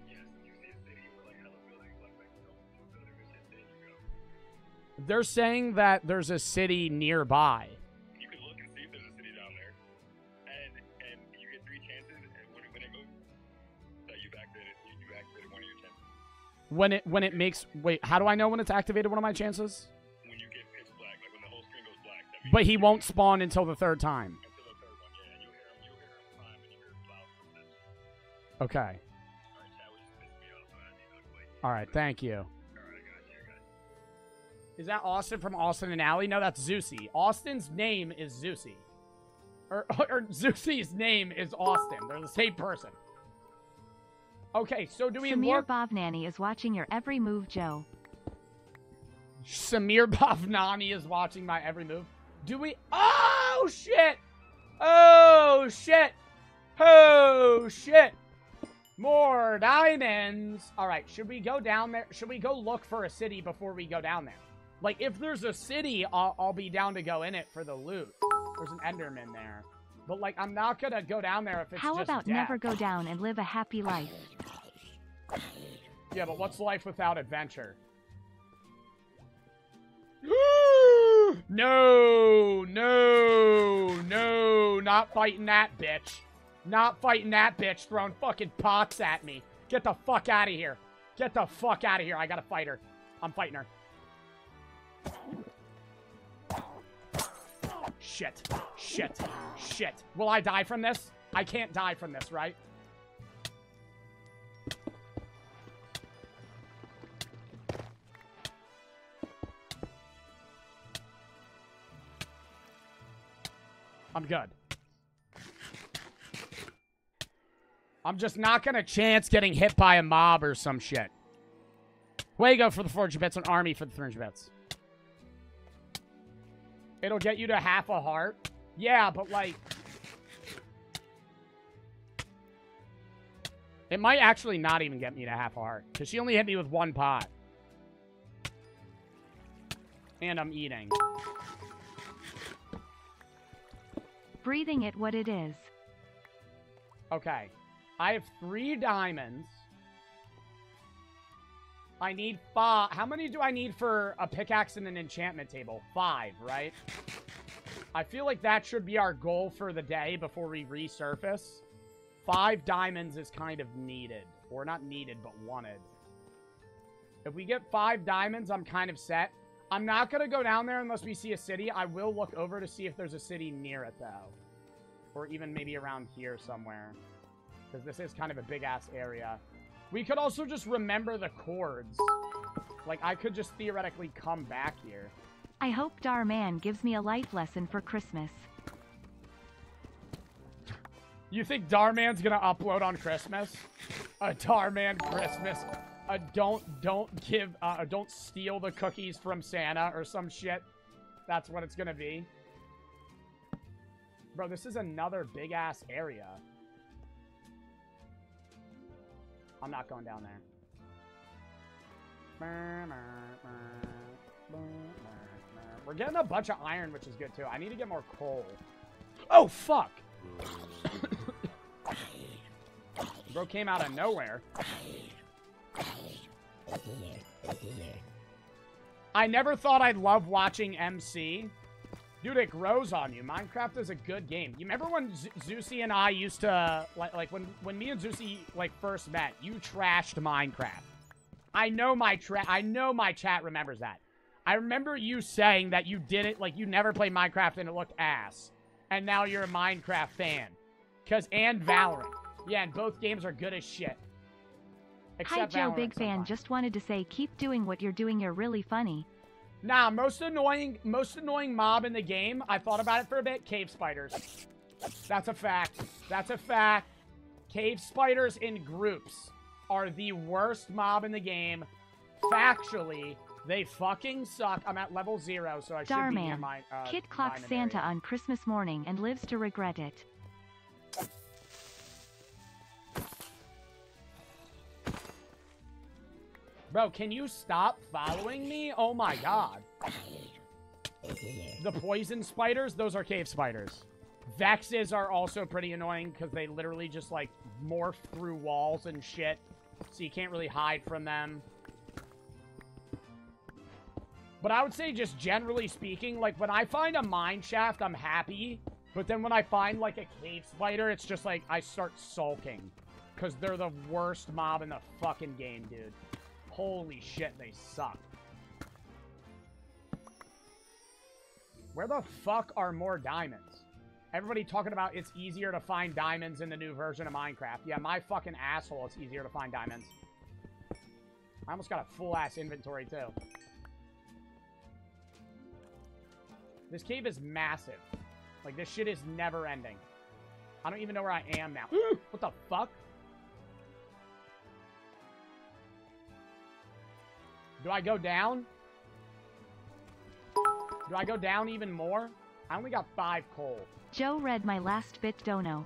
[SPEAKER 1] They're saying that there's a city nearby.
[SPEAKER 3] You can look and see if there's a city down there, and you get 3 chances, and when it goes, that you activated one of your chances.
[SPEAKER 1] When it makes wait, how do I know when it's activated? One of my chances?
[SPEAKER 3] When you get pitch black, like when the whole screen goes black. That means
[SPEAKER 1] But he won't spawn until the 3rd time.
[SPEAKER 3] until the third one, yeah, and you'll hear him time, and you hear him loud footsteps.
[SPEAKER 1] Okay.
[SPEAKER 3] All right, chat, which just pissed me off, so I need to wait.
[SPEAKER 1] All right. Thank you.
[SPEAKER 3] All right, I got you.
[SPEAKER 1] Is that Austin from Austin and Alley? No, that's Zeusy. Austin's name is Zeusy. Or Zeusy's name is Austin. They're the same person. Okay, so do we
[SPEAKER 2] Samir
[SPEAKER 1] work?
[SPEAKER 2] Bovnani is watching your every move, Joe.
[SPEAKER 1] Samir Bhavnani is watching my every move. Do we? Oh, shit! Oh, shit! Oh, shit! More diamonds! Alright, should we go down there? Should we go look for a city before we go down there? Like, if there's a city, I'll be down to go in it for the loot. There's an Enderman there. But, like, I'm not gonna go down there if it's
[SPEAKER 2] How
[SPEAKER 1] just
[SPEAKER 2] about
[SPEAKER 1] death.
[SPEAKER 2] never go down and live a happy life?
[SPEAKER 1] Yeah, but what's life without adventure? No, no, no, not fighting that bitch. Not fighting that bitch throwing fucking pots at me. Get the fuck out of here. Get the fuck out of here. I gotta fight her. I'm fighting her. Shit. Shit. Shit. Will I die from this? I can't die from this, right? I'm good. I'm just not gonna chance getting hit by a mob or some shit. Fuego for the 400 bits, an army for the 300 bits. It'll get you to half a heart. Yeah, but like... It might actually not even get me to half a heart. Because she only hit me with one pot. And I'm eating.
[SPEAKER 2] Breathing it what it is.
[SPEAKER 1] Okay. I have 3 diamonds. I need 5. How many do I need for a pickaxe and an enchantment table? 5, right? I feel like that should be our goal for the day before we resurface. 5 diamonds is kind of needed. Or not needed, but wanted. If we get 5 diamonds, I'm kind of set. I'm not going to go down there unless we see a city. I will look over to see if there's a city near it, though. Or even maybe around here somewhere. Because this is kind of a big-ass area. We could also just remember the chords. Like, I could just theoretically come back here.
[SPEAKER 2] I hope Darman gives me a life lesson for Christmas.
[SPEAKER 1] You think Darman's gonna upload on Christmas? A Darman Christmas. Don't steal the cookies from Santa or some shit. That's what it's gonna be. Bro, this is another big-ass area. I'm not going down there. We're getting a bunch of iron, which is good, too. I need to get more coal. Oh, fuck! Bro came out of nowhere. I never thought I'd love watching MC. Dude, it grows on you. Minecraft is a good game. You remember when Zeusy and I used to, like when me and Zeusy, like, first met, you trashed Minecraft. I know my chat remembers that. I remember you saying that you didn't, like, you never played Minecraft and it looked ass. And now you're a Minecraft fan. And Valorant. Yeah, and both games are good as shit.
[SPEAKER 2] Hi, Joe, big fan. Just wanted to say, keep doing what you're doing. You're really funny.
[SPEAKER 1] Nah, most annoying mob in the game, I thought about it for a bit, cave spiders. That's a fact. That's a fact. Cave spiders in groups are the worst mob in the game. Factually, they fucking suck. I'm at level 0, so I should be near my
[SPEAKER 2] Kid clocks Santa on Christmas morning and lives to regret it.
[SPEAKER 1] Bro, can you stop following me? Oh my god. The poison spiders, those are cave spiders. Vexes are also pretty annoying because they literally just, like, morph through walls and shit. So you can't really hide from them. But I would say, just generally speaking, like, when I find a mine shaft, I'm happy. But then when I find, like, a cave spider, it's just like, I start sulking. Because they're the worst mob in the fucking game, dude. Holy shit, they suck. Where the fuck are more diamonds? Everybody talking about it's easier to find diamonds in the new version of Minecraft. Yeah, my fucking asshole, it's easier to find diamonds. I almost got a full-ass inventory, too. This cave is massive. Like, this shit is never ending. I don't even know where I am now. What the fuck? Do I go down? Do I go down even more? I only got 5 coal.
[SPEAKER 2] Joe read my last bit dono.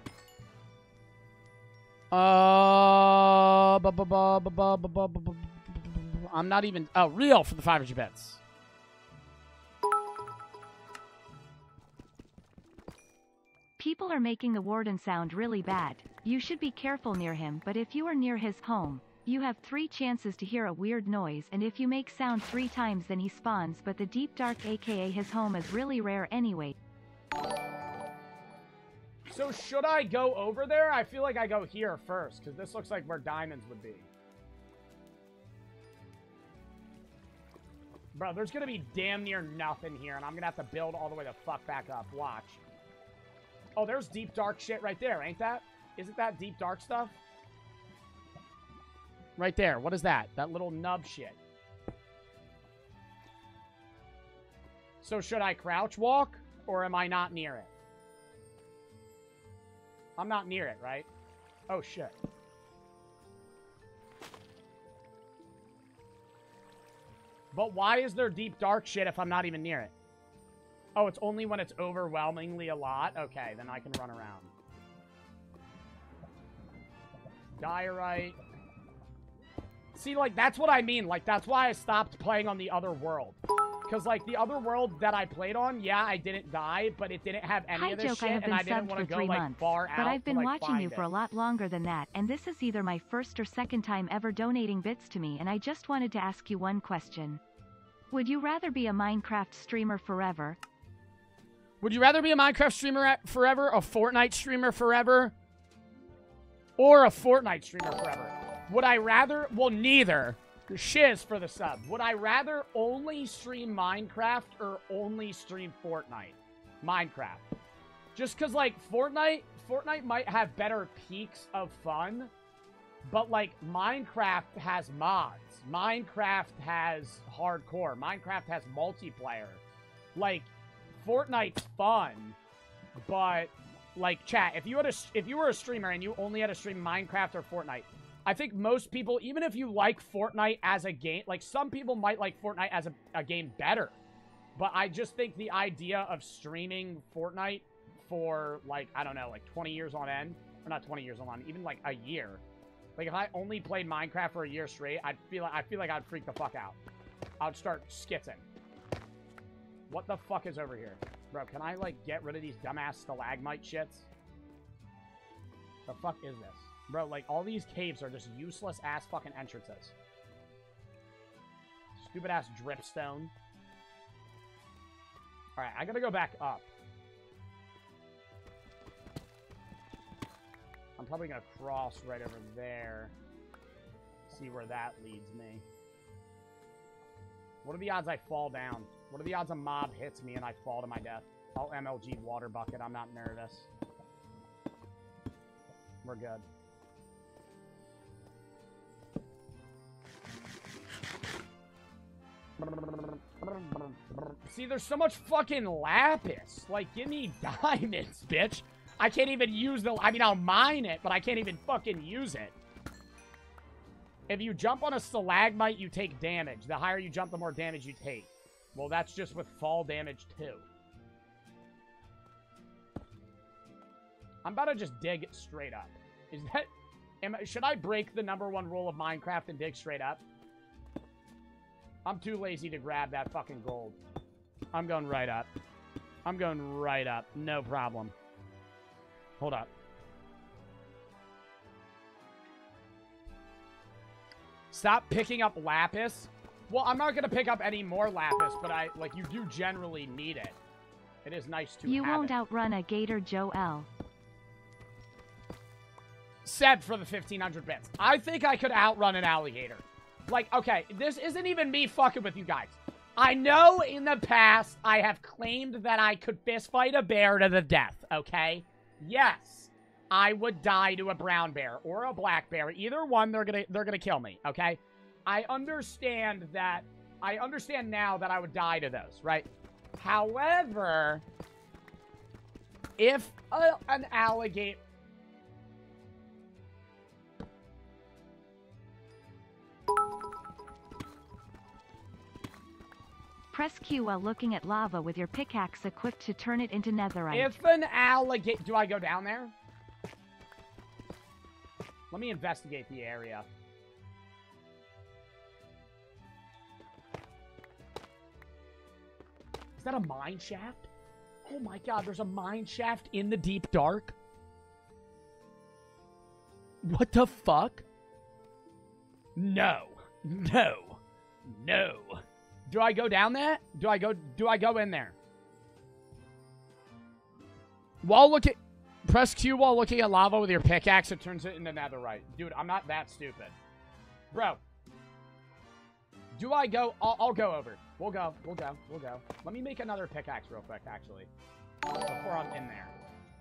[SPEAKER 1] I'm not even... Oh, real for the 500 bits.
[SPEAKER 2] People are making the warden sound really bad. You should be careful near him, but if you are near his home, you have 3 chances to hear a weird noise, and if you make sound 3 times then he spawns, but the deep dark aka his home is really rare anyway.
[SPEAKER 1] So should I go over there? I feel like I go here first, because this looks like where diamonds would be. Bro, there's going to be damn near nothing here, and I'm going to have to build all the way the fuck back up. Watch. Oh, there's deep dark shit right there, ain't that? Isn't that deep dark stuff? Right there. What is that? That little nub shit. So should I crouch walk, or am I not near it? I'm not near it, right? Oh, shit. But why is there deep dark shit if I'm not even near it? Oh, it's only when it's overwhelmingly a lot? Okay, then I can run around. Diorite. See, like, that's what I mean. Like, that's why I stopped playing on the other world. Because, like, the other world that I played on, yeah, I didn't die, but it didn't have any of this shit, and I didn't want to go, like, far out.
[SPEAKER 2] But I've been
[SPEAKER 1] to, like,
[SPEAKER 2] watching you for a lot longer than that, and this is either my first or second time ever donating bits to me, and I just wanted to ask you one question. Would you rather be a Minecraft streamer forever?
[SPEAKER 1] Would you rather be a Minecraft streamer forever, a Fortnite streamer forever, or a Fortnite streamer forever? Would I rather... Well, neither. Shiz for the sub. Would I rather only stream Minecraft or only stream Fortnite? Minecraft. Just because, like, Fortnite might have better peaks of fun, but, like, Minecraft has mods. Minecraft has hardcore. Minecraft has multiplayer. Like, Fortnite's fun, but, like, chat, if you were a streamer and you only had to stream Minecraft or Fortnite, I think most people, even if you like Fortnite as a game, like, some people might like Fortnite as a game better. But I just think the idea of streaming Fortnite for, like, I don't know, like, 20 years on end, or not 20 years on end, even, like, a year. Like, if I only played Minecraft for a year straight, I feel like I'd freak the fuck out. I'd start skitzing. What the fuck is over here? Bro, can I, like, get rid of these dumbass stalagmite shits? The fuck is this? Bro, like, all these caves are just useless-ass fucking entrances. Stupid-ass dripstone. Alright, I gotta go back up. I'm probably gonna cross right over there. See where that leads me. What are the odds I fall down? What are the odds a mob hits me and I fall to my death? I'll MLG water bucket. I'm not nervous. We're good. See, there's so much fucking lapis. Like, give me diamonds, bitch. I can't even use the... I mean, I'll mine it, but I can't even fucking use it. If you jump on a stalagmite, you take damage. The higher you jump, the more damage you take. Well, that's just with fall damage, too. I'm about to just dig straight up. Is that... should I break the #1 rule of Minecraft and dig straight up? I'm too lazy to grab that fucking gold. I'm going right up. I'm going right up. No problem. Hold up. Stop picking up lapis. Well, I'm not going to pick up any more lapis, but you do generally need it. It is nice to have
[SPEAKER 2] You won't
[SPEAKER 1] it.
[SPEAKER 2] outrun a gator, Joel.
[SPEAKER 1] Seb for the 1,500 bits. I think I could outrun an alligator. Like, okay, this isn't even me fucking with you guys. I know in the past I have claimed that I could fist fight a bear to the death, okay? Yes, I would die to a brown bear or a black bear. Either one, they're gonna kill me, okay? I understand now that I would die to those, right? However, if an alligator...
[SPEAKER 2] Press Q while looking at lava with your pickaxe equipped to turn it into netherite.
[SPEAKER 1] If an alligator... Do I go down there? Let me investigate the area. Is that a mine shaft? Oh my god, there's a mine shaft in the deep dark? What the fuck? No. No. No. Do I go down that? Do I go in there? While looking... Press Q while looking at lava with your pickaxe, it turns it into netherite. Dude, I'm not that stupid. Bro. Do I go... I'll go over. We'll go. Let me make another pickaxe real quick, actually. Before I'm in there.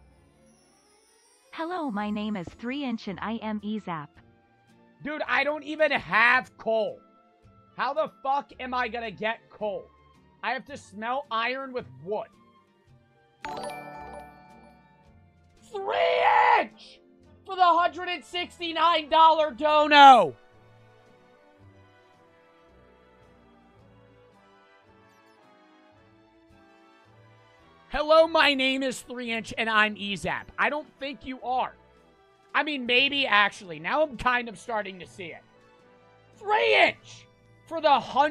[SPEAKER 2] Hello, my name is 3inch and I am EZAP.
[SPEAKER 1] Dude, I don't even have coal. How the fuck am I gonna get coal? I have to smelt iron with wood. 3inch! for the $169 dono. Hello, my name is 3inch and I'm EZAP. I don't think you are. I mean, maybe actually. Now I'm kind of starting to see it. 3inch for the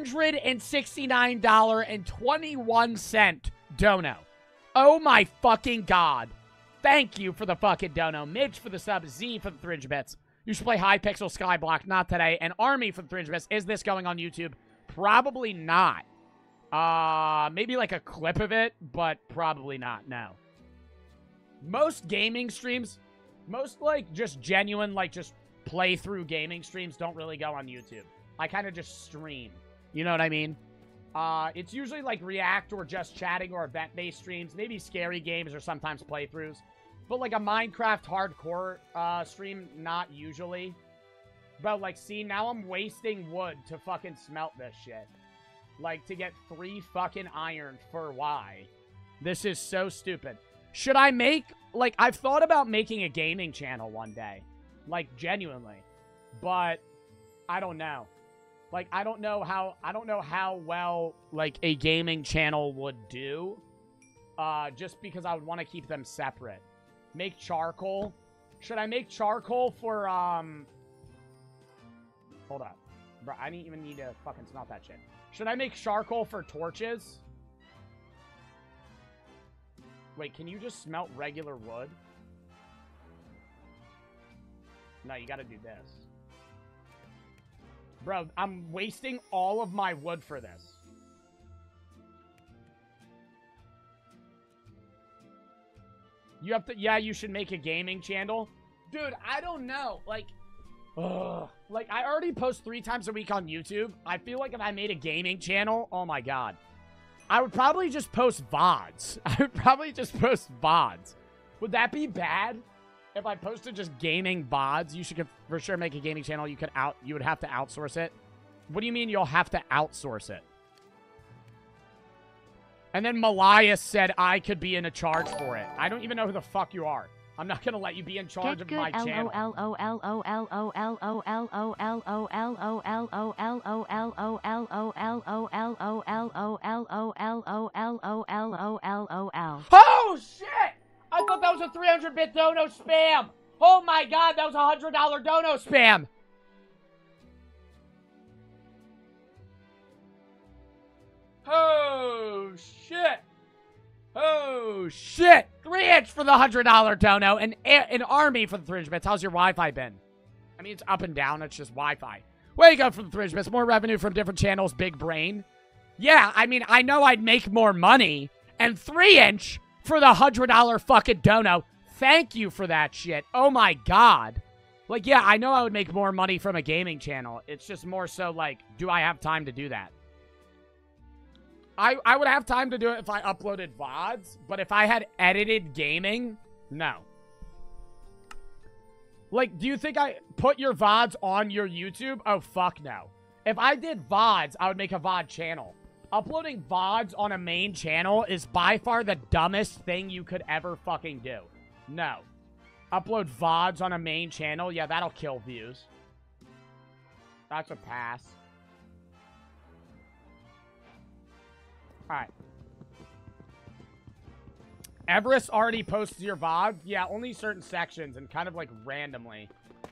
[SPEAKER 1] $169.21 dono. Oh my fucking god. Thank you for the fucking dono. Midge for the sub. Z for the 3inch bits. You should play Hypixel Skyblock. Not today. And Army for the 3inch bits. Is this going on YouTube? Probably not. Maybe like a clip of it, but probably not, no. Most gaming streams, most like just genuine, like just playthrough gaming streams don't really go on YouTube. I kind of just stream. You know what I mean? It's usually like React or just chatting or event-based streams, maybe scary games or sometimes playthroughs. But like a Minecraft hardcore stream, not usually. But like, see, now I'm wasting wood to fucking smelt this shit. Like, to get 3 fucking iron for why? This is so stupid. Should I make, like, I've thought about making a gaming channel one day. Like, genuinely. But, I don't know. Like, I don't know how well, like, a gaming channel would do. Just because I would want to keep them separate. Make charcoal. Should I make charcoal for, Hold up. Bro, I didn't even need to fucking smelt that shit. Should I make charcoal for torches? Wait, can you just smelt regular wood? No, you gotta do this. Bro, I'm wasting all of my wood for this. You have to, yeah, you should make a gaming channel. Dude, I don't know. Like, ugh. Like, I already post 3 times a week on YouTube. I feel like if I made a gaming channel, oh my god. I would probably just post VODs. I would probably just post VODs. Would that be bad? If I posted just gaming VODs, you should for sure make a gaming channel. You would have to outsource it. What do you mean you'll have to outsource it? And then Malaya said I could be in charge for it. I don't even know who the fuck you are. I'm not gonna let you be in charge of my channel. Oh shit! I thought that was a 300-bit dono spam. Oh my god, that was a $100 dono spam. Oh shit! Oh, shit! 3inch for the $100 dono, and an Army for the 300 bits. How's your Wi-Fi been? I mean, it's up and down. It's just Wi-Fi. Way to go for the 300 bits. More revenue from different channels. Big brain. Yeah, I mean, I know I'd make more money. And 3inch for the $100 fucking dono. Thank you for that shit. Oh, my God. Like, yeah, I know I would make more money from a gaming channel. It's just more so, like, do I have time to do that? I would have time to do it if I uploaded VODs, but if I had edited gaming, no. Like, do you think I put your VODs on your YouTube? Oh, fuck no. If I did VODs, I would make a VOD channel. Uploading VODs on a main channel is by far the dumbest thing you could ever fucking do. No. Upload VODs on a main channel? Yeah, that'll kill views. That's a pass. Alright. Everest already posts your VOD? Yeah, only certain sections and kind of like randomly.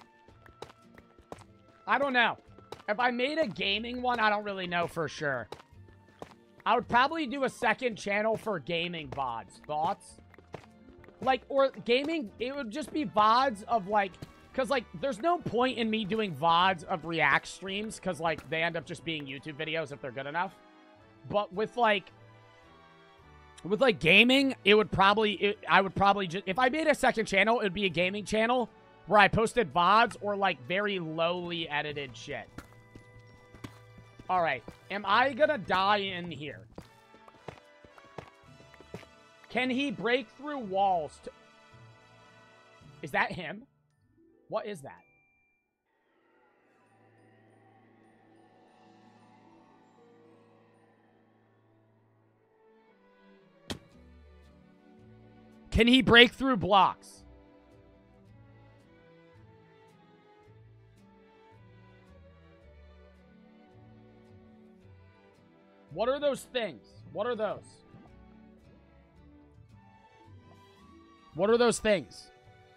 [SPEAKER 1] I don't know. If I made a gaming one, I don't really know for sure. I would probably do a second channel for gaming VODs. Thoughts? Like, or gaming, it would just be VODs of like, because like, there's no point in me doing VODs of React streams because like, they end up just being YouTube videos if they're good enough. But with like gaming, I would probably just, if I made a second channel, it would be a gaming channel where I posted VODs or like very lowly edited shit. All right, am I gonna die in here? Can he break through walls? Is that him? What is that? Can he break through blocks? What are those things? What are those? What are those things?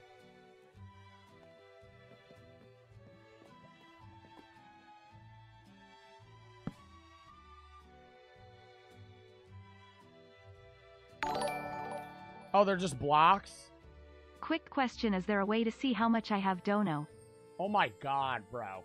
[SPEAKER 1] Oh, they're just blocks?
[SPEAKER 2] Quick question, is there a way to see how much I have dono?
[SPEAKER 1] Oh my god, bro.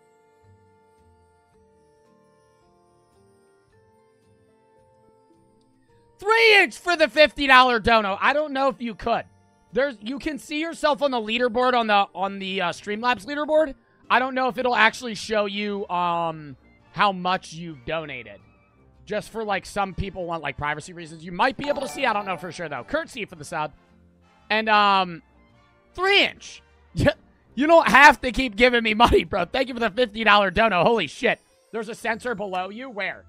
[SPEAKER 1] $3 for the $50 dono. I don't know if you could. You can see yourself on the leaderboard on the Streamlabs leaderboard. I don't know if it'll actually show you how much you've donated. Just for like some people want like privacy reasons. You might be able to see. I don't know for sure though. Curtsy for the sub. And 3-inch. You don't have to keep giving me money, bro. Thank you for the $50 dono. Holy shit. There's a sensor below you. Where?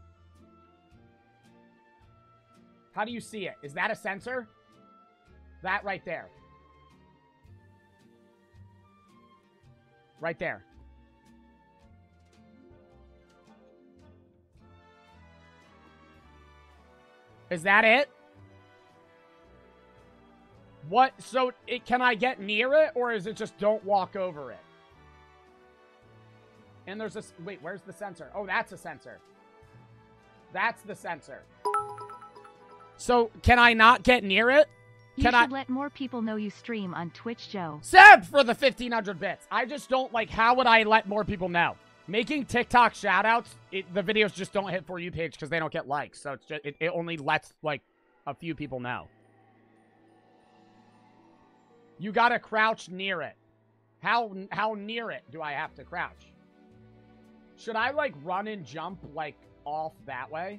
[SPEAKER 1] How do you see it? Is that a sensor? That right there. Right there. Is that it? What? So, can I get near it, or is it just don't walk over it? And there's a... Wait, where's the sensor? Oh, that's a sensor. That's the sensor. So, can I not get near it?
[SPEAKER 2] You should let more people know you stream on Twitch, Joe.
[SPEAKER 1] Seb for the 1,500 bits. I just don't, like, how would I let more people know? Making TikTok shoutouts, the videos just don't hit For You page because they don't get likes. So, it's just, it only lets, like, a few people know. You gotta crouch near it. How near it do I have to crouch? Should I, like, run and jump, like, off that way?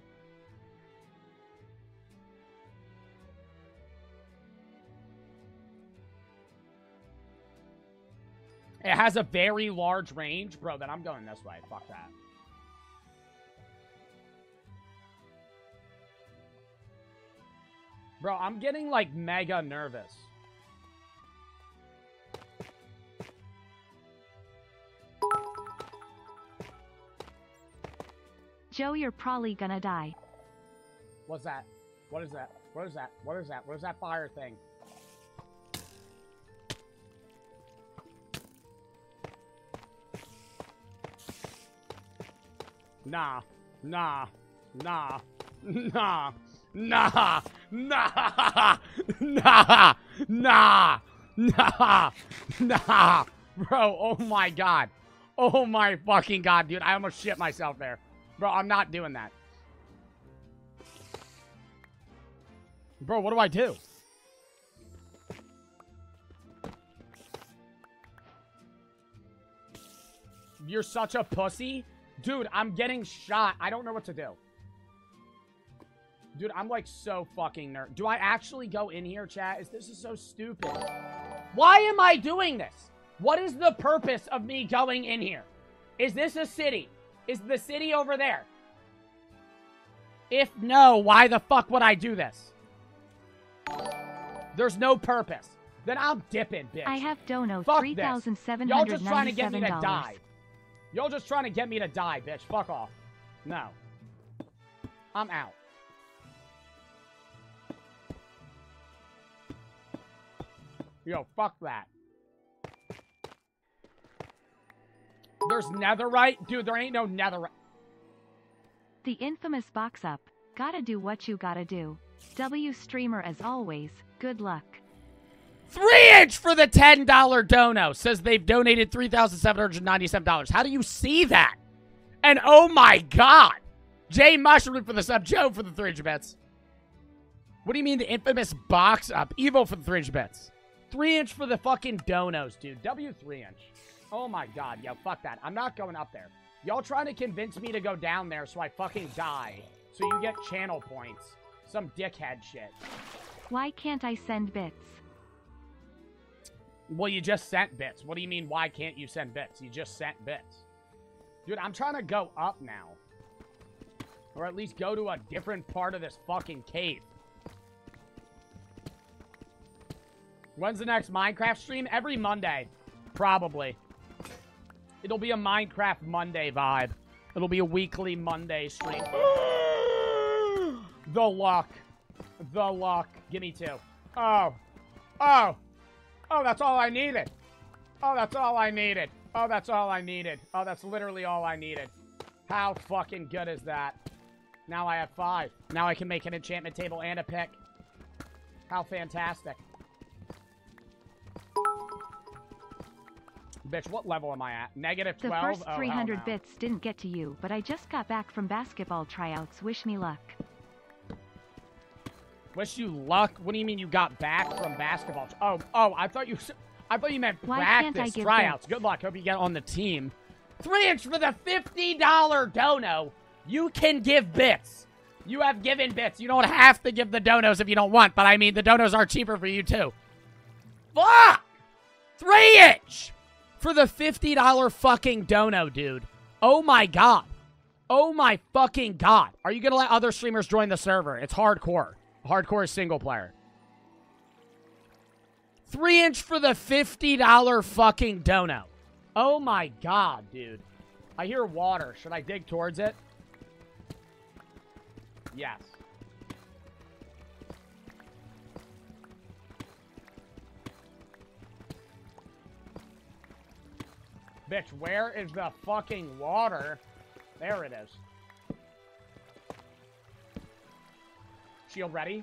[SPEAKER 1] It has a very large range. Bro, then I'm going this way. Fuck that. Bro, I'm getting, like, mega nervous.
[SPEAKER 2] Joe, you're probably gonna die.
[SPEAKER 1] What's that? What is that? What is that? What is that? What is that fire thing? Nah. Nah. Nah. Nah. Nah. Nah. Nah. Nah. Nah. Nah. Bro, oh my god. Oh my fucking god, dude. I almost shit myself there. Bro, I'm not doing that. Bro, what do I do? You're such a pussy? Dude, I'm getting shot. I don't know what to do. Dude, I'm like so fucking nerd. Do I actually go in here, chat? This is so stupid. Why am I doing this? What is the purpose of me going in here? Is this a city? Is the city over there? If no, why the fuck would I do this? There's no purpose. Then I'm dipping, bitch.
[SPEAKER 2] I have dono $3,797.
[SPEAKER 1] Y'all just trying to get me to die. Y'all just trying to get me to die, bitch. Fuck off. No. I'm out. Yo, fuck that. There's netherite? Dude, there ain't no netherite.
[SPEAKER 2] The infamous box up. Gotta do what you gotta do. W streamer as always. Good luck.
[SPEAKER 1] 3-inch for the $10 dono. Says they've donated $3,797. How do you see that? And oh my god. Jay Mushroom for the sub. Joe for the 300 bits. What do you mean the infamous box up? Evo for the 300 bits. 3-inch for the fucking donos, dude. W 3-inch. Oh my god. Yo, fuck that. I'm not going up there. Y'all trying to convince me to go down there so I fucking die. So you get channel points. Some dickhead shit.
[SPEAKER 2] Why can't I send bits?
[SPEAKER 1] Well, you just sent bits. What do you mean, why can't you send bits? You just sent bits. Dude, I'm trying to go up now. Or at least go to a different part of this fucking cave. When's the next Minecraft stream? Every Monday. Probably. It'll be a Minecraft Monday vibe. It'll be a weekly Monday stream. The luck. The luck. Give me 2. Oh. Oh. Oh, that's all I needed. Oh, that's all I needed. Oh, that's all I needed. Oh, that's literally all I needed. How fucking good is that? Now I have 5. Now I can make an enchantment table and a pick. How fantastic. Bitch, what level am I at? Negative 12?
[SPEAKER 2] The first
[SPEAKER 1] Oh,
[SPEAKER 2] 300
[SPEAKER 1] hell no.
[SPEAKER 2] bits didn't get to you, but I just got back from basketball tryouts. Wish me luck.
[SPEAKER 1] Wish you luck? What do you mean you got back from basketball? Oh, I thought you meant
[SPEAKER 2] Why can't I
[SPEAKER 1] practice,
[SPEAKER 2] give
[SPEAKER 1] tryouts.
[SPEAKER 2] bits?
[SPEAKER 1] Good luck. Hope you get on the team. 3-inch for the $50 dono. You can give bits. You have given bits. You don't have to give the donos if you don't want, but I mean, the donos are cheaper for you too. Fuck! 3-inch for the $50 fucking dono, dude. Oh my god. Oh my fucking god. Are you gonna let other streamers join the server? It's hardcore. Hardcore is single player. 3-inch for the $50 fucking dono. Oh my god, dude. I hear water. Should I dig towards it? Yes. Bitch, where is the fucking water? There it is. Shield ready.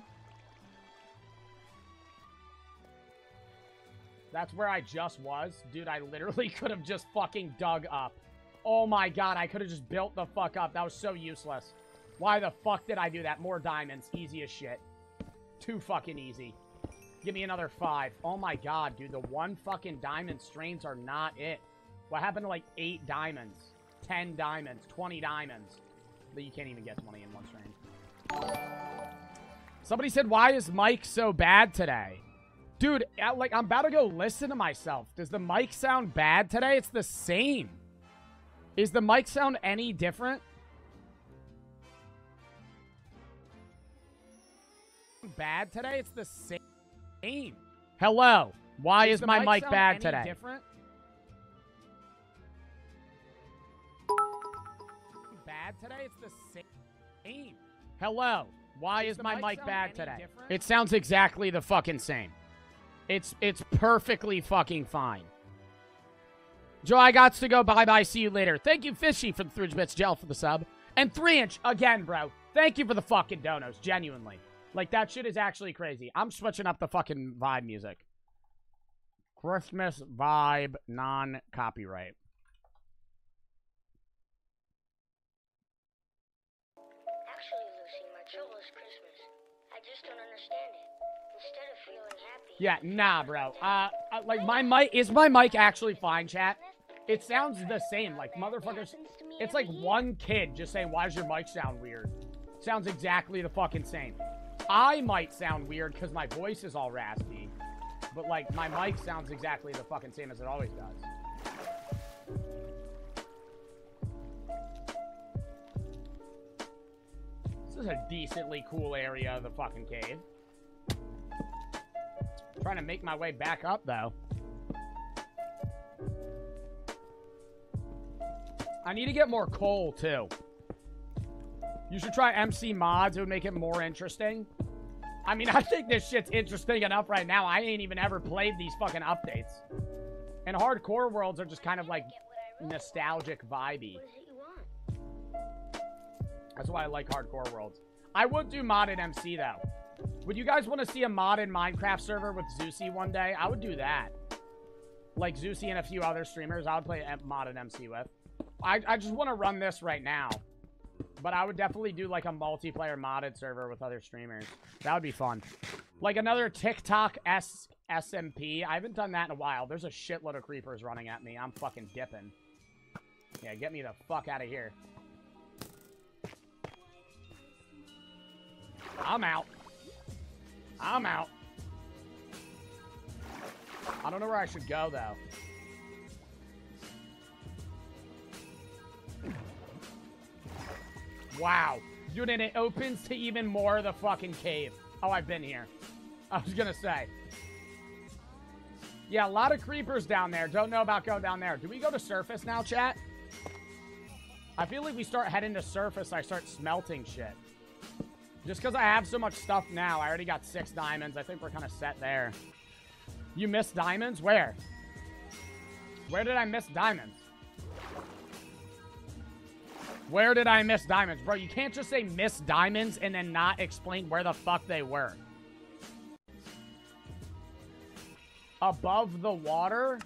[SPEAKER 1] That's where I just was. Dude, I literally could have just fucking dug up. Oh my god, I could have just built the fuck up. That was so useless. Why the fuck did I do that? More diamonds. Easy as shit. Too fucking easy. Give me another 5. Oh my god, dude. The 1 fucking diamond strains are not it. What happened to like 8 diamonds? 10 diamonds. 20 diamonds. But you can't even get 20 in 1 strain. Somebody said, why is Mike so bad today? Dude, like, I'm about to go listen to myself. Does the mic sound bad today? It's the same. Is the mic sound any different? Bad today? It's the same. Hello. Why is my mic bad today? Different? Bad today? It's the same. Hello. Why is my mic bad today? Different? It sounds exactly the fucking same. It's perfectly fucking fine. Joe, I got to go. Bye-bye. See you later. Thank you, Fishy, for the 3 bits. Gel for the sub. And 3-inch, again, bro. Thank you for the fucking donos. Genuinely. Like, that shit is actually crazy. I'm switching up the fucking vibe music. Christmas vibe, non-copyright.
[SPEAKER 4] Actually, Lucy, my trouble is Christmas. I just don't understand it. Instead of feeling happy...
[SPEAKER 1] Yeah, nah, bro. Like, my mic... Is my mic actually fine, chat? It sounds the same. Like, motherfuckers... It's like one kid just saying, why does your mic sound weird? Sounds exactly the fucking same. I might sound weird because my voice is all raspy. But, like, my mic sounds exactly the fucking same as it always does. This is a decently cool area of the fucking cave. Trying to make my way back up, though. I need to get more coal, too. You should try MC mods. It would make it more interesting. I mean, I think this shit's interesting enough right now. I ain't even ever played these fucking updates. And hardcore worlds are just kind of, like, nostalgic vibey.
[SPEAKER 4] What is it you want?
[SPEAKER 1] That's why I like hardcore worlds. I would do modded MC, though. Would you guys want to see a modded Minecraft server with Zeusy one day? I would do that. Like Zeusy and a few other streamers, I would play modded MC with. I just want to run this right now. But I would definitely do, like, a multiplayer modded server with other streamers. That would be fun. Like, another TikTok SMP. I haven't done that in a while. There's a shitload of creepers running at me. I'm fucking dipping. Yeah, get me the fuck out of here. I'm out. I'm out. I don't know where I should go, though. Wow. Dude, and it opens to even more of the fucking cave. Oh, I've been here. I was gonna say. Yeah, a lot of creepers down there. Don't know about going down there. Do we go to surface now, chat? I feel like we start heading to surface, I start smelting shit. Just because I have so much stuff now. I already got 6 diamonds. I think we're kind of set there. You missed diamonds? Where? Where did I miss diamonds? Where did I miss diamonds? Bro, you can't just say miss diamonds and then not explain where the fuck they were. Above the water?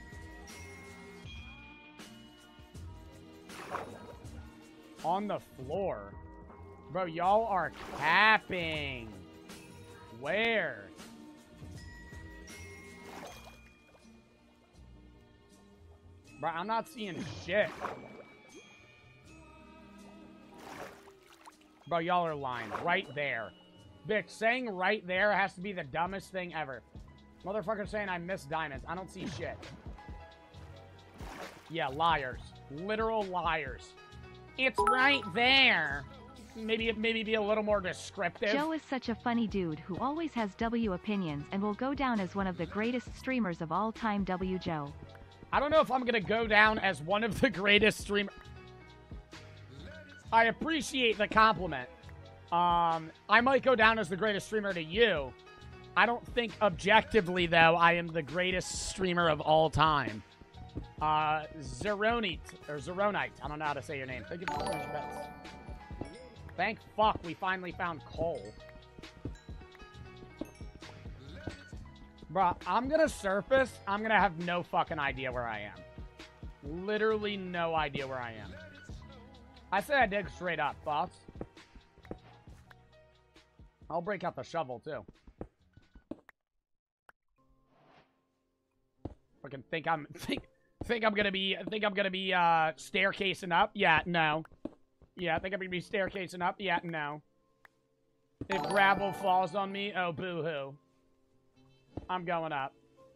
[SPEAKER 1] On the floor? Bro, y'all are capping. Where? Bro, I'm not seeing shit. Bro, y'all are lying. Right there. Bitch, saying right there has to be the dumbest thing ever. Motherfucker saying I missed diamonds. I don't see shit. Yeah, liars. Literal liars. It's right there. Maybe be a little more descriptive.
[SPEAKER 2] Joe is such a funny dude who always has W opinions and will go down as one of the greatest streamers of all time. W Joe.
[SPEAKER 1] I don't know if I'm gonna go down as one of the greatest streamers. I appreciate the compliment. I might go down as the greatest streamer to you. I don't think objectively, though, I am the greatest streamer of all time. Zeronite. I don't know how to say your name. Thank you for the bets. Thank fuck we finally found coal. Bruh, I'm gonna surface. I'm gonna have no fucking idea where I am. Literally no idea where I am. I say I dig straight up, thoughts? I'll break out the shovel, too. Fucking think I'm gonna be staircasing up? Yeah, no. Yeah, I think I'm gonna be staircasing up? Yeah, no. If gravel falls on me, oh boo-hoo. I'm going up.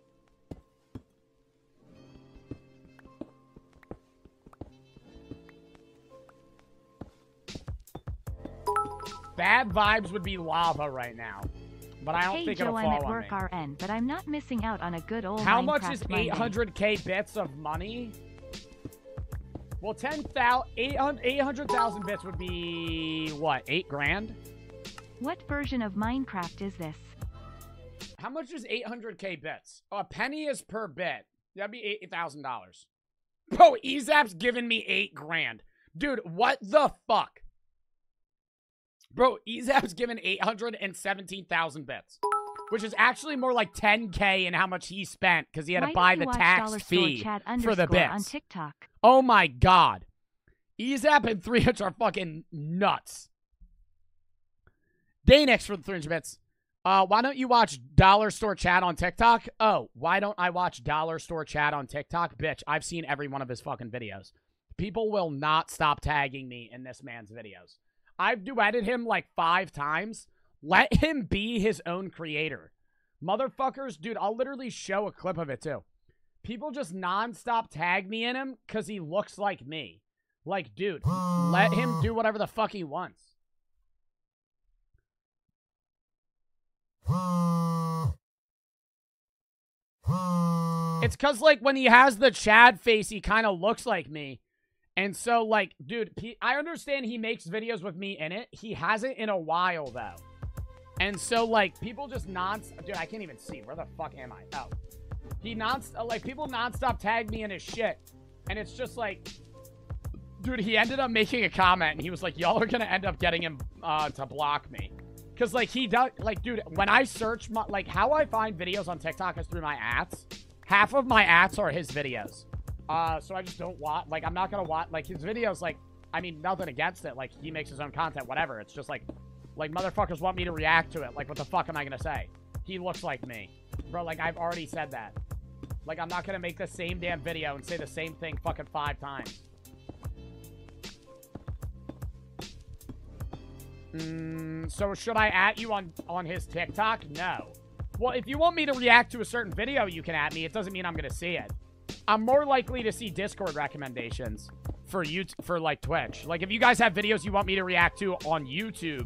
[SPEAKER 1] Bad vibes would be lava right now. But I don't think it'll fall on me.
[SPEAKER 2] Hey Joe, I'm at work RN, but I'm not missing out on a good old
[SPEAKER 1] How much
[SPEAKER 2] Minecraft
[SPEAKER 1] is
[SPEAKER 2] Monday.
[SPEAKER 1] 800k bits of money? Well, 800,000 bits would be, what, 8 grand?
[SPEAKER 2] What version of Minecraft is this?
[SPEAKER 1] How much is 800k bits? Oh, a penny is per bit. That'd be $8,000. Bro, EZAP's giving me 8 grand. Dude, what the fuck? Bro, EZAP's given 817,000 bits. Which is actually more like 10k in how much he spent because he had to buy the tax fee for the bits.
[SPEAKER 2] On TikTok.
[SPEAKER 1] Oh my god. EZAP and 300 are fucking nuts. Danex for the 300 bits. Why don't you watch Dollar Store Chat on TikTok? Oh, why don't I watch Dollar Store Chat on TikTok? Bitch, I've seen every one of his fucking videos. People will not stop tagging me in this man's videos. I've duetted him like 5 times. Let him be his own creator. Motherfuckers, dude, I'll literally show a clip of it too. People just nonstop tag me in him because he looks like me. Like, dude, let him do whatever the fuck he wants. It's because, like, when he has the Chad face, he kind of looks like me. And so, like, dude, I understand he makes videos with me in it. He hasn't in a while, though. And so, like, people just Dude, I can't even see. Where the fuck am I? Oh. People nonstop tag me in his shit. And it's just like... Dude, he ended up making a comment, and he was like, y'all are gonna end up getting him to block me. Because, like, he does... Like, dude, when I search... Like, how I find videos on TikTok is through my ads. Half of my ads are his videos. So I just don't watch... Like, I'm not gonna watch... Like, his videos, like... I mean, nothing against it. Like, he makes his own content, whatever. It's just, like... Like, motherfuckers want me to react to it. Like, what the fuck am I gonna say? He looks like me. Bro, like, I've already said that. Like, I'm not gonna make the same damn video and say the same thing fucking 5 times. So should I at you on his TikTok? No. Well, if you want me to react to a certain video, you can at me. It doesn't mean I'm gonna see it. I'm more likely to see Discord recommendations for YouTube, for like Twitch. Like, if you guys have videos you want me to react to on YouTube, !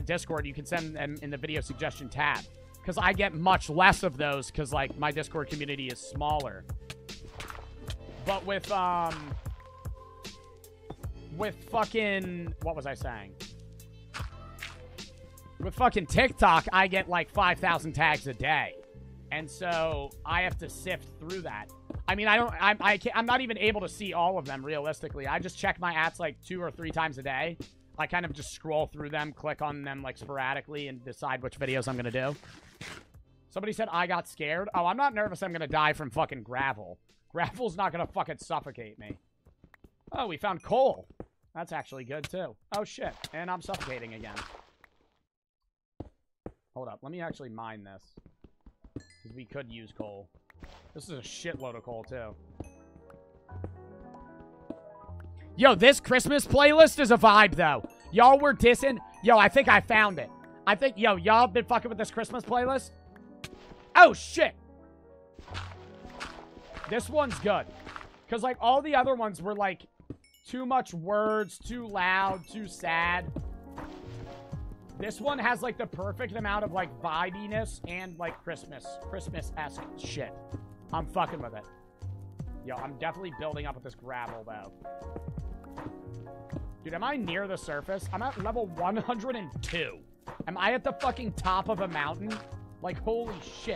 [SPEAKER 1] Discord, you can send them in the video suggestion tab. Because I get much less of those because, like, my Discord community is smaller. But with fucking... What was I saying? With fucking TikTok, I get like 5,000 tags a day. And so I have to sift through that. I mean, I'm not even able to see all of them realistically. I just check my ads like 2 or 3 times a day. I kind of just scroll through them, click on them like sporadically, and decide which videos I'm going to do. Somebody said I got scared. Oh, I'm not nervous I'm going to die from fucking gravel. Gravel's not going to fucking suffocate me. Oh, we found coal. That's actually good too. Oh shit. And I'm suffocating again. Hold up. Let me actually mine this. Because we could use coal. This is a shitload of coal too. Yo, this Christmas playlist is a vibe though. Y'all were dissing. Yo, I think I found it. I think, yo, y'all been fucking with this Christmas playlist? Oh shit. This one's good. Because like all the other ones were like too much words, too loud, too sad. This one has like the perfect amount of like vibiness and like Christmas-esque shit. I'm fucking with it. Yo, I'm definitely building up with this gravel though. Dude, am I near the surface? I'm at level 102. Am I at the fucking top of a mountain? Like, holy shit.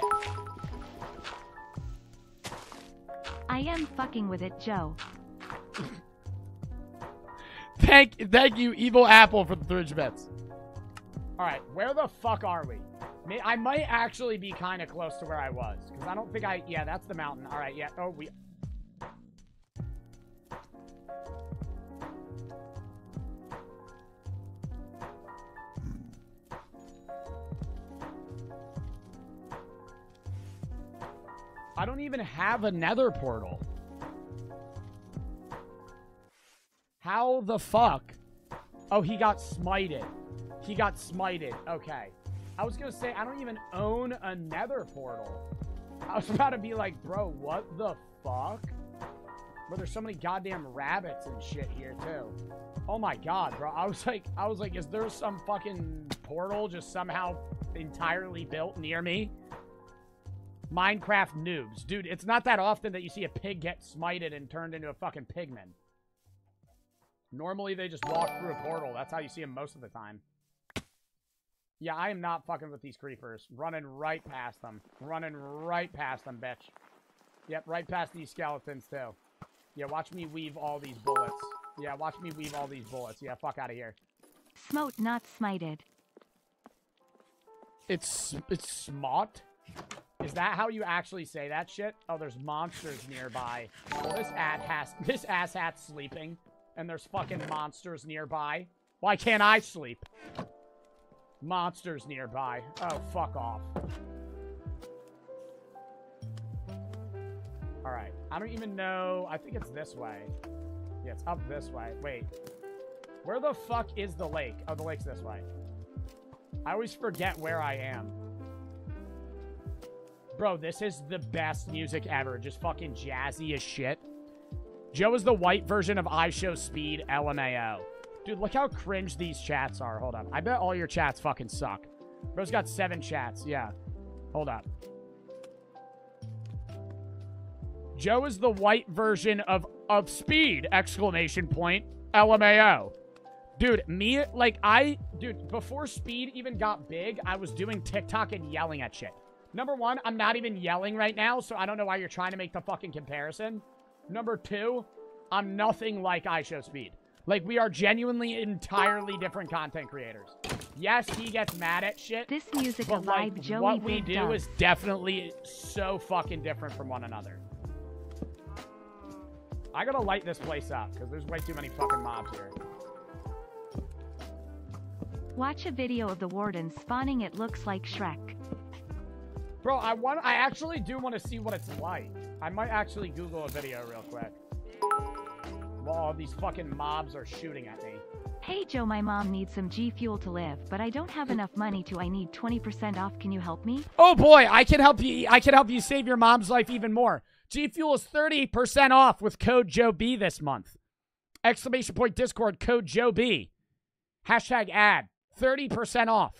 [SPEAKER 2] I am fucking with it, Joe.
[SPEAKER 1] Thank you, Evil Apple, for the 3 bits. Alright, where the fuck are we? I might actually be kind of close to where I was. Because I don't think yeah, that's the mountain. Alright, yeah. Oh, I don't even have a nether portal. How the fuck? Oh, he got smited. He got smited. Okay. I was gonna say, I don't even own a nether portal. I was about to be like, bro, what the fuck? Bro, there's so many goddamn rabbits and shit here, too. Oh my god, bro. I was like, is there some fucking portal just somehow entirely built near me? Minecraft noobs. Dude, it's not that often that you see a pig get smited and turned into a fucking pigman. Normally, they just walk through a portal. That's how you see them most of the time. Yeah, I am not fucking with these creepers. Running right past them. Running right past them, bitch. Yep, right past these skeletons, too. Yeah, watch me weave all these bullets. Yeah, watch me weave all these bullets. Yeah, fuck out of here.
[SPEAKER 2] Smote, not smited.
[SPEAKER 1] It's smot? Is that how you actually say that shit? Oh, there's monsters nearby. Well, this asshat's sleeping. And there's fucking monsters nearby. Why can't I sleep? Monsters nearby. Oh, fuck off. Alright. I don't even know. I think it's this way. Yeah, it's up this way. Wait. Where the fuck is the lake? Oh, the lake's this way. I always forget where I am. Bro, this is the best music ever. Just fucking jazzy as shit. Joe is the white version of iShowSpeed LMAO. Dude, look how cringe these chats are. Hold up. I bet all your chats fucking suck. Bro's got 7 chats. Yeah. Hold up. Joe is the white version of speed! Exclamation point. LMAO. Dude, dude, before speed even got big, I was doing TikTok and yelling at shit. Number 1, I'm not even yelling right now, so I don't know why you're trying to make the fucking comparison. Number 2, I'm nothing like iShowSpeed. Like, we are genuinely entirely different content creators. Yes, he gets mad at shit.
[SPEAKER 2] This music
[SPEAKER 1] but, like,
[SPEAKER 2] vibe Joey
[SPEAKER 1] what we
[SPEAKER 2] Big
[SPEAKER 1] do
[SPEAKER 2] Dog.
[SPEAKER 1] is definitely so fucking different from one another. I gotta light this place up, because there's way too many fucking mobs here.
[SPEAKER 2] Watch a video of the warden spawning. It looks like Shrek.
[SPEAKER 1] Bro, I actually do want to see what it's like. I might actually Google a video real quick. While all these fucking mobs are shooting at me.
[SPEAKER 2] Hey Joe, my mom needs some G Fuel to live, but I don't have enough money to. I need 20% off. Can you help me?
[SPEAKER 1] Oh boy, I can help you. I can help you save your mom's life even more. G Fuel is 30% off with code JoeB this month. Exclamation point Discord code JoeB. Hashtag ad. 30% off.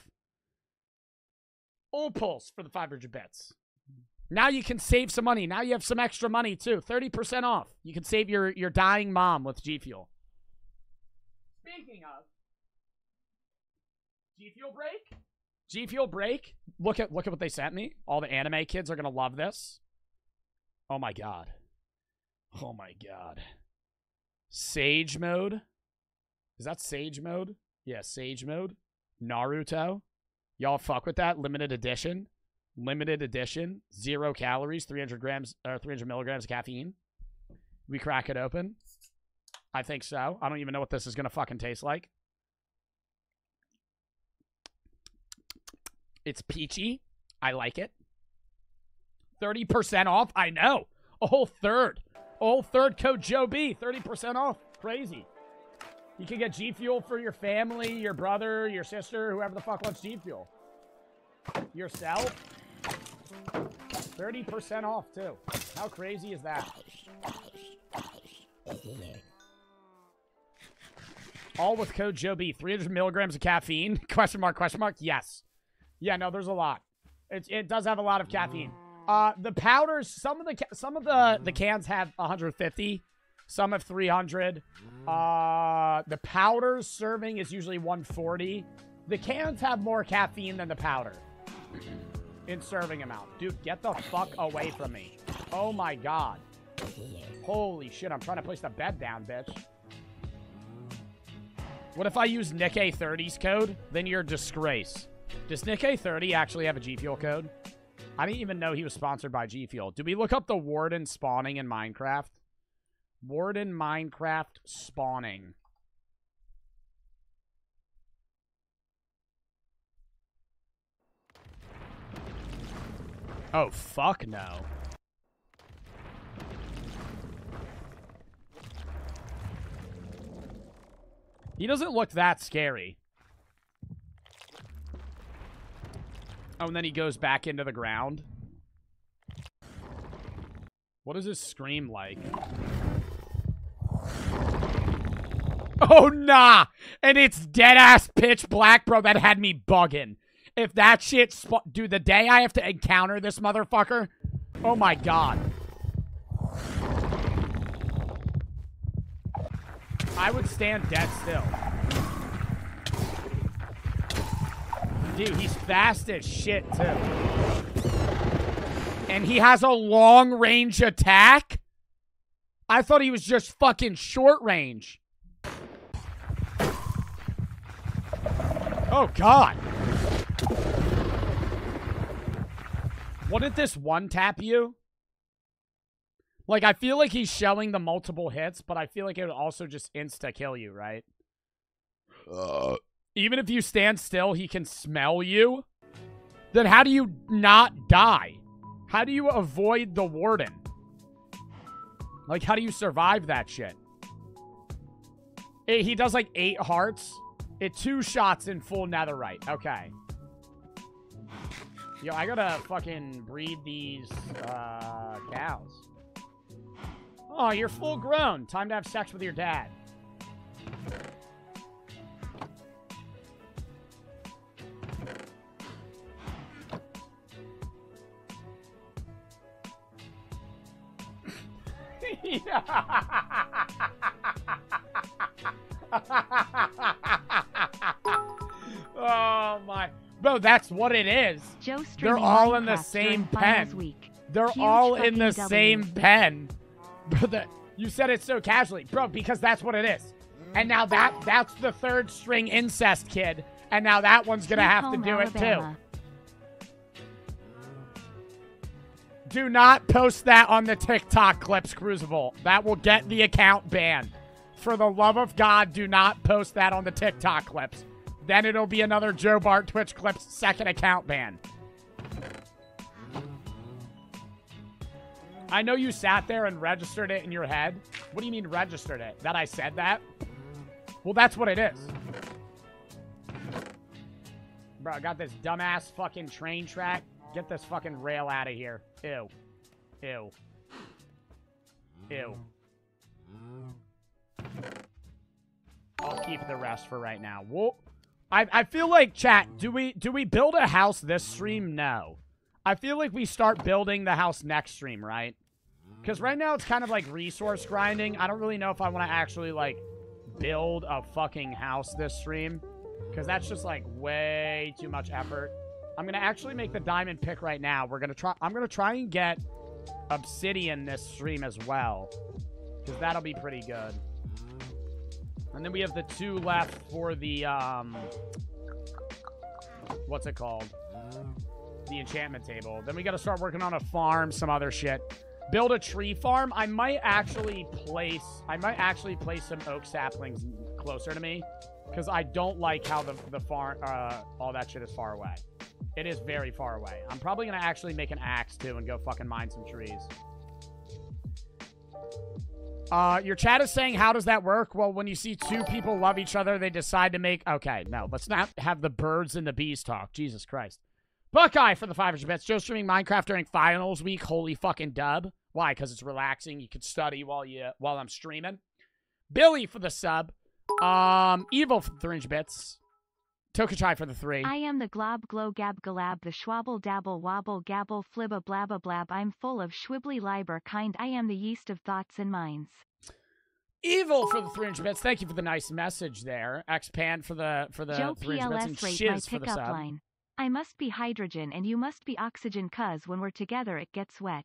[SPEAKER 1] Pulse for the 500 bits. Now you can save some money. Now you have some extra money too. 30% off. You can save your dying mom with G Fuel. Speaking of G Fuel break, G Fuel break. Look at what they sent me. All the anime kids are gonna love this. Oh my god. Oh my god. Sage mode. Is that Sage mode? Yeah, Sage mode. Naruto. Y'all fuck with that? Limited edition. Limited edition. 0 calories. 300 grams or 300 milligrams of caffeine. We crack it open. I think so. I don't even know what this is gonna fucking taste like. It's peachy. I like it. 30% off. I know. A whole third. A whole third code Joe B. 30% off. Crazy. You can get G Fuel for your family, your brother, your sister, whoever the fuck wants G Fuel. Yourself. 30% off, too. How crazy is that? All with code Joe B. 300 milligrams of caffeine? Question mark, question mark? Yes. Yeah, no, there's a lot. It does have a lot of caffeine. The powders, some of the cans have 150, some have 300. The powders serving is usually 140. The cans have more caffeine than the powder in serving amount. Dude, get the fuck away from me. Oh my god. Holy shit, I'm trying to place the bed down, bitch. What if I use Nick-A30's code? Then you're a disgrace. Does Nick-A30 actually have a G Fuel code? I didn't even know he was sponsored by G Fuel. Did we look up the Warden spawning in Minecraft? Warden Minecraft spawning. Oh, fuck no. He doesn't look that scary. Oh, and then he goes back into the ground. What does his scream like? Oh, nah! And it's dead-ass pitch black, bro. That had me bugging. If that shit... Dude, the day I have to encounter this motherfucker... Oh, my God. I would stand dead still. Dude, he's fast as shit, too. And he has a long-range attack? I thought he was just fucking short range. Oh, God. Wouldn't this one-tap you? Like, I feel like he's showing the multiple hits, but I feel like it would also just insta-kill you, right? Even if you stand still, he can smell you? Then how do you not die? How do you avoid the Warden? Like, how do you survive that shit? He does, like, 8 hearts. 2 shots in full netherite. Okay. Yo, I gotta fucking breed these, cows. Oh, you're full grown. Time to have sex with your dad. Oh my, bro, that's what it is. They're all in the same pen. They're all in the same pen. Bro, you said it so casually, bro, because that's what it is. And now that's the 3rd string incest kid, and now that one's gonna have to do it too. Do not post that on the TikTok clips, Crucible. That will get the account banned. For the love of God, do not post that on the TikTok clips. Then it'll be another Joe Bart Twitch Clips 2nd account ban. I know you sat there and registered it in your head. What do you mean registered it? That I said that? Well, that's what it is. Bro, I got this dumbass fucking train track. Get this fucking rail out of here. Ew. Ew. Ew. I'll keep the rest for right now. Whoa. I feel like, chat, do we build a house this stream? No. I feel like we start building the house next stream, right? Because right now it's kind of like resource grinding. I don't really know if I want to actually, like, build a fucking house this stream. Because that's just, like, way too much effort. I'm going to actually make the diamond pick right now. I'm going to try and get obsidian this stream as well. Because that'll be pretty good. And then we have the 2 left for the, what's it called? The enchantment table. Then we got to start working on a farm, some other shit. Build a tree farm. I might actually place some oak saplings closer to me. Because I don't like how the farm, all that shit is far away. It is very far away. I'm probably going to actually make an axe, too, and go fucking mine some trees. Your chat is saying, how does that work? Well, when you see 2 people love each other, they decide to make... Okay, no, let's not have the birds and the bees talk. Jesus Christ. Buckeye for the 500 bits. Joe streaming Minecraft during finals week. Holy fucking dub. Why? Because it's relaxing. You can study while I'm streaming. Billy for the sub. Evil for the 300 bits. Tokachai for the 3.
[SPEAKER 2] I am the glob glow gab galab, the schwabble dabble wobble gabble flibba blabba blab. I'm full of schwibbly liber kind. I am the yeast of thoughts and minds.
[SPEAKER 1] Evil for the 300 bits. Thank you for the nice message there. Xpan for the
[SPEAKER 2] Joe
[SPEAKER 1] 300 bits and
[SPEAKER 2] PLS rate my
[SPEAKER 1] Shiz for the
[SPEAKER 2] pickup
[SPEAKER 1] sub.
[SPEAKER 2] line. I must be hydrogen and you must be oxygen, cuz when we're together it gets wet.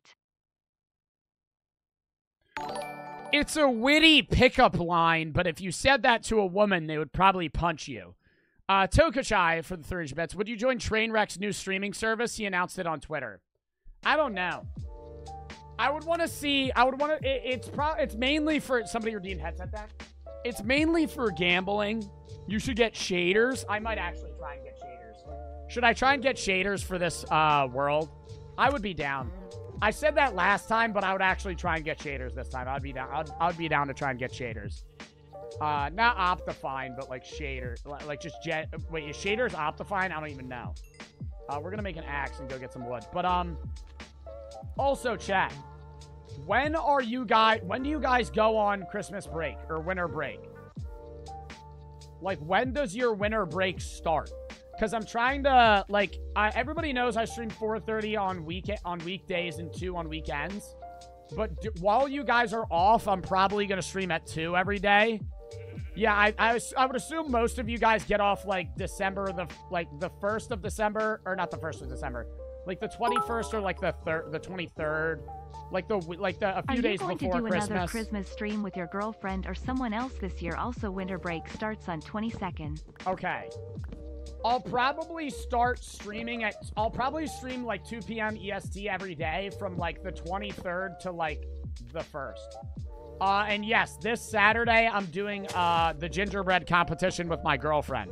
[SPEAKER 1] It's a witty pickup line, but if you said that to a woman, they would probably punch you. Tokachai for the 300 bits. Would you join Trainwreck's new streaming service? He announced it on Twitter. I don't know. I would want to see. It's mainly for somebody redeemed headset deck. It's mainly for gambling. You should get shaders. I might actually try and get shaders. Should I try and get shaders for this world? I would be down. I said that last time, but I would actually try and get shaders this time. I'd be down. I'd be down to try and get shaders. Not Optifine, but like shader, like just jet. Wait, is shaders Optifine? I don't even know. We're gonna make an axe and go get some wood. But also chat. When do you guys go on Christmas break or winter break? Like, when does your winter break start? Because I'm trying to, like, everybody knows I stream 4:30 on weekdays and 2 on weekends. But while you guys are off, I'm probably going to stream at 2 every day. Yeah, I would assume most of you guys get off, like, the 1st of December, or not the 1st of December. Like, the 21st or, like, the 23rd. Like, a few days before Christmas. Are you going to do another
[SPEAKER 2] Christmas stream with your girlfriend or someone else this year? Also, winter break starts on 22nd.
[SPEAKER 1] Okay. I'll probably start streaming I'll probably stream like 2 p.m. EST every day from like the 23rd to like the 1st. And yes, this Saturday I'm doing the gingerbread competition with my girlfriend.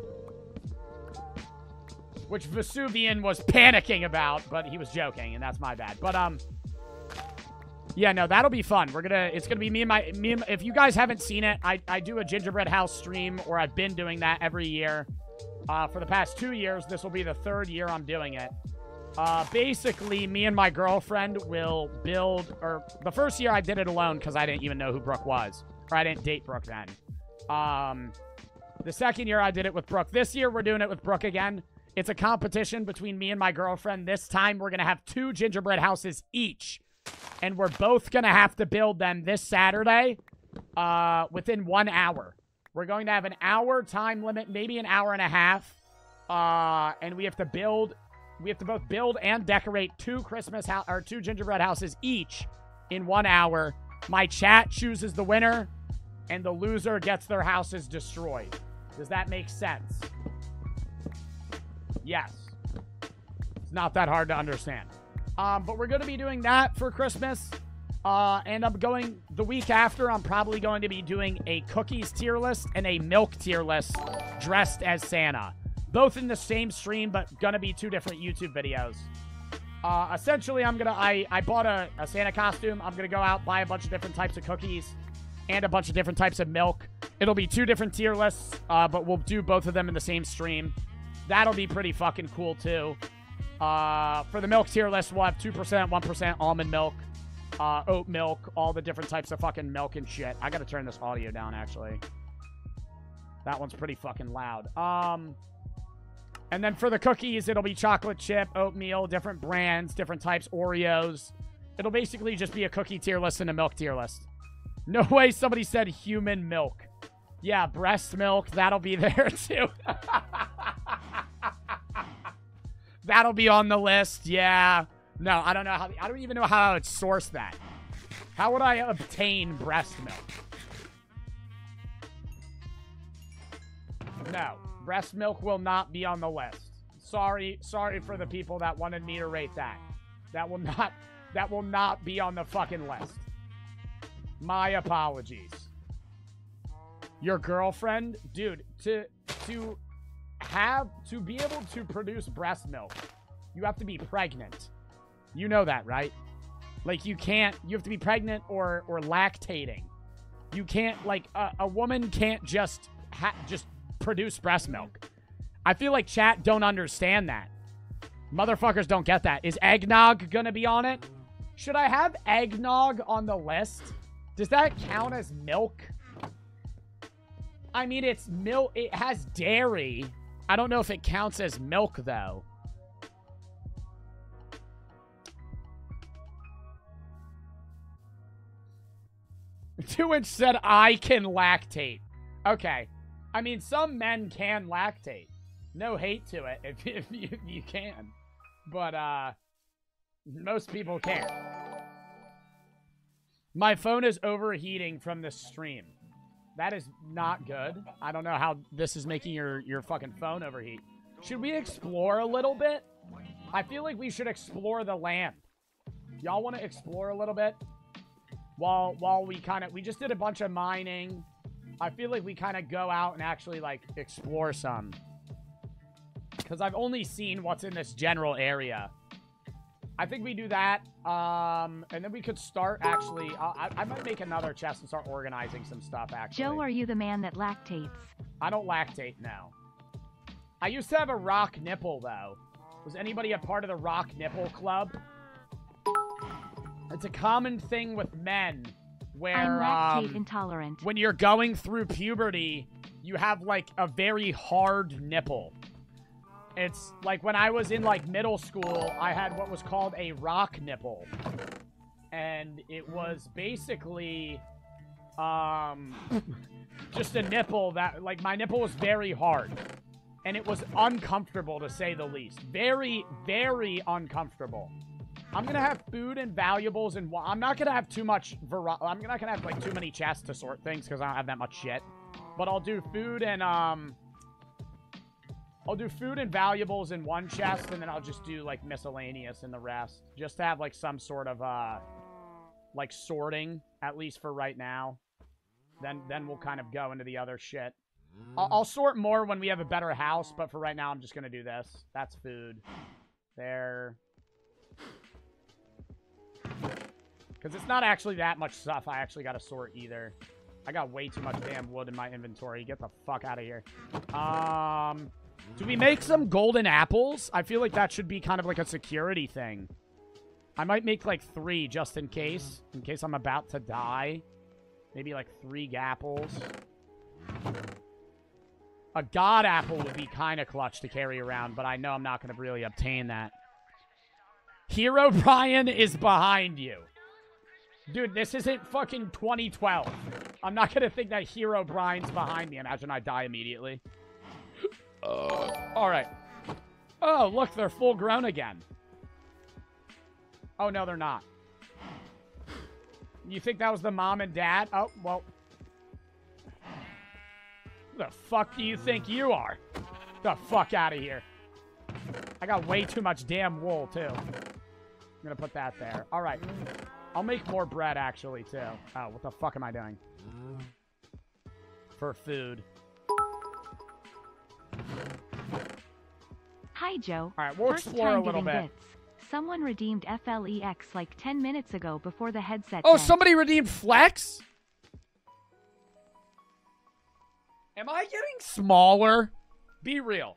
[SPEAKER 1] Which Vesuvian was panicking about, but he was joking, and that's my bad. But yeah, no, that'll be fun. It's gonna be me and if you guys haven't seen it, I do a gingerbread house stream, or I've been doing that every year. For the past 2 years, this will be the 3rd year I'm doing it. Basically, me and my girlfriend will build, or the first year I did it alone because I didn't even know who Brooke was, or I didn't date Brooke then. The second year I did it with Brooke. This year we're doing it with Brooke again. It's a competition between me and my girlfriend. This time we're going to have 2 gingerbread houses each, and we're both going to have to build them this Saturday within 1 hour. We're going to have an hour time limit, maybe an hour and a half. And we have to both build and decorate 2 gingerbread houses each in 1 hour. My chat chooses the winner, and the loser gets their houses destroyed. Does that make sense? Yes. It's not that hard to understand. But we're going to be doing that for Christmas. And the week after, I'm probably going to be doing a cookies tier list and a milk tier list dressed as Santa. Both in the same stream, but gonna be 2 different YouTube videos. Essentially, I bought a Santa costume. I'm gonna go out, buy a bunch of different types of cookies and a bunch of different types of milk. It'll be 2 different tier lists, but we'll do both of them in the same stream. That'll be pretty fucking cool, too. For the milk tier list, we'll have 2%, 1% almond milk. Oat milk, all the different types of fucking milk and shit. I gotta turn this audio down, actually. That one's pretty fucking loud. And then for the cookies, it'll be chocolate chip, oatmeal, different brands, different types, Oreos. It'll basically just be a cookie tier list and a milk tier list. No way somebody said human milk. Yeah, breast milk, that'll be there too. That'll be on the list, yeah. No, I don't know how, I don't even know how I would source that. How would I obtain breast milk? No, breast milk will not be on the list. Sorry for the people that wanted me to rate that. That will not be on the fucking list. My apologies. Your girlfriend, dude, to be able to produce breast milk, you have to be pregnant. You know that, right? Like, you have to be pregnant or lactating. You can't, like, a woman can't just produce breast milk. I feel like chat don't understand that. Motherfuckers don't get that. Is eggnog gonna be on it? Should I have eggnog on the list? Does that count as milk? I mean, it's milk. It has dairy. I don't know if it counts as milk, though. Two-inch said, I can lactate. Okay. I mean, some men can lactate. No hate to it if you can. But, most people can't. My phone is overheating from the stream. That is not good. I don't know how this is making your fucking phone overheat. Should we explore a little bit? I feel like we should explore the land. Y'all want to explore a little bit? While we just did a bunch of mining. I feel like we kind of go out and actually, like, explore some. Because I've only seen what's in this general area. I think we do that. And then we could start, actually... I might make another chest and start organizing some stuff, actually.
[SPEAKER 2] Joe, are you the man that lactates?
[SPEAKER 1] I don't lactate, no. I used to have a rock nipple, though. Was anybody a part of the rock nipple club? It's a common thing with men where,
[SPEAKER 2] I'm lactate intolerant.
[SPEAKER 1] When you're going through puberty, you have, like, a very hard nipple. It's, like, when I was in, like, middle school, I had what was called a rock nipple. And it was basically, just a nipple that, like, my nipple was very hard. And it was uncomfortable, to say the least. Very, very uncomfortable. I'm gonna have food and valuables, and I'm not gonna have too much I'm not gonna have, like, too many chests to sort things, because I don't have that much shit. But I'll do food and, I'll do food and valuables in one chest, and then I'll just do, like, miscellaneous in the rest. Just to have, like, some sort of, like, sorting, at least for right now. Then we'll kind of go into the other shit. I'll sort more when we have a better house, but for right now, I'm just gonna do this. That's food. There. Because it's not actually that much stuff I actually gotta sort either. I got way too much damn wood in my inventory. Get the fuck out of here. Do we make some golden apples? I feel like that should be kind of like a security thing. I might make like 3 just in case. In case I'm about to die. Maybe like 3 apples. A god apple would be kind of clutch to carry around, but I know I'm not going to really obtain that. Hero Brian is behind you. Dude, this isn't fucking 2012. I'm not going to think that Hero Brian's behind me. Imagine I die immediately. Alright. Oh, look, they're full grown again. Oh, no, they're not. You think that was the mom and dad? Oh, well. Who the fuck do you think you are? Get the fuck out of here. I got way too much damn wool, too. I'm gonna put that there. Alright. I'll make more bread, actually, too. Oh, what the fuck am I doing? For food.
[SPEAKER 2] Hi, Joe.
[SPEAKER 1] Alright, we'll
[SPEAKER 2] First
[SPEAKER 1] explore a
[SPEAKER 2] time
[SPEAKER 1] little
[SPEAKER 2] giving
[SPEAKER 1] bit.
[SPEAKER 2] bits. Someone redeemed FLEX like 10 minutes ago before the headset
[SPEAKER 1] Oh,
[SPEAKER 2] went.
[SPEAKER 1] somebody redeemed Flex? Am I getting smaller? Be real.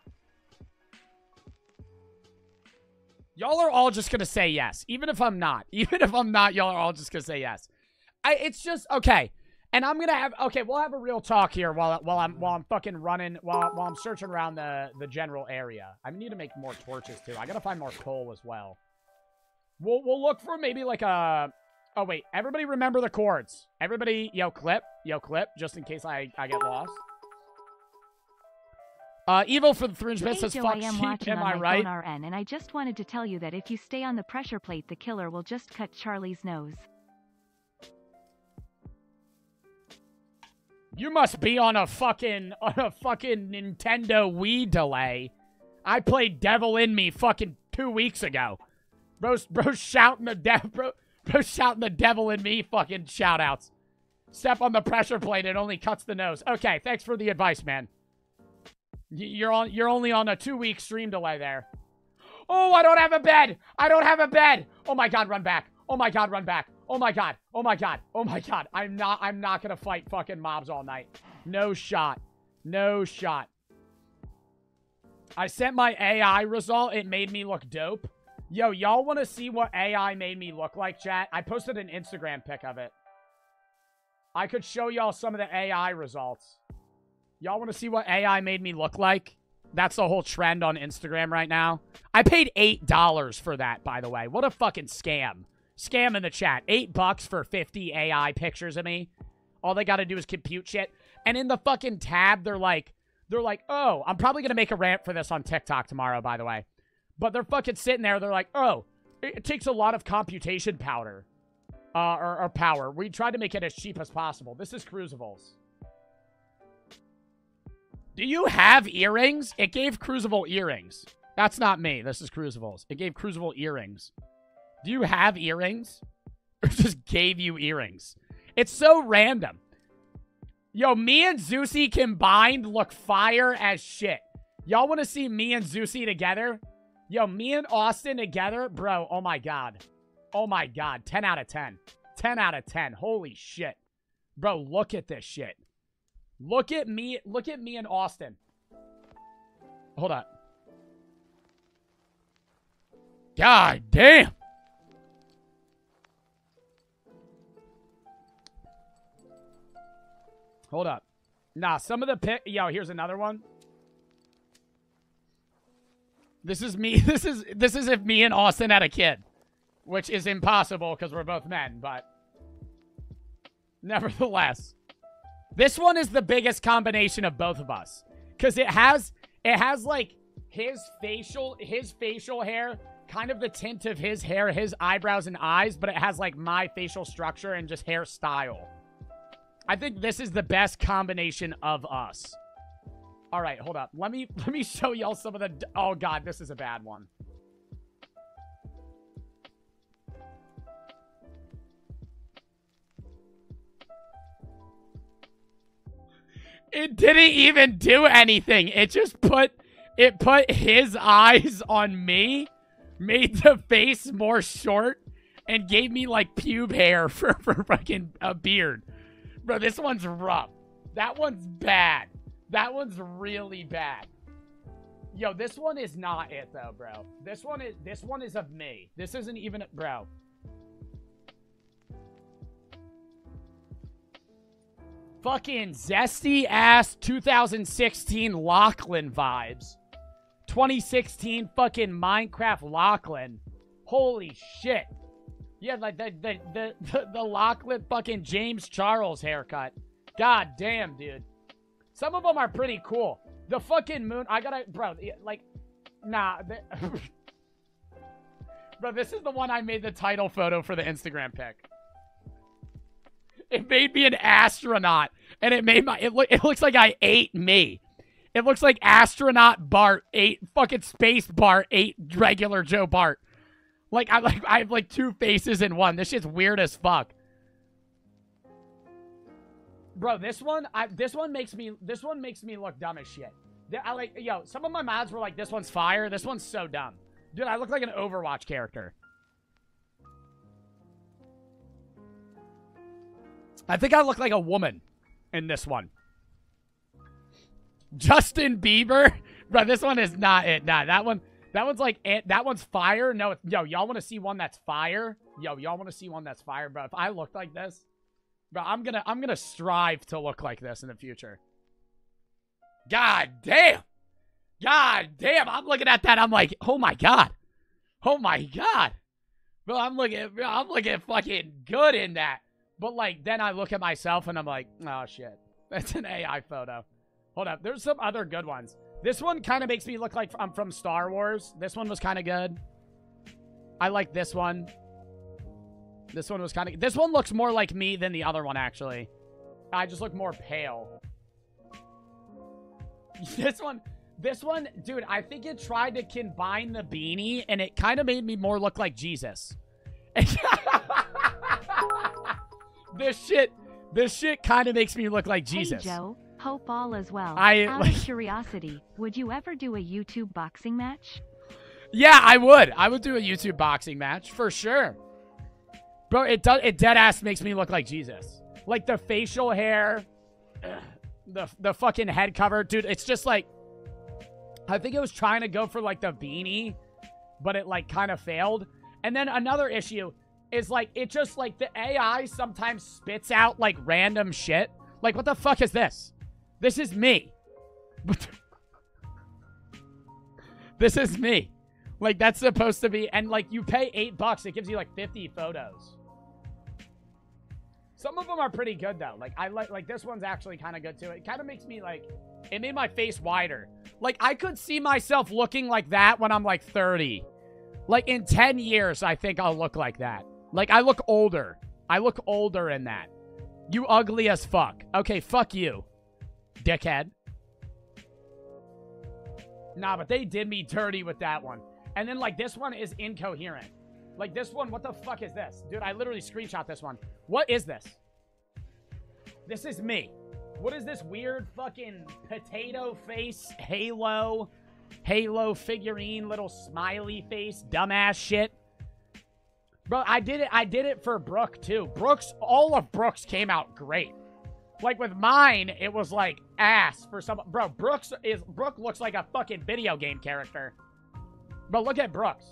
[SPEAKER 1] Y'all are all just gonna say yes. Even if I'm not. Even if I'm not, y'all are all just gonna say yes. It's just, okay. And I'm gonna have, okay, we'll have a real talk here while I'm fucking running, while I'm searching around the general area. I need to make more torches too. I gotta find more coal as well. We'll look for maybe like a Oh, wait. Everybody remember the chords. Everybody, yo, clip, just in case I get lost. Evil for the 300 bits
[SPEAKER 2] Hey
[SPEAKER 1] says,
[SPEAKER 2] Joe,
[SPEAKER 1] fuck
[SPEAKER 2] I am
[SPEAKER 1] sheep,
[SPEAKER 2] watching
[SPEAKER 1] am
[SPEAKER 2] on
[SPEAKER 1] I
[SPEAKER 2] my
[SPEAKER 1] right?
[SPEAKER 2] phone RN, and I just wanted to tell you that if you stay on the pressure plate, the killer will just cut Charlie's nose.
[SPEAKER 1] You must be on a fucking Nintendo Wii delay. I played Devil in Me fucking 2 weeks ago. Bro's shouting the shouting the Devil in Me fucking shoutouts. Step on the pressure plate, it only cuts the nose. Okay, thanks for the advice, man. You're only on a 2-week stream delay there. Oh, I don't have a bed. I don't have a bed. Oh my god, run back. Oh my god, run back. Oh my god. Oh my god. Oh my god. I'm not gonna fight fucking mobs all night. No shot. No shot. I sent my AI result. It made me look dope. Yo, y'all want to see what AI made me look like, chat? I posted an Instagram pic of it. I could show y'all some of the AI results. Y'all want to see what AI made me look like? That's the whole trend on Instagram right now. I paid $8 for that, by the way. What a fucking scam. Scam in the chat. $8 for 50 AI pictures of me. All they got to do is compute shit. And in the fucking tab, they're like, oh, I'm probably going to make a rant for this on TikTok tomorrow, by the way. But they're fucking sitting there. They're like, oh, it takes a lot of computation power. Or power. We tried to make it as cheap as possible. This is Crucibles. Do you have earrings? It gave Crucible earrings. That's not me. This is Crucibles. It gave Crucible earrings. Do you have earrings? Or just gave you earrings? It's so random. Yo, me and Zeusy combined look fire as shit. Y'all want to see me and Zeusy together? Yo, me and Austin together? Bro, oh my god. Oh my god. 10 out of 10. 10 out of 10. Holy shit. Bro, look at this shit. Look at me and Austin. Hold up. God damn. Hold up. Nah, some of the yo, here's another one. This is me. This is if me and Austin had a kid, which is impossible because we're both men, but nevertheless. This one is the biggest combination of both of us. Because it has like his facial hair, kind of the tint of his hair, his eyebrows and eyes, but it has like my facial structure and just hairstyle. I think this is the best combination of us. All right, hold up. Let me show y'all some of the... Oh god, this is a bad one. It didn't even do anything. It just put his eyes on me, made the face more short, and gave me like pube hair for fucking a beard. Bro, this one's rough. That one's bad. That one's really bad. Yo, this one is not it though, bro. This one is of me. This isn't even bro. Fucking zesty ass 2016 Lachlan vibes. 2016 fucking Minecraft Lachlan. Holy shit. Yeah, like the Lachlan fucking James Charles haircut. God damn, dude. Some of them are pretty cool. The fucking moon, I gotta, bro, like, nah. Bro, this is the one I made the title photo for the Instagram pic. It made me an astronaut, and it made it looks like I ate me. It looks like astronaut Bart ate fucking space Bart ate regular Joe Bart. Like I have like two faces in one. This shit's weird as fuck. Bro, this one makes me look dumb as shit. Yo, some of my mods were like, this one's fire. This one's so dumb. Dude, I look like an Overwatch character. I think I look like a woman in this one. Justin Bieber? Bro, this one is not it. Nah, that one's like it. That one's fire. No, yo, y'all want to see one that's fire? Yo, y'all want to see one that's fire, bro? If I look like this, bro, I'm gonna strive to look like this in the future. God damn. God damn. I'm looking at that. I'm like, oh my god. Oh my god. Bro, I'm looking fucking good in that. But, like, then I look at myself and I'm like, oh, shit. That's an AI photo. Hold up. There's some other good ones. This one kind of makes me look like I'm from Star Wars. This one was kind of good. I like this one. This one was kind of... This one looks more like me than the other one, actually. I just look more pale. This one, dude, I think it tried to combine the beanie, and it kind of made me more look like Jesus. This shit kind of makes me look like Jesus.
[SPEAKER 2] Hey, Joe. Hope all is well.
[SPEAKER 1] Out
[SPEAKER 2] of curiosity, would you ever do a YouTube boxing match?
[SPEAKER 1] Yeah, I would. I would do a YouTube boxing match for sure. Bro, it dead ass makes me look like Jesus. Like the facial hair, the fucking head cover, dude. It's just like, I think it was trying to go for like the beanie, but it like kind of failed. And then another issue is like, it just like the AI sometimes spits out like random shit. Like, what the fuck is this? This is me. This is me. Like, that's supposed to be, and like, you pay $8, it gives you like 50 photos. Some of them are pretty good though. Like, I like this one's actually kind of good too. It kind of makes me like, it made my face wider. Like, I could see myself looking like that when I'm like 30. Like, in 10 years, I think I'll look like that. Like, I look older. I look older in that. You ugly as fuck. Okay, fuck you, dickhead. Nah, but they did me dirty with that one. And then, like, this one is incoherent. Like, this one, what the fuck is this? Dude, I literally screenshot this one. What is this? This is me. What is this weird fucking potato face Halo figurine, little smiley face, dumbass shit? Bro, I did it for Brooke, too. All of Brooks came out great. Like, with mine, it was, like, ass for some... Bro, Brooke looks like a fucking video game character. But look at Brooks.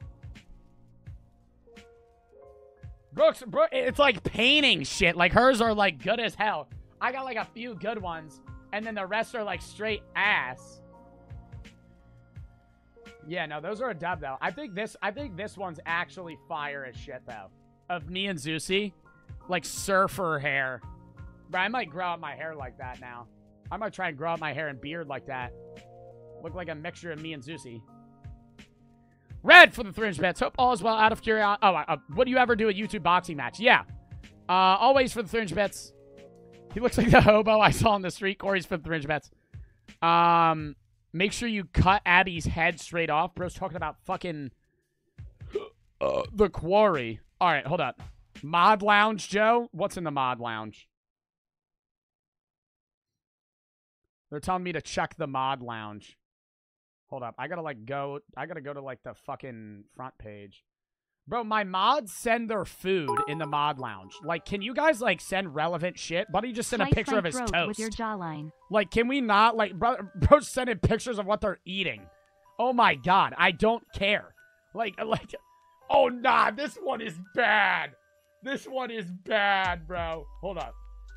[SPEAKER 1] Brooks, it's like painting shit. Like, hers are, like, good as hell. I got, like, a few good ones. And then the rest are, like, straight ass. Yeah, no, those are a dub, though. I think this one's actually fire as shit, though. Of me and Zeusy. Like, surfer hair. Bro, I might grow out my hair like that now. I might try and grow out my hair and beard like that. Look like a mixture of me and Zeusy. Red for the 300 bits. Hope all is well. Out of curiosity. Oh, would you ever do a YouTube boxing match? Yeah. Always for the 300 bits. He looks like the hobo I saw on the street. Corey's for the 300 bits. Make sure you cut Abby's head straight off. Bro's talking about fucking the quarry. All right, hold up. Mod Lounge, Joe? What's in the Mod Lounge? They're telling me to check the Mod Lounge. Hold up. I gotta go to like the fucking front page. Bro, my mods send their food in the Mod Lounge. Like, can you guys like send relevant shit? Buddy just sent a picture of his toast.
[SPEAKER 2] With your jawline.
[SPEAKER 1] Like, can we not like bro's sending pictures of what they're eating? Oh my god, I don't care. Like oh nah, this one is bad. This one is bad, bro. Hold up.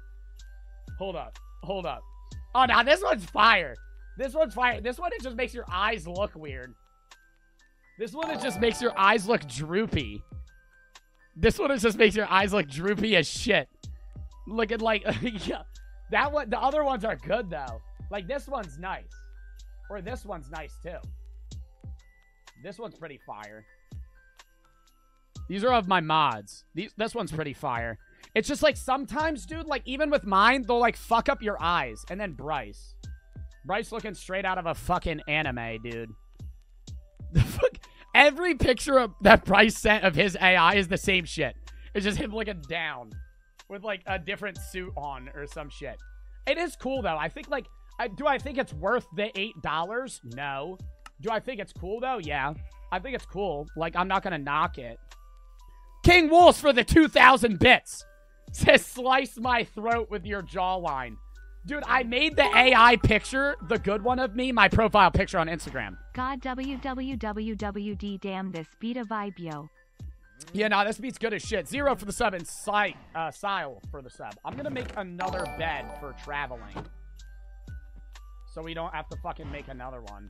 [SPEAKER 1] Oh, nah, this one's fire. This one's fire. This one, it just makes your eyes look weird. This one, it just makes your eyes look droopy. This one, it just makes your eyes look droopy as shit. Look at, like, yeah. That one, the other ones are good, though. Like, this one's nice. Or this one's nice, too. This one's pretty fire. These are of my mods. This one's pretty fire. It's just, like, sometimes, dude, like, even with mine, they'll, like, fuck up your eyes. And then Bryce looking straight out of a fucking anime, dude. The fuck? Every picture that Bryce sent of his AI is the same shit. It's just him looking down with, like, a different suit on or some shit. It is cool, though. I think, like, do I think it's worth the $8? No. Do I think it's cool, though? Yeah. I think it's cool. Like, I'm not gonna knock it. King Wolves for the 2,000 bits. Says, slice my throat with your jawline. Dude, I made the AI picture, the good one of me, my profile picture on Instagram.
[SPEAKER 2] God wwwd damn this beat a vibe, yo.
[SPEAKER 1] Yeah, nah, this beat's good as shit. 0 for the sub and Sile for the sub. I'm gonna make another bed for traveling. So we don't have to fucking make another one.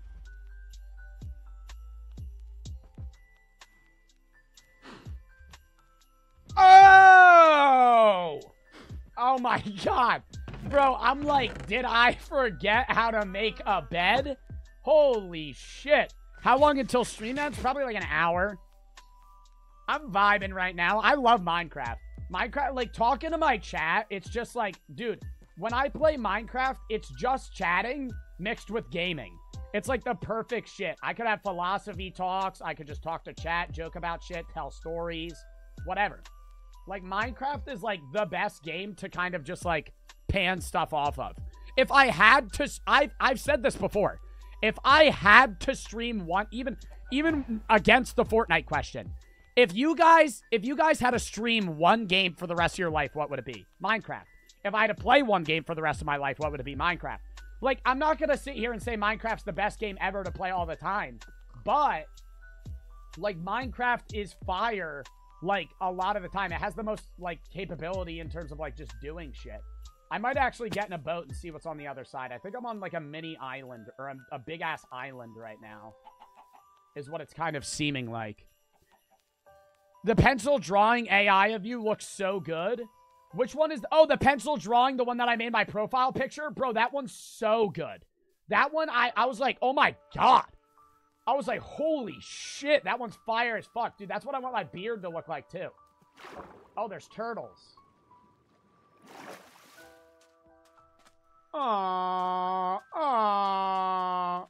[SPEAKER 1] Oh! Oh my god. Bro, I'm like, did I forget how to make a bed? Holy shit. How long until stream ends? Probably like an hour. I'm vibing right now. I love Minecraft. Minecraft, like, talking to my chat, it's just like, dude, when I play Minecraft, it's just chatting mixed with gaming. It's like the perfect shit. I could have philosophy talks. I could just talk to chat, joke about shit, tell stories, whatever. Like, Minecraft is, like, the best game to kind of just, like, pan stuff off of. If I had to, I've said this before. If I had to stream one, even against the Fortnite question, if you guys had to stream one game for the rest of your life, what would it be? Minecraft. If I had to play one game for the rest of my life, what would it be? Minecraft. Like, I'm not going to sit here and say Minecraft's the best game ever to play all the time. But, like, Minecraft is fire, like, a lot of the time. It has the most, like, capability in terms of, like, just doing shit. I might actually get in a boat and see what's on the other side. I think I'm on, like, a mini island, or a big-ass island right now, is what it's kind of seeming like. The pencil drawing AI of you looks so good. Which one is... Oh, the pencil drawing, the one that I made my profile picture? Bro, that one's so good. That one, I was like, oh my god. I was like, holy shit, that one's fire as fuck. Dude, that's what I want my beard to look like, too. Oh, there's turtles. Aww, aww,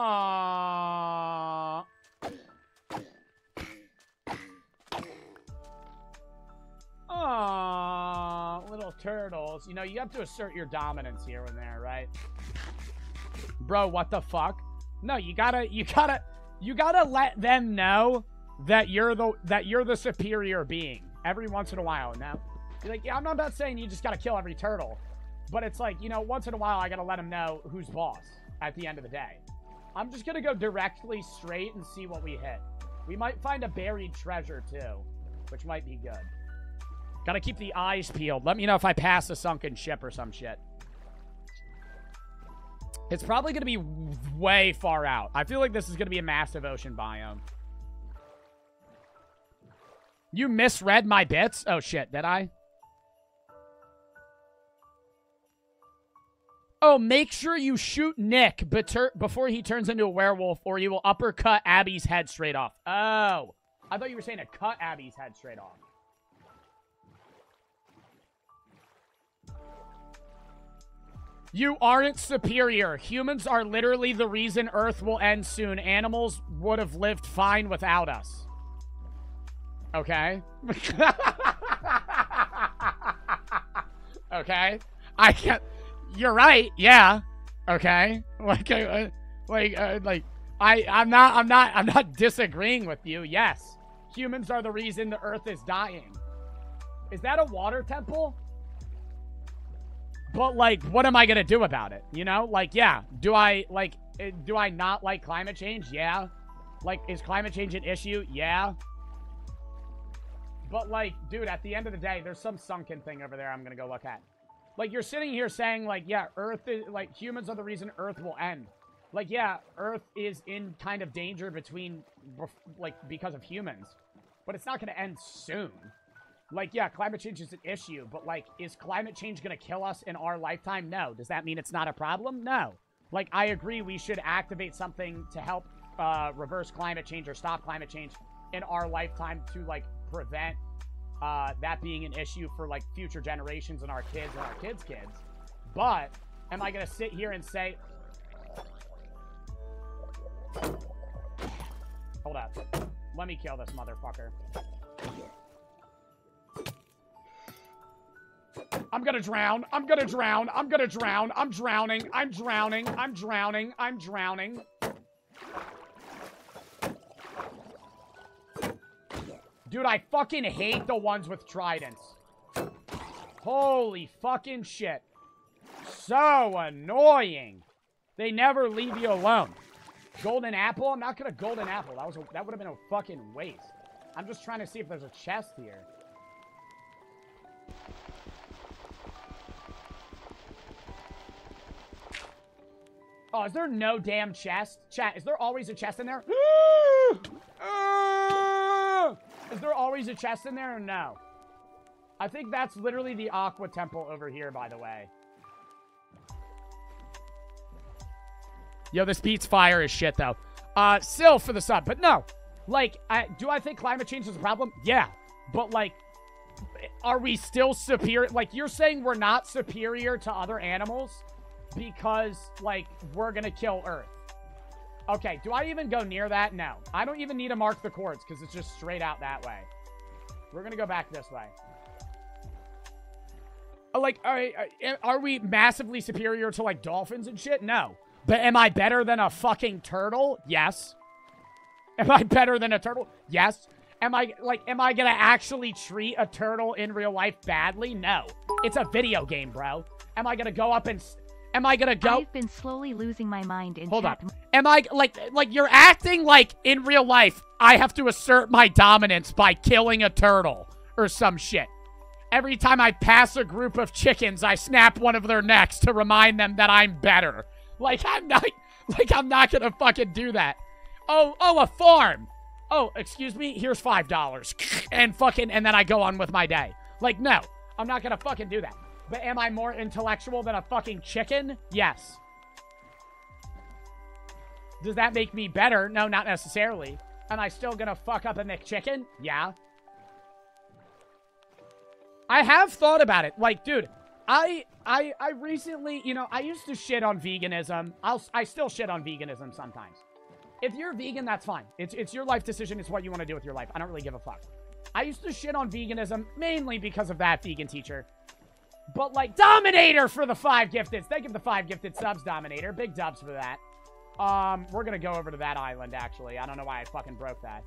[SPEAKER 1] aww. Aww, little turtles. You know, you have to assert your dominance here and there, right? Bro, what the fuck? No, you gotta let them know that you're the superior being every once in a while. Now, you're like, yeah, I'm not saying you just gotta kill every turtle, but it's like, you know, once in a while I gotta let them know who's boss at the end of the day. I'm just gonna go directly straight and see what we hit. We might find a buried treasure too, which might be good. Gotta keep the eyes peeled. Let me know if I pass a sunken ship or some shit. It's probably gonna be way far out. I feel like this is gonna be a massive ocean biome. You misread my bits? Oh shit, did I? Oh, make sure you shoot Nick before he turns into a werewolf, or you will uppercut Abby's head straight off. Oh, I thought you were saying to cut Abby's head straight off. You aren't superior. Humans are literally the reason Earth will end soon. Animals would have lived fine without us. Okay? Okay? I can't... You're right, yeah. Okay? I'm not disagreeing with you. Yes. Humans are the reason the Earth is dying. Is that a water temple? But, like, what am I gonna do about it? You know? Like, yeah. Do I not like climate change? Yeah. Like, is climate change an issue? Yeah. But, like, dude, at the end of the day, there's some sunken thing over there I'm gonna go look at. Like, you're sitting here saying, like, yeah, Earth is, like, humans are the reason Earth will end. Like, yeah, Earth is in kind of danger because of humans. But it's not gonna end soon. Like, yeah, climate change is an issue, but, like, is climate change going to kill us in our lifetime? No. Does that mean it's not a problem? No. Like, I agree we should activate something to help reverse climate change or stop climate change in our lifetime to, like, prevent that being an issue for, like, future generations and our kids and our kids' kids. But am I going to sit here and say... Hold up. Let me kill this motherfucker. I'm gonna drown. I'm gonna drown. I'm gonna drown. I'm drowning. I'm drowning. I'm drowning. I'm drowning. Dude, I fucking hate the ones with tridents. Holy fucking shit. So annoying. They never leave you alone. Golden apple? I'm not gonna golden apple. That would have been a fucking waste. I'm just trying to see if there's a chest here. Oh, is there no damn chest? Chat, is there always a chest in there? Is there always a chest in there or no? I think that's literally the Aqua Temple over here, by the way. Yo, this beats fire as shit, though. Still for the sub, but no. Like, do I think climate change is a problem? Yeah. But, like, are we still superior? Like, you're saying we're not superior to other animals because, like, we're gonna kill Earth. Okay, do I even go near that? No. I don't even need to mark the chords because it's just straight out that way. We're gonna go back this way. Like, are we massively superior to, like, dolphins and shit? No. But am I better than a fucking turtle? Yes. Am I better than a turtle? Yes. Am I gonna actually treat a turtle in real life badly? No. It's a video game, bro. Am I gonna go up and... Am I gonna go...
[SPEAKER 2] I've been slowly losing my mind in
[SPEAKER 1] Hold
[SPEAKER 2] chat.
[SPEAKER 1] up. Am I, like, you're acting like, in real life, I have to assert my dominance by killing a turtle or some shit. Every time I pass a group of chickens, I snap one of their necks to remind them that I'm better. Like, I'm not gonna fucking do that. Oh, a farm. Oh, excuse me, here's $5. And then I go on with my day. Like, no, I'm not gonna fucking do that. But am I more intellectual than a fucking chicken? Yes. Does that make me better? No, not necessarily. Am I still gonna fuck up a McChicken? Yeah. I have thought about it. Like, dude, I recently, you know, I used to shit on veganism. I still shit on veganism sometimes. If you're vegan, that's fine. It's your life decision. It's what you want to do with your life. I don't really give a fuck. I used to shit on veganism mainly because of that vegan teacher. But, like, Dominator for the 5 gifted. Thank you for the 5 gifted subs, Dominator. Big dubs for that. We're gonna go over to that island, actually. I don't know why I fucking broke that.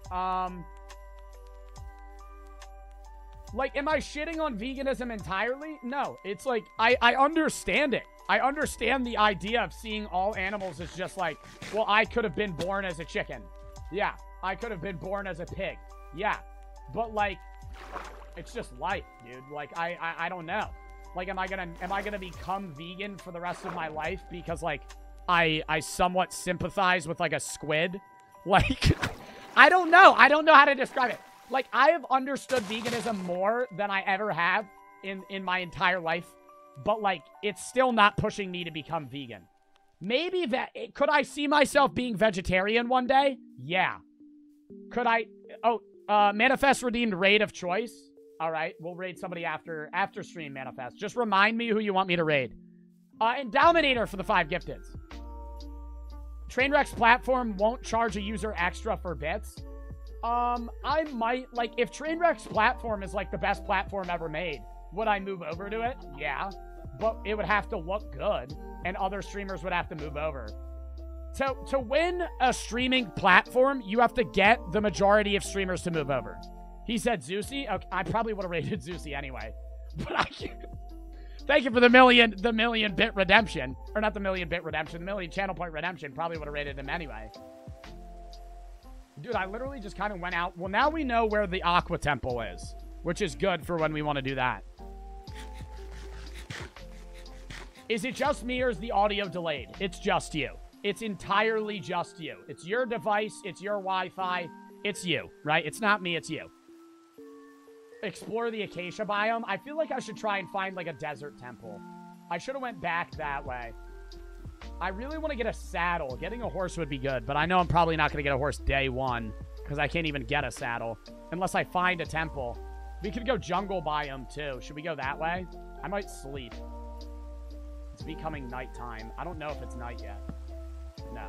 [SPEAKER 1] Like, am I shitting on veganism entirely? No. It's like, I understand it. I understand the idea of seeing all animals as just like, well, I could have been born as a chicken. Yeah. I could have been born as a pig. Yeah. But, like, it's just life, dude. Like, I don't know. Like, am I gonna become vegan for the rest of my life because, like, I somewhat sympathize with, like, a squid? Like, I don't know. I don't know how to describe it. Like, I have understood veganism more than I ever have in my entire life. But, like, it's still not pushing me to become vegan. Maybe could I see myself being vegetarian one day? Yeah. Could I... Oh, Manifest redeemed raid of choice. All right, we'll raid somebody after stream, Manifest. Just remind me who you want me to raid. And Dominator for the 5 gifteds. Trainwreck's platform won't charge a user extra for bits. I might, like, if Trainwreck's platform is, like, the best platform ever made, would I move over to it? Yeah. But it would have to look good, and other streamers would have to move over. To win a streaming platform, you have to get the majority of streamers to move over. He said Zeusy? Okay, I probably would have rated Zeusy anyway. But I can't. Thank you for the million bit redemption. Or not the million bit redemption, the million channel point redemption. Probably would have rated him anyway. Dude, I literally just kind of went out. Well, now we know where the Aqua Temple is, which is good for when we want to do that. Is it just me or is the audio delayed? It's just you. It's entirely just you. It's your device. It's your Wi-Fi. It's you, right? It's not me. It's you. Explore the acacia biome. I feel like I should try and find, like, a desert temple. I should have went back that way. I really want to get a saddle. Getting a horse would be good, but I know I'm probably not going to get a horse day one because I can't even get a saddle unless I find a temple. We could go jungle biome, too. Should we go that way? I might sleep. It's becoming nighttime. I don't know if it's night yet. No.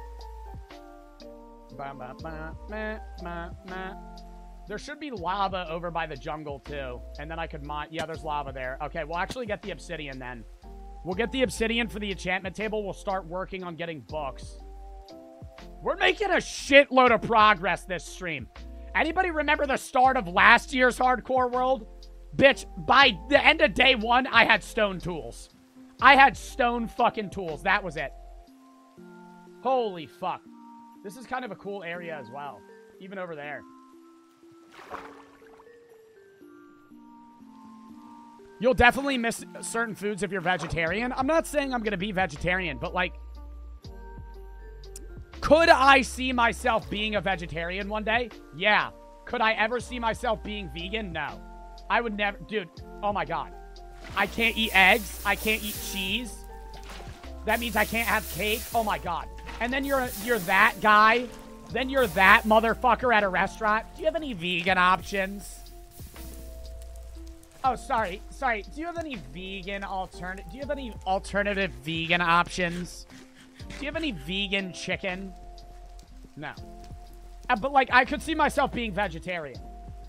[SPEAKER 1] There should be lava over by the jungle, too. And then I could mine. Yeah, there's lava there. Okay, we'll actually get the obsidian then. We'll get the obsidian for the enchantment table. We'll start working on getting books. We're making a shitload of progress this stream. Anybody remember the start of last year's Hardcore World? Bitch, by the end of day one, I had stone tools. I had stone fucking tools. That was it. Holy fuck. This is kind of a cool area as well. Even over there. You'll definitely miss certain foods if you're vegetarian. I'm not saying I'm going to be vegetarian, but, like, could I see myself being a vegetarian one day? Yeah. Could I ever see myself being vegan? No. I would never, dude. Oh my god. I can't eat eggs. I can't eat cheese. That means I can't have cake. Oh my god. And then you're that guy. Then you're that motherfucker at a restaurant. Do you have any vegan options? Oh, sorry. Sorry. Do you have any vegan alternative? Do you have any alternative vegan options? Do you have any vegan chicken? No. But, like, I could see myself being vegetarian.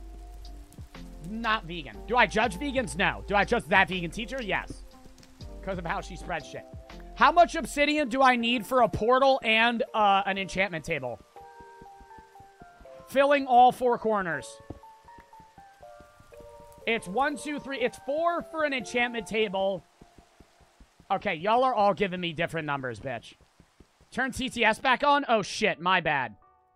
[SPEAKER 1] Not vegan. Do I judge vegans? No. Do I judge that vegan teacher? Yes. Because of how she spreads shit. How much obsidian do I need for a portal and an enchantment table? Filling all 4 corners. It's 1, 2, 3. It's 4 for an enchantment table. Okay, y'all are all giving me different numbers, bitch. Turn TTS back on? Oh, shit. My bad.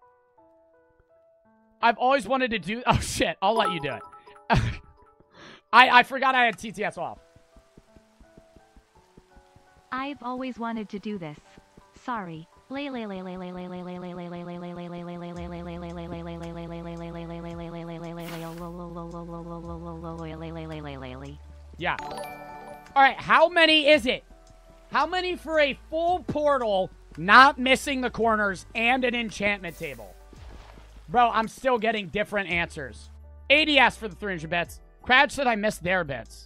[SPEAKER 1] I've always wanted to do... Oh, shit. I'll let you do it. I forgot I had TTS off.
[SPEAKER 2] I've always wanted to do this. Sorry.
[SPEAKER 1] Yeah. Alright, how many is it? How many for a full portal, not missing the corners, and an enchantment table? Bro, I'm still getting different answers. ADS for the 300 bits. Cratch said I missed their bits.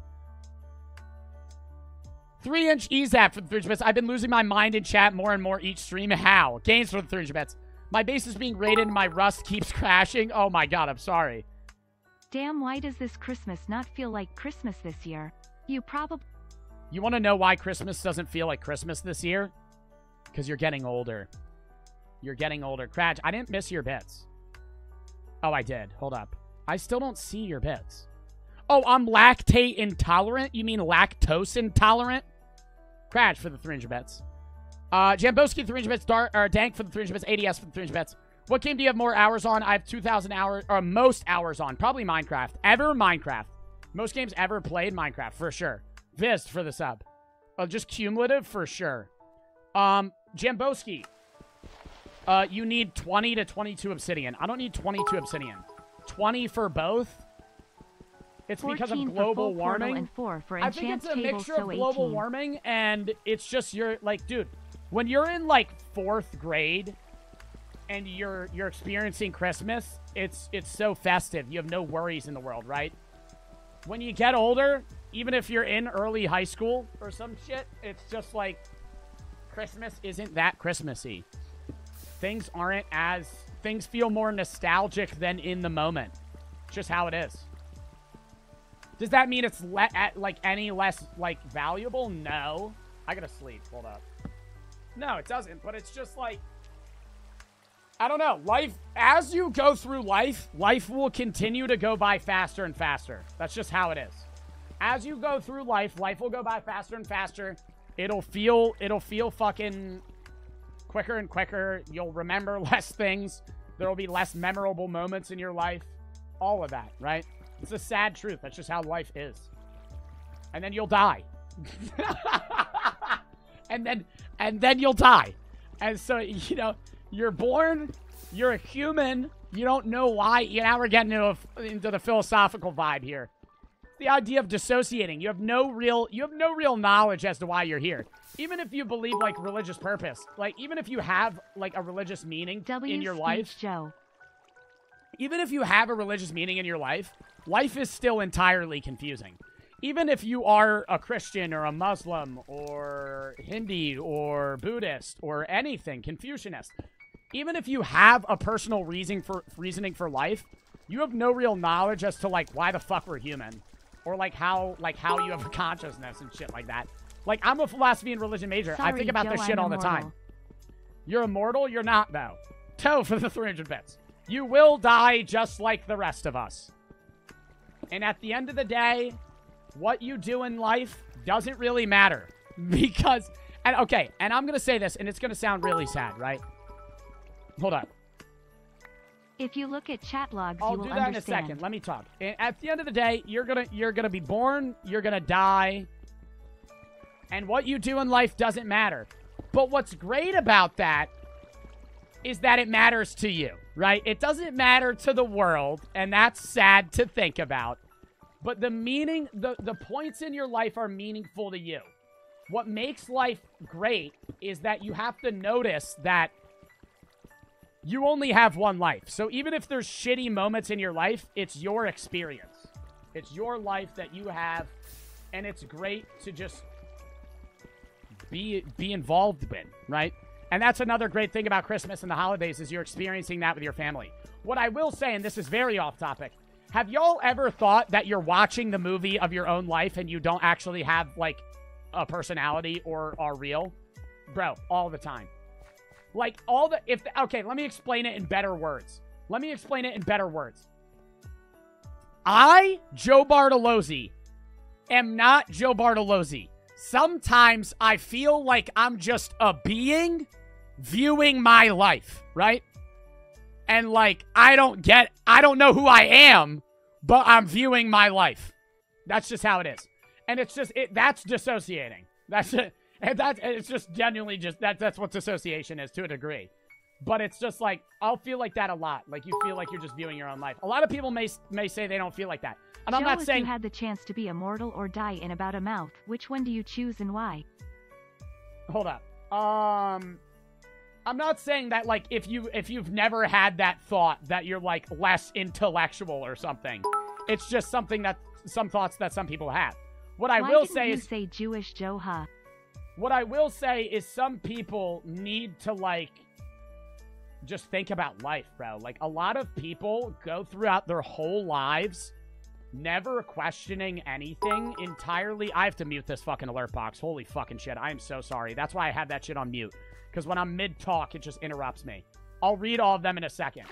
[SPEAKER 1] 3-inch EZAP for the 300 bits. I've been losing my mind in chat more and more each stream. How? Gains for the 300 bits. My base is being raided and my rust keeps crashing. Oh my god, I'm sorry.
[SPEAKER 2] Damn, why does this Christmas not feel like Christmas this year? You
[SPEAKER 1] want to know why Christmas doesn't feel like Christmas this year? Because you're getting older. You're getting older. Cratch, I didn't miss your bits. Oh, I did. Hold up. I still don't see your bits. Oh, I'm lactate intolerant? You mean lactose intolerant? Cratch for the 300 bits. Jamboski 300 bits. Dank for the 300 bits. ADS for the 300 bits. What game do you have more hours on? I have 2,000 hours, or most hours on. Probably Minecraft. Ever Minecraft. Most games ever played Minecraft, for sure. Vist for the sub. Just cumulative, for sure. Jamboski. You need 20 to 22 obsidian. I don't need 22 obsidian. 20 for both. It's because of global warming.
[SPEAKER 2] And 4 for
[SPEAKER 1] I think it's a mixture of global warming and it's just you're like, dude, when you're in like 4th grade and you're experiencing Christmas, it's so festive. You have no worries in the world, right? When you get older, even if you're in early high school or some shit, it's just like Christmas isn't that Christmassy. Things feel more nostalgic than in the moment. It's just how it is. Does that mean it's any less like valuable? No. I gotta sleep. Hold up. No, it doesn't. But it's just like, I don't know. Life, as you go through life will continue to go by faster and faster. That's just how it is. As you go through life will go by faster and faster. It'll feel fucking quicker and quicker. You'll remember less things. There will be less memorable moments in your life. All of that, right? It's a sad truth. That's just how life is. And then you'll die. and then you'll die. And so, you know, you're born, you're a human, you don't know why. Now we're getting into the philosophical vibe here. The idea of dissociating. You have no real knowledge as to why you're here. Even if you believe like religious purpose, like even if you have like a religious meaning in your life,
[SPEAKER 2] Joe.
[SPEAKER 1] Even if you have a religious meaning in your life is still entirely confusing. Even if you are a Christian or a Muslim or Hindi or Buddhist or anything, Confucianist, even if you have a personal reasoning for life, you have no real knowledge as to like why the fuck we're human, or like how you have a consciousness and shit like that. Like, I'm a philosophy and religion major.
[SPEAKER 2] Sorry,
[SPEAKER 1] I think about
[SPEAKER 2] Joe,
[SPEAKER 1] this shit all the
[SPEAKER 2] immortal.
[SPEAKER 1] time. You're immortal? You're not, though. Toe for the 300 bits. You will die just like the rest of us. And at the end of the day, what you do in life doesn't really matter. Because, and okay, and I'm going to say this, and it's going to sound really sad, right? Hold on.
[SPEAKER 2] If you look at chat logs,
[SPEAKER 1] I'll
[SPEAKER 2] you will
[SPEAKER 1] do that
[SPEAKER 2] understand.
[SPEAKER 1] in a second. Let me talk. And at the end of the day, you're gonna be born, you're gonna die, and what you do in life doesn't matter. But what's great about that is that it matters to you, right? It doesn't matter to the world, and that's sad to think about. But the meaning, the points in your life are meaningful to you. What makes life great is that you have to notice that you only have one life. So even if there's shitty moments in your life, it's your experience. It's your life that you have, and it's great to just be involved with, right? And that's another great thing about Christmas and the holidays is you're experiencing that with your family. What I will say, and this is very off topic, have y'all ever thought that you're watching the movie of your own life and you don't actually have, like, a personality or are real? Bro, all the time. Like, okay, let me explain it in better words. I, Joe Bartolozzi, am not Joe Bartolozzi. Sometimes I feel like I'm just a being viewing my life, right? And, like, I don't know who I am, but I'm viewing my life. That's just how it is. And it's just, that's dissociating. It's just genuinely just, that's what dissociation is to a degree. But it's just like, I'll feel like that a lot. Like, you feel like you're just viewing your own life. A lot of people may say they don't feel like that. And I'm not saying...
[SPEAKER 2] if you had the chance to be immortal or die in about a mouth, which one do you choose and why?
[SPEAKER 1] Hold up. I'm not saying that, like, if you've never had that thought that you're, like, less intellectual or something. It's just something that, some thoughts that some people have. What I will say is...
[SPEAKER 2] Why didn't you say Jewish Joe, huh?
[SPEAKER 1] What I will say is some people need to, like, just think about life, bro. Like, a lot of people go throughout their whole lives never questioning anything entirely. I have to mute this fucking alert box. Holy fucking shit. I am so sorry. That's why I have that shit on mute. Because when I'm mid-talk, it just interrupts me. I'll read all of them in a second.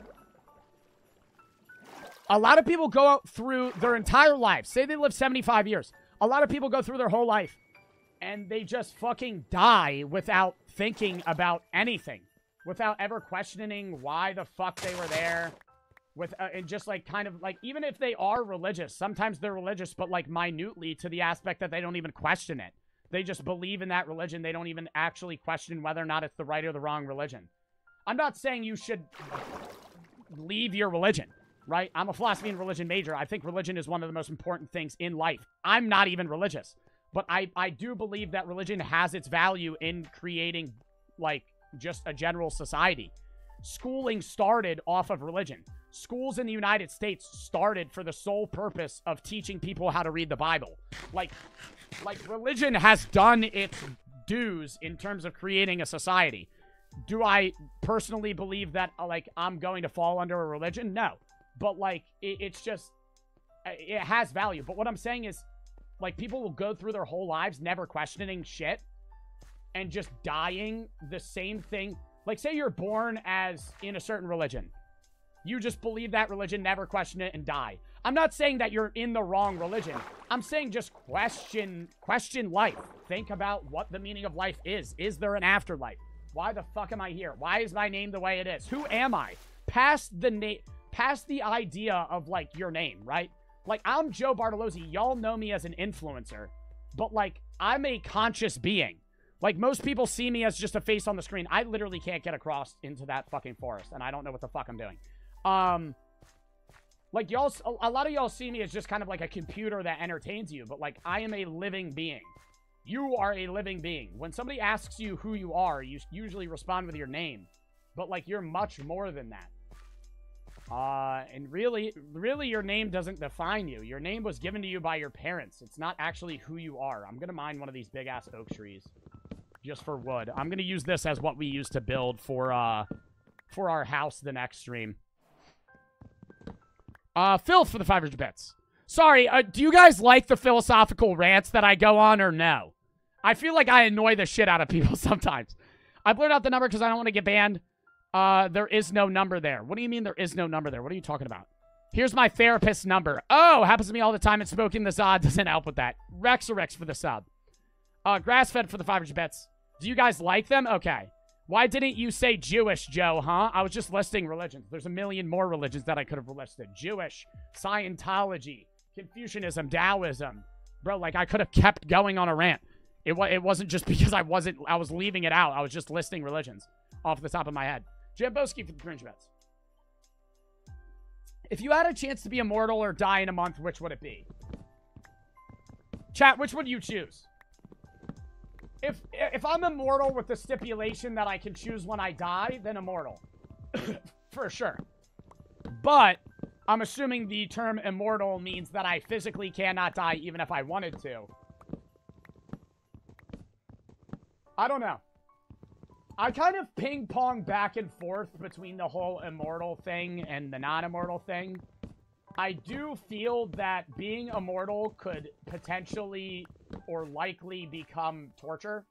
[SPEAKER 1] A lot of people go out through their entire lives. Say they live 75 years. A lot of people go through their whole life. And they just fucking die without thinking about anything. Without ever questioning why the fuck they were there. And just, like, kind of, like, even if they are religious, sometimes they're religious, but, like, minutely to the aspect that they don't even question it. They just believe in that religion. They don't even actually question whether or not it's the right or the wrong religion. I'm not saying you should leave your religion, right? I'm a philosophy and religion major. I think religion is one of the most important things in life. I'm not even religious. But I do believe that religion has its value in creating, like, just a general society. Schooling started off of religion. Schools in the United States started for the sole purpose of teaching people how to read the Bible. Like religion has done its dues in terms of creating a society. Do I personally believe that, like, I'm going to fall under a religion? No. But, like, it's just, it has value. But what I'm saying is, like, people will go through their whole lives never questioning shit and just dying the same thing. Like, say you're born as in a certain religion. You just believe that religion, never question it, and die. I'm not saying that you're in the wrong religion. I'm saying just question life. Think about what the meaning of life is. Is there an afterlife? Why the fuck am I here? Why is my name the way it is? Who am I? Past the idea of, like, your name, right? Like, I'm Joe Bartolozzi. Y'all know me as an influencer. But, like, I'm a conscious being. Like, most people see me as just a face on the screen. I literally can't get across into that fucking forest, and I don't know what the fuck I'm doing. Like, y'all, a lot of y'all see me as just kind of like a computer that entertains you, but, like, I am a living being. You are a living being. When somebody asks you who you are, you usually respond with your name. But, like, you're much more than that. And really, your name doesn't define you. Your name was given to you by your parents. It's not actually who you are. I'm gonna mine one of these big-ass oak trees. Just for wood. I'm gonna use this as what we use to build for our house the next stream. Phil for the 500 bits. Sorry, do you guys like the philosophical rants that I go on or no? I feel like I annoy the shit out of people sometimes. I blurred out the number because I don't want to get banned. There is no number there. What do you mean there is no number there? What are you talking about? Here's my therapist's number. Oh, happens to me all the time, and smoking the Zod doesn't help with that. Rexorex for the sub. Grass-fed for the 500 bits. Do you guys like them? Okay. Why didn't you say Jewish, Joe, huh? I was just listing religions. There's a million more religions that I could have listed. Jewish, Scientology, Confucianism, Taoism. Bro, like, I could have kept going on a rant. It wasn't just because I was leaving it out. I was just listing religions off the top of my head. Jamboski for the cringe bets. If you had a chance to be immortal or die in a month, which would it be? Chat, which would you choose? If I'm immortal with the stipulation that I can choose when I die, then immortal. For sure. But I'm assuming the term immortal means that I physically cannot die even if I wanted to. I don't know. I kind of ping-pong back and forth between the whole immortal thing and the non-immortal thing. I do feel that being immortal could potentially or likely become torture.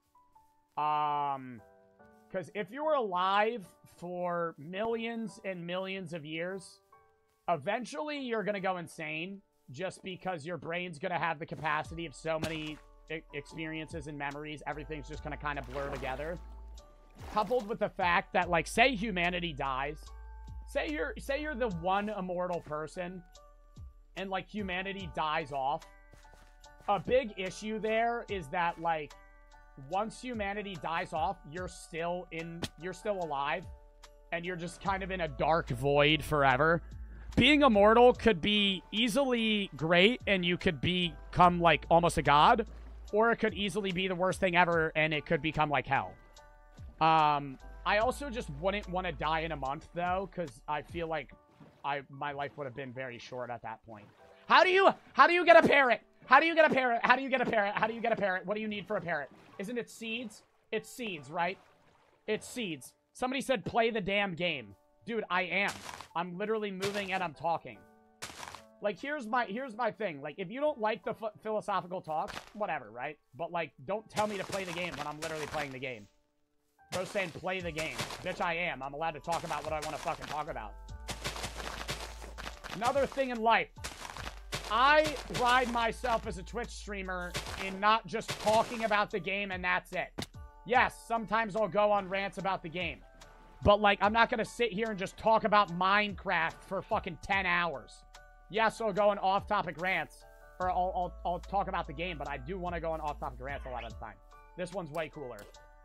[SPEAKER 1] Because if you were alive for millions and millions of years, eventually you're going to go insane just because your brain's going to have the capacity of so many experiences and memories. Everything's just going to kind of blur together. Coupled with the fact that, like, say humanity dies. Say you're the one immortal person and, like, humanity dies off. A big issue there is that, like, once humanity dies off, you're still alive, and you're just kind of in a dark void forever. Being immortal could be easily great, and you could become, like, almost a god, or it could easily be the worst thing ever, and it could become like hell. I also just wouldn't want to die in a month, though, because I feel like my life would have been very short at that point. How do you get a parrot? How do you get a parrot? How do you get a parrot? How do you get a parrot? What do you need for a parrot? Isn't it seeds? It's seeds, right? It's seeds. Somebody said play the damn game. Dude, I am. I'm literally moving and I'm talking. Like, here's my thing. Like, if you don't like the philosophical talk, whatever, right? But, like, don't tell me to play the game when I'm literally playing the game. Bro's saying play the game. Bitch, I am. I'm allowed to talk about what I want to fucking talk about. Another thing in life. I ride myself as a Twitch streamer in not just talking about the game and that's it. Yes, sometimes I'll go on rants about the game. But, like, I'm not going to sit here and just talk about Minecraft for fucking 10 hours. Yes, I'll go on off-topic rants. Or I'll talk about the game, but I do want to go on off-topic rants a lot of the time. This one's way cooler.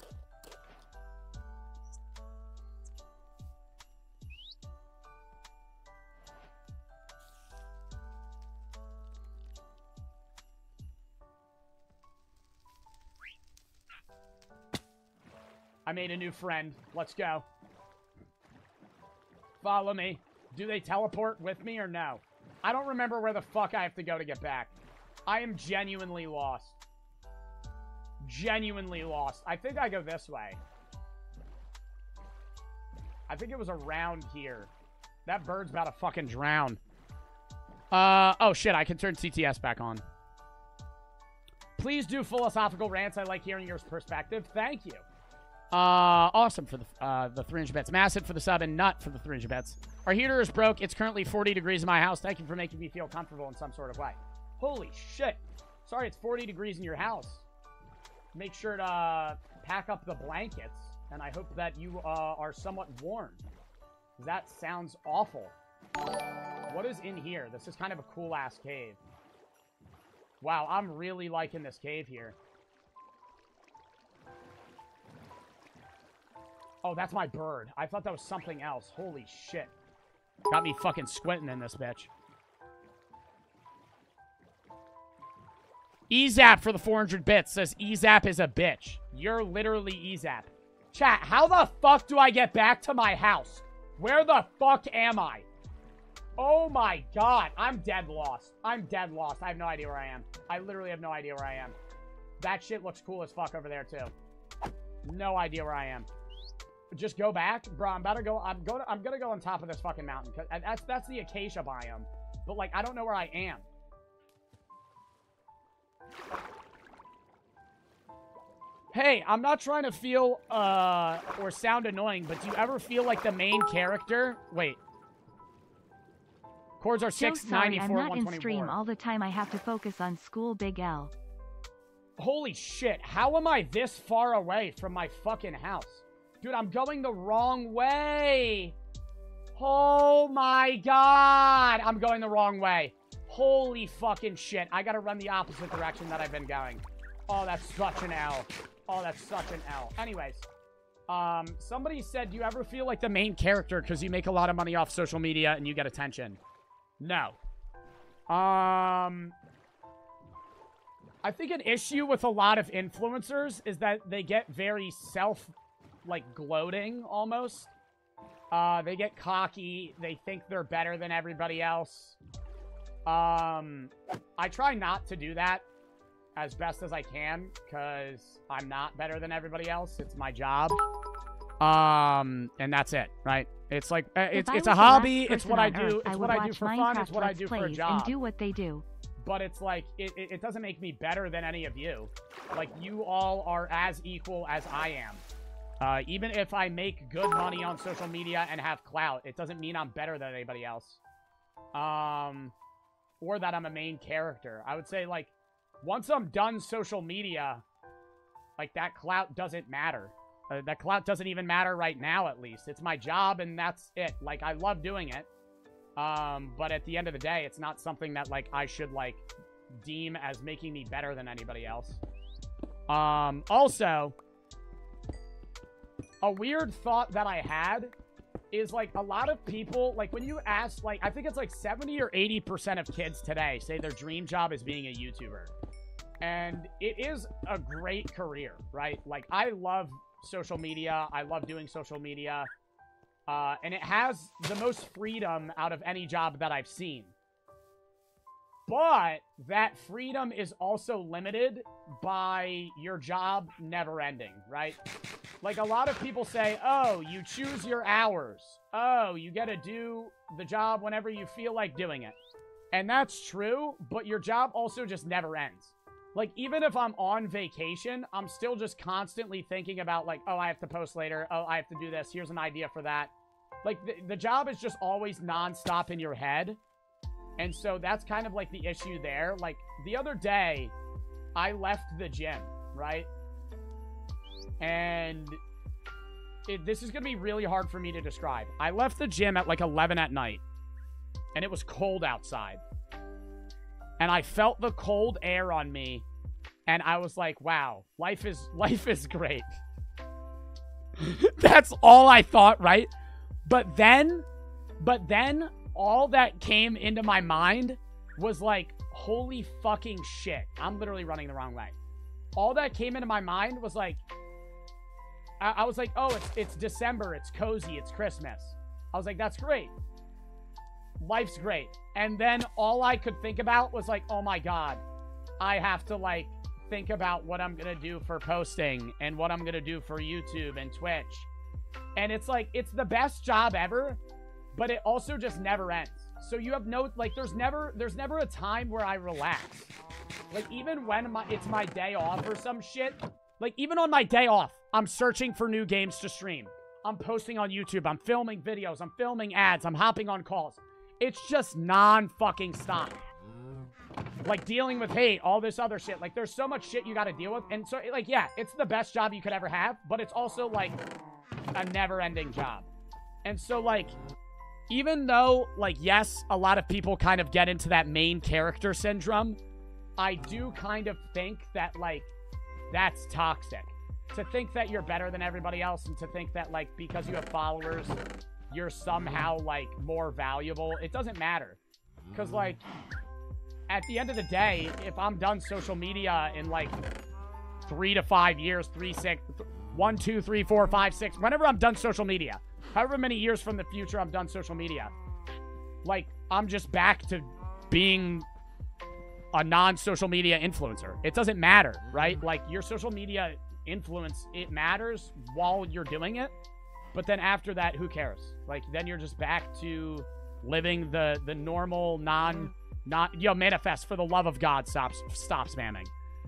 [SPEAKER 1] I made a new friend. Let's go. Follow me. Do they teleport with me or no? I don't remember where the fuck I have to go to get back. I am genuinely lost. Genuinely lost. I think I go this way. I think it was around here. That bird's about to fucking drown. Oh shit, I can turn CTS back on. Please do philosophical rants. I like hearing your perspective. Thank you. Awesome for the 300 bits. Massive for the sub and Nut for the 300 bits. Our heater is broke. It's currently 40 degrees in my house. Thank you for making me feel comfortable in some sort of way. Holy shit. Sorry, it's 40 degrees in your house. Make sure to pack up the blankets, and I hope that you are somewhat warm. That sounds awful. What is in here? This is kind of a cool-ass cave. Wow, I'm really liking this cave here. Oh, that's my bird. I thought that was something else. Holy shit. Got me fucking squinting in this bitch. Ezap for the 400 bits says Ezap is a bitch. You're literally Ezap. Chat, how the fuck do I get back to my house? Where the fuck am I? Oh my god. I'm dead lost. I'm dead lost. I have no idea where I am. I literally have no idea where I am. That shit looks cool as fuck over there too. No idea where I am. Just go back, bro. I'm gonna go on top of this fucking mountain because that's the acacia biome. But like, I don't know where I am. Hey, I'm not trying to feel or sound annoying, but do you ever feel like the main character? Wait. Chords are 694,
[SPEAKER 2] I'm not in stream all the time. I have to focus on school, Big L.
[SPEAKER 1] Holy shit! How am I this far away from my fucking house? Dude, I'm going the wrong way. Oh my god. I'm going the wrong way. Holy fucking shit. I gotta run the opposite direction that I've been going. Oh, that's such an L. Oh, that's such an L. Anyways. Somebody said, do you ever feel like the main character because you make a lot of money off social media and you get attention? No. I think an issue with a lot of influencers is that they get very gloating almost. They get cocky. They think they're better than everybody else. I try not to do that as best as I can because I'm not better than everybody else. It's my job. And that's it, right? It's like, it's a hobby. It's what I do. It's what I do for fun. It's what I do for a job.
[SPEAKER 2] And do what they do.
[SPEAKER 1] But it's like, it doesn't make me better than any of you. Like, you all are as equal as I am. Even if I make good money on social media and have clout, it doesn't mean I'm better than anybody else. Or that I'm a main character. I would say, like, once I'm done social media, like, that clout doesn't matter. That clout doesn't even matter right now, at least. It's my job, and that's it. Like, I love doing it. But at the end of the day, it's not something that, like, I should, like, deem as making me better than anybody else. Also, a weird thought that I had is, like, a lot of people, like, when you ask, like, I think it's, like, 70 or 80% of kids today say their dream job is being a YouTuber. And it is a great career, right? Like, I love social media. I love doing social media. And it has the most freedom out of any job that I've seen. But that freedom is also limited by your job never ending, right? Like, a lot of people say, oh, you choose your hours. Oh, you get to do the job whenever you feel like doing it. And that's true, but your job also just never ends. Like, even if I'm on vacation, I'm still just constantly thinking about, like, oh, I have to post later. Oh, I have to do this. Here's an idea for that. Like, the job is just always nonstop in your head. And so that's kind of, like, the issue there. Like, the other day, I left the gym, right? And this is going to be really hard for me to describe. I left the gym at, like, 11 at night. And it was cold outside. And I felt the cold air on me. And I was like, wow, life is great. That's all I thought, right? But then all that came into my mind was like, holy fucking shit. I'm literally running the wrong way. All that came into my mind was like, I was like, oh, it's December. It's cozy. It's Christmas. I was like, that's great. Life's great. And then all I could think about was like, oh my God, I have to like think about what I'm going to do for posting and what I'm going to do for YouTube and Twitch. And it's like, it's the best job ever, but it also just never ends. So you have no, like, there's never a time where I relax. Like, even when it's my day off or some shit, like, even on my day off, I'm searching for new games to stream. I'm posting on YouTube. I'm filming videos. I'm filming ads. I'm hopping on calls. It's just non-fucking stop. Like, dealing with hate, all this other shit. Like, there's so much shit you gotta deal with. And so, like, yeah, it's the best job you could ever have, but it's also, like, a never-ending job. And so, like, even though, like, yes, a lot of people kind of get into that main character syndrome, I do kind of think that, like, that's toxic. To think that you're better than everybody else and to think that, like, because you have followers, you're somehow, like, more valuable. It doesn't matter. Because, like, at the end of the day, if I'm done social media in, like, 3 to 5 years, 1, 2, 3, 4, 5, 6, whenever I'm done social media, however many years from the future I'm done social media, like, I'm just back to being a non-social media influencer. It doesn't matter, right? Like, your social media influence, it matters while you're doing it, but then after that, who cares? Like, then you're just back to living the normal yo, manifest, for the love of God, stop spamming.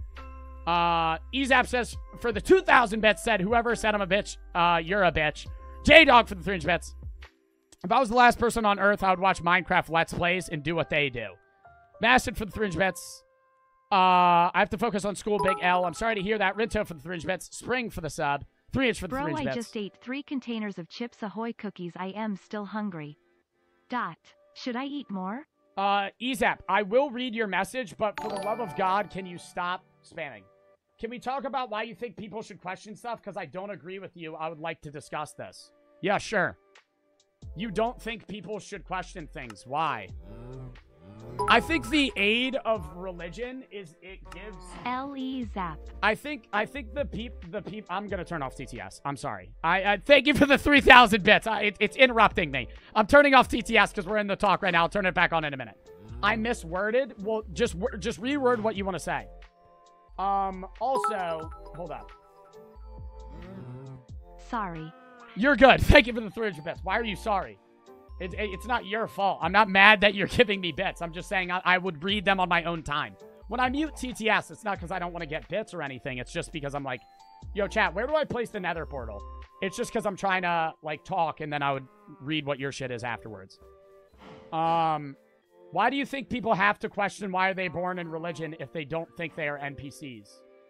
[SPEAKER 1] Ezap says, for the 2,000 bits, said, whoever said I'm a bitch, you're a bitch. J-Dog for the 300 bits. If I was the last person on Earth, I would watch Minecraft Let's Plays and do what they do. Mastered for the 300 bits. I have to focus on school, Big L. I'm sorry to hear that. Rinto for the 300 bits. Spring for the sub. 3-inch for the 300 bits.
[SPEAKER 2] Bro, I just ate 3 containers of Chips Ahoy cookies. I am still hungry. Should I eat more?
[SPEAKER 1] Ezap, I will read your message, but for the love of God, can you stop spamming? Can we talk about why you think people should question stuff? Because I don't agree with you. I would like to discuss this. Yeah, sure. You don't think people should question things. Why? I think the aid of religion is it gives
[SPEAKER 2] L.E. Zap.
[SPEAKER 1] I think the peep I'm gonna turn off TTS. I'm sorry. I thank you for the 3,000 bits. It's interrupting me. I'm turning off TTS because we're in the talk right now. I'll turn it back on in a minute. I misworded. Well, just reword what you want to say. Also, hold up.
[SPEAKER 2] Sorry.
[SPEAKER 1] You're good. Thank you for the 300 bits. Why are you sorry? It's not your fault. I'm not mad that you're giving me bits. I'm just saying I would read them on my own time. When I mute TTS, it's not because I don't want to get bits or anything. It's just because I'm like, yo, chat, where do I place the nether portal? It's just because I'm trying to, like, talk, and then I would read what your shit is afterwards. Why do you think people have to question why are they born in religion if they don't think they are NPCs?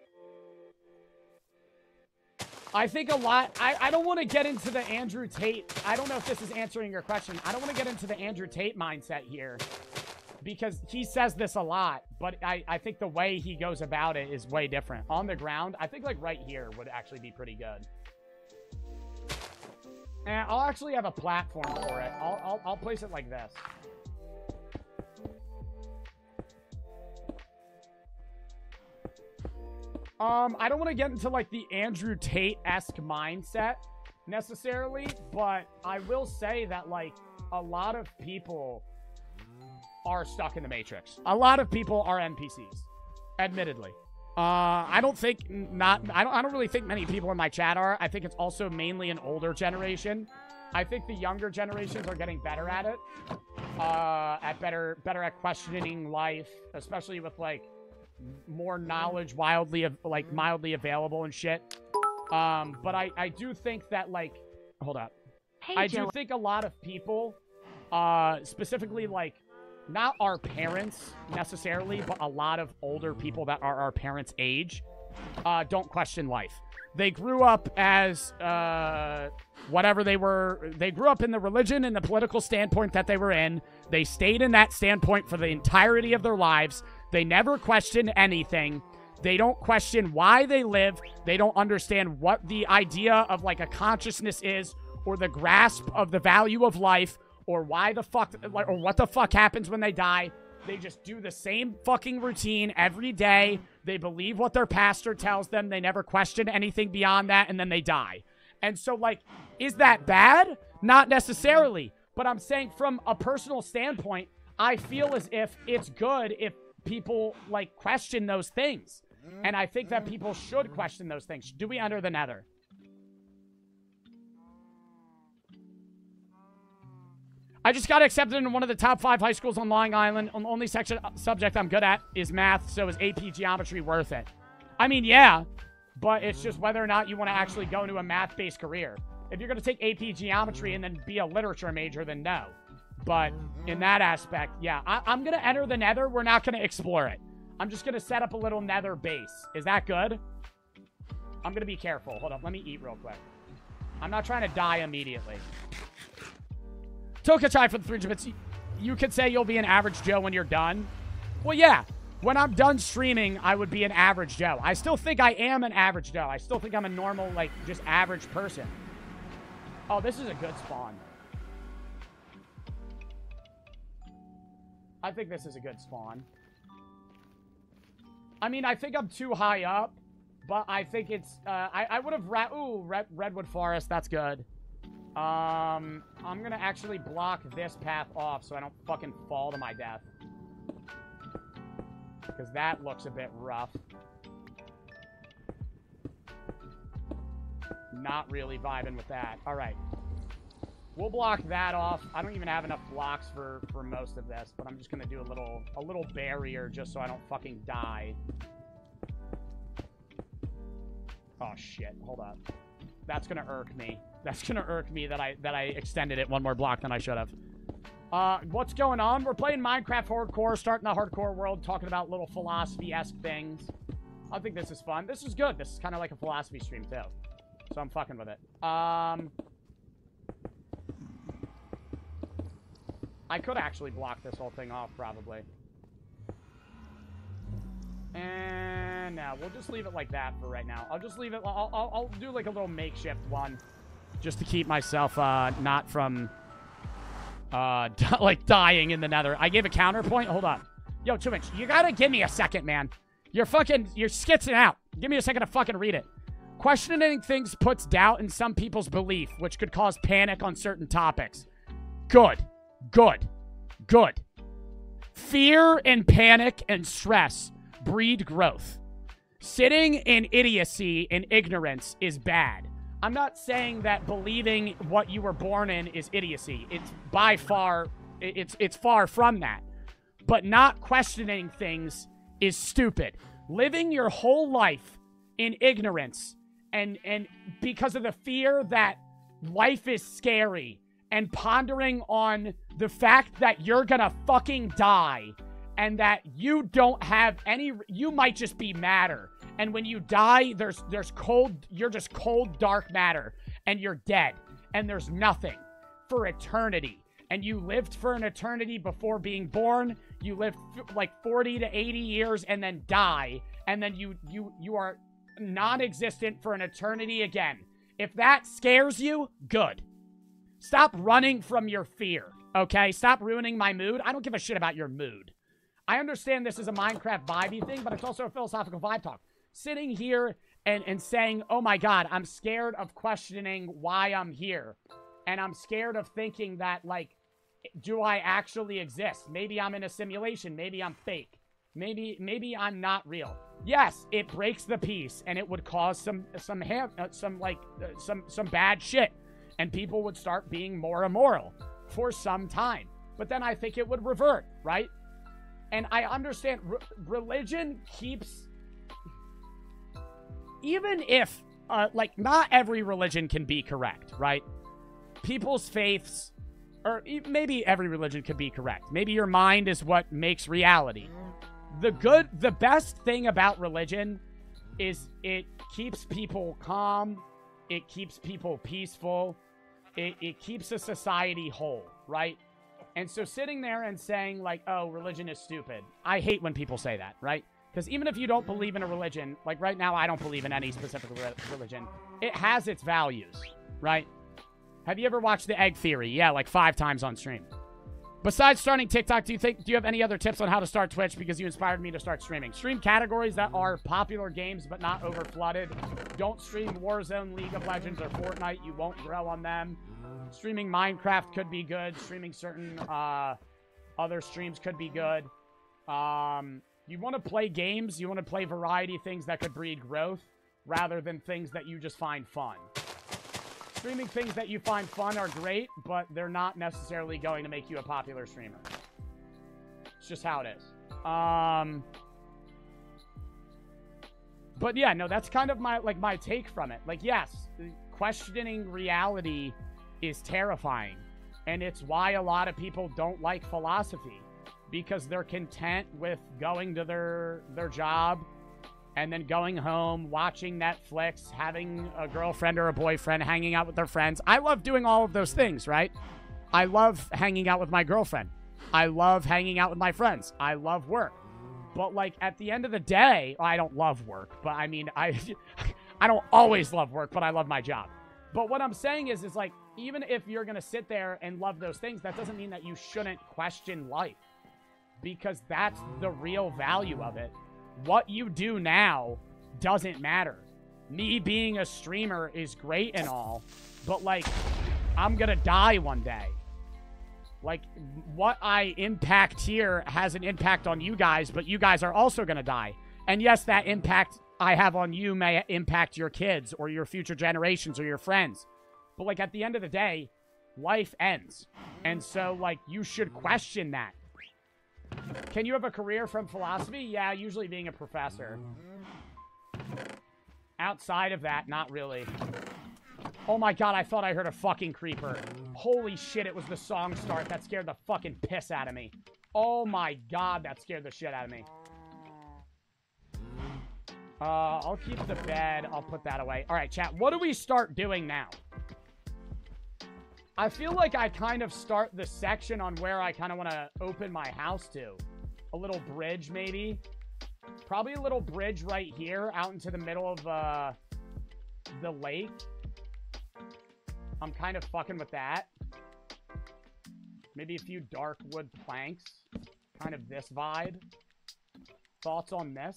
[SPEAKER 1] I think a lot... I don't want to get into the Andrew Tate... I don't know if this is answering your question. I don't want to get into the Andrew Tate mindset here. Because he says this a lot. But I think the way he goes about it is way different. On the ground, I think, like, right here would actually be pretty good. And I'll actually have a platform for it. I'll place it like this. I don't want to get into, like, the Andrew Tate-esque mindset, necessarily, but I will say that, like, a lot of people are stuck in the Matrix. A lot of people are NPCs, admittedly. I don't really think many people in my chat are. I think it's also mainly an older generation. I think the younger generations are getting better at it, better at questioning life, especially with, like, more knowledge mildly available and shit. But I do think that, like, hold up.
[SPEAKER 2] Hey,
[SPEAKER 1] I do think a lot of people, specifically, like, not our parents necessarily, but a lot of older people that are our parents' age, don't question life. They grew up as whatever they were. They grew up in the religion and the political standpoint that they were in. They stayed in that standpoint for the entirety of their lives. They never question anything. They don't question why they live. They don't understand what the idea of, like, a consciousness is, or the grasp of the value of life, or why the fuck, or what the fuck happens when they die. They just do the same fucking routine every day. They believe what their pastor tells them. They never question anything beyond that, and then they die. And so, like, is that bad? Not necessarily. But I'm saying from a personal standpoint, I feel as if it's good if people, like, question those things. And I think that people should question those things. Do we enter the nether? I just got accepted into one of the top 5 high schools on Long Island. The only subject I'm good at is math, so is AP Geometry worth it? I mean, yeah, but it's just whether or not you want to actually go into a math-based career. If you're going to take AP Geometry and then be a literature major, then no. But in that aspect, yeah, I'm going to enter the nether. We're not going to explore it. I'm just going to set up a little nether base. Is that good? I'm going to be careful. Hold up. Let me eat real quick. I'm not trying to die immediately. Tokachai for the 300 bits. You could say you'll be an average Joe when you're done. Well, yeah. When I'm done streaming, I would be an average Joe. I still think I am an average Joe. I still think I'm a normal, like, just average person. Oh, this is a good spawn. I think this is a good spawn. I mean, I think I'm too high up, but I think it's, I would have, Redwood Forest, that's good. I'm gonna actually block this path off so I don't fucking fall to my death. Because that looks a bit rough. Not really vibing with that. Alright. We'll block that off. I don't even have enough blocks for most of this, but I'm just gonna do a little barrier just so I don't fucking die. Oh shit, hold up. That's gonna irk me. That's gonna irk me that I extended it one more block than I should have. What's going on? We're playing Minecraft Hardcore, starting the hardcore world, talking about little philosophy-esque things. I think this is fun. This is good. This is kind of like a philosophy stream, too. So I'm fucking with it. I could actually block this whole thing off, probably. And no, we'll just leave it like that for right now. I'll just leave it. I'll do like a little makeshift one just to keep myself not from Like dying in the nether. I gave a counterpoint. Hold on. Yo, 2inch, you gotta give me a second, man. You're skitzing out. Give me a second to fucking read it. Questioning things puts doubt in some people's belief, which could cause panic on certain topics. Good. Good. Good. Fear and panic and stress breed growth. Sitting in idiocy and ignorance is bad. I'm not saying that believing what you were born in is idiocy. It's by far, it's far from that. But not questioning things is stupid. Living your whole life in ignorance and because of the fear that life is scary and pondering on the fact that you're gonna fucking die and that you don't have any, you might just be matter. And when you die, there's cold, you're just cold, dark matter and you're dead and there's nothing for eternity. And you lived for an eternity before being born. You lived like 40 to 80 years and then die. And then you are non-existent for an eternity again. If that scares you, good. Stop running from your fear, okay? Stop ruining my mood. I don't give a shit about your mood. I understand this is a Minecraft vibey thing, but it's also a philosophical vibe talk. Sitting here and saying, oh my God, I'm scared of questioning why I'm here. And I'm scared of thinking that, like, do I actually exist? Maybe I'm in a simulation. Maybe I'm fake. Maybe I'm not real. Yes, it breaks the peace, and it would cause some bad shit, and people would start being more immoral for some time. But then I think it would revert, right? And I understand religion keeps, even if like not every religion can be correct, right? People's faiths, or maybe every religion could be correct. Maybe your mind is what makes reality. The best thing about religion is it keeps people calm. It keeps people peaceful. It keeps a society whole, right? And so sitting there and saying like, oh, religion is stupid. I hate when people say that, right? Because even if you don't believe in a religion, like right now I don't believe in any specific religion, it has its values, right? Have you ever watched The Egg Theory? Yeah, like 5 times on stream. Besides starting TikTok, do you have any other tips on how to start Twitch? Because you inspired me to start streaming. Stream categories that are popular games but not over flooded. Don't stream Warzone, League of Legends, or Fortnite. You won't grow on them. Streaming Minecraft could be good. Streaming certain other streams could be good. You want to play games. You want to play variety things that could breed growth rather than things that you just find fun. Streaming things that you find fun are great, but they're not necessarily going to make you a popular streamer. It's just how it is. But yeah, no, that's kind of my take from it. Like, yes, questioning reality is terrifying. And it's why a lot of people don't like philosophy. Because they're content with going to their job and then going home, watching Netflix, having a girlfriend or a boyfriend, hanging out with their friends. I love doing all of those things, right? I love hanging out with my girlfriend. I love hanging out with my friends. I love work. But, like, at the end of the day, I don't love work. But, I mean, I don't always love work, but I love my job. But what I'm saying is like, even if you're going to sit there and love those things, that doesn't mean that you shouldn't question life. Because that's the real value of it. What you do now doesn't matter. Me being a streamer is great and all, but like, I'm gonna die one day. Like, what I impact here has an impact on you guys, but you guys are also gonna die. And yes, that impact I have on you may impact your kids or your future generations or your friends. But like, at the end of the day, life ends. And so like, you should question that. Can you have a career from philosophy? Yeah, usually being a professor. Outside of that, not really. Oh my god, I thought I heard a fucking creeper. Holy shit, it was the song start that scared the fucking piss out of me. Oh my god, that scared the shit out of me. I'll keep the bed. I'll put that away. Alright, chat, what do we start doing now? I feel like I kind of start the section on where I kind of want to open my house to. A little bridge, maybe. Probably a little bridge right here out into the middle of the lake. I'm kind of fucking with that. Maybe a few dark wood planks. Kind of this vibe. Thoughts on this?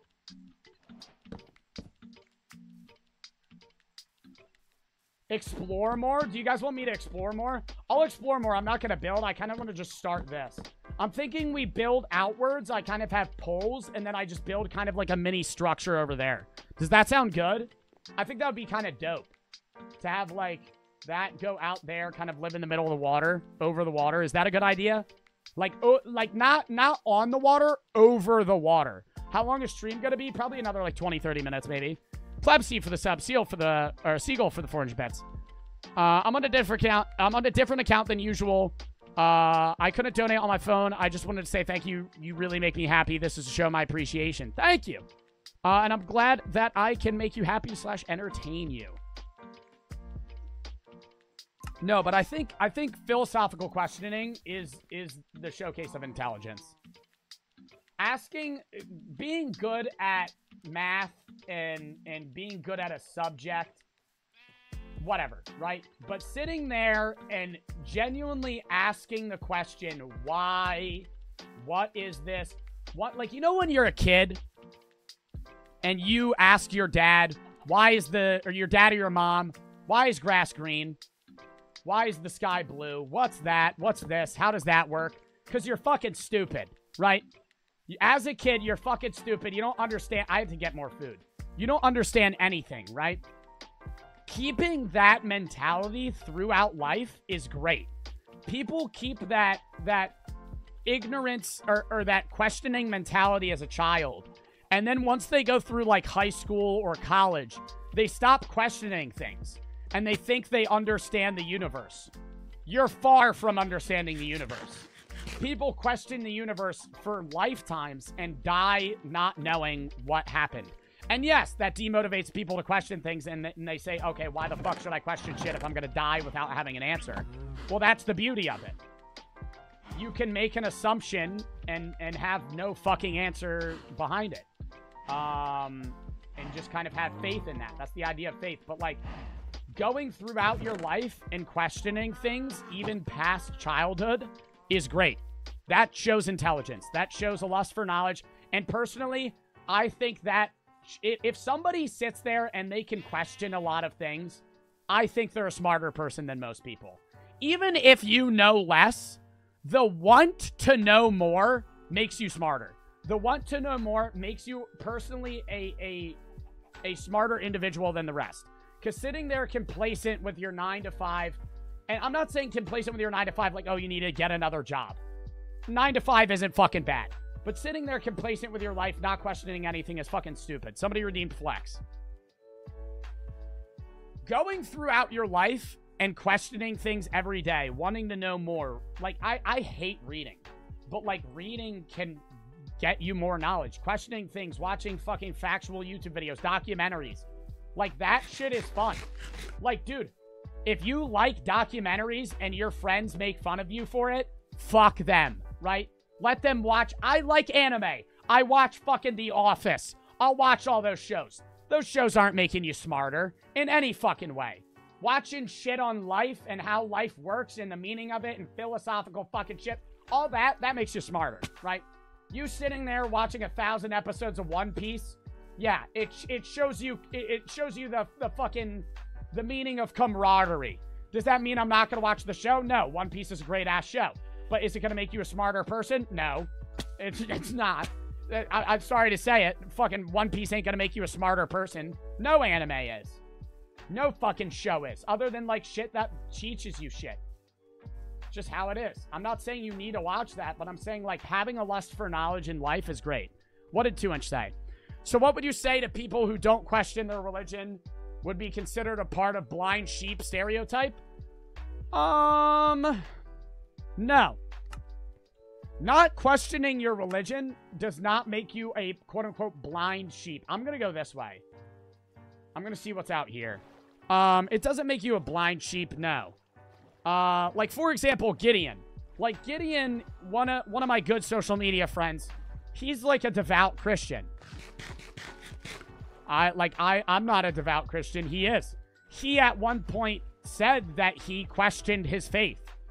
[SPEAKER 1] Explore more? Do you guys want me to explore more? I'll explore more. I'm not going to build. I kind of want to just start this. I'm thinking we build outwards. I kind of have poles, and then I just build kind of like a mini structure over there. Does that sound good? I think that would be kind of dope. To have, like, that go out there, kind of live in the middle of the water, over the water. Is that a good idea? Like, oh, like not on the water, over the water. How long is stream going to be? Probably another, like, 20, 30 minutes, maybe. Plebsy for the sub, Seagull for the 400 bets. I'm on a different account. I'm on a different account than usual. I couldn't donate on my phone. I just wanted to say thank you. You really make me happy. This is to show my appreciation. Thank you. And I'm glad that I can make you happy / entertain you. No, but I think philosophical questioning is the showcase of intelligence. Being good at math and being good at a subject, whatever, right? But sitting there and genuinely asking the question, why? What is this? What, like, you know when you're a kid and you ask your dad, or your dad or your mom, why is grass green? Why is the sky blue? What's that? What's this? How does that work? Because you're fucking stupid, right? As a kid, you're fucking stupid. You don't understand. I have to get more food. You don't understand anything, right? Keeping that mentality throughout life is great. People keep that ignorance or that questioning mentality as a child. And then once they go through like high school or college, they stop questioning things. And they think they understand the universe. You're far from understanding the universe. People question the universe for lifetimes and die not knowing what happened. And yes, that demotivates people to question things, and they say, okay, why the fuck should I question shit if I'm going to die without having an answer? Well, that's the beauty of it. You can make an assumption and have no fucking answer behind it. And just kind of have faith in that. That's the idea of faith. But, like, going throughout your life and questioning things, even past childhood, is great. That shows intelligence. That shows a lust for knowledge. And personally, I think that if somebody sits there and they can question a lot of things, I think they're a smarter person than most people. Even if you know less, the want to know more makes you smarter. The want to know more makes you personally a smarter individual than the rest. Because sitting there complacent with your 9 to 5, and I'm not saying complacent with your 9 to 5 like, oh, you need to get another job. 9 to 5 isn't fucking bad. But sitting there complacent with your life, not questioning anything is fucking stupid. Somebody redeemed Flex. Going throughout your life and questioning things every day, wanting to know more. Like, I hate reading. But, like, reading can get you more knowledge. Questioning things, watching fucking factual YouTube videos, documentaries. Like, that shit is fun. Like, dude, if you like documentaries and your friends make fun of you for it, fuck them, right? Let them watch. I like anime. I watch fucking The Office. I'll watch all those shows. Those shows aren't making you smarter in any fucking way. Watching shit on life and how life works and the meaning of it and philosophical fucking shit, all that makes you smarter, right? You sitting there watching 1,000 episodes of One Piece, yeah, it shows you the fucking the meaning of camaraderie. Does that mean I'm not gonna watch the show? No, One Piece is a great ass show. But is it gonna make you a smarter person? No, it's not. I'm sorry to say it. Fucking One Piece ain't gonna make you a smarter person. No anime is. No fucking show is. Other than like shit that teaches you shit. Just how it is. I'm not saying you need to watch that, but I'm saying like having a lust for knowledge in life is great. What did 2inch say? So what would you say to people who don't question their religion would be considered a part of blind sheep stereotype? No. Not questioning your religion does not make you a quote-unquote blind sheep. I'm going to go this way. I'm going to see what's out here. It doesn't make you a blind sheep, no. Like, for example, Gideon. Like, Gideon, one of my good social media friends, he's like a devout Christian. I'm not a devout Christian. He is. He at one point said that he questioned his faith.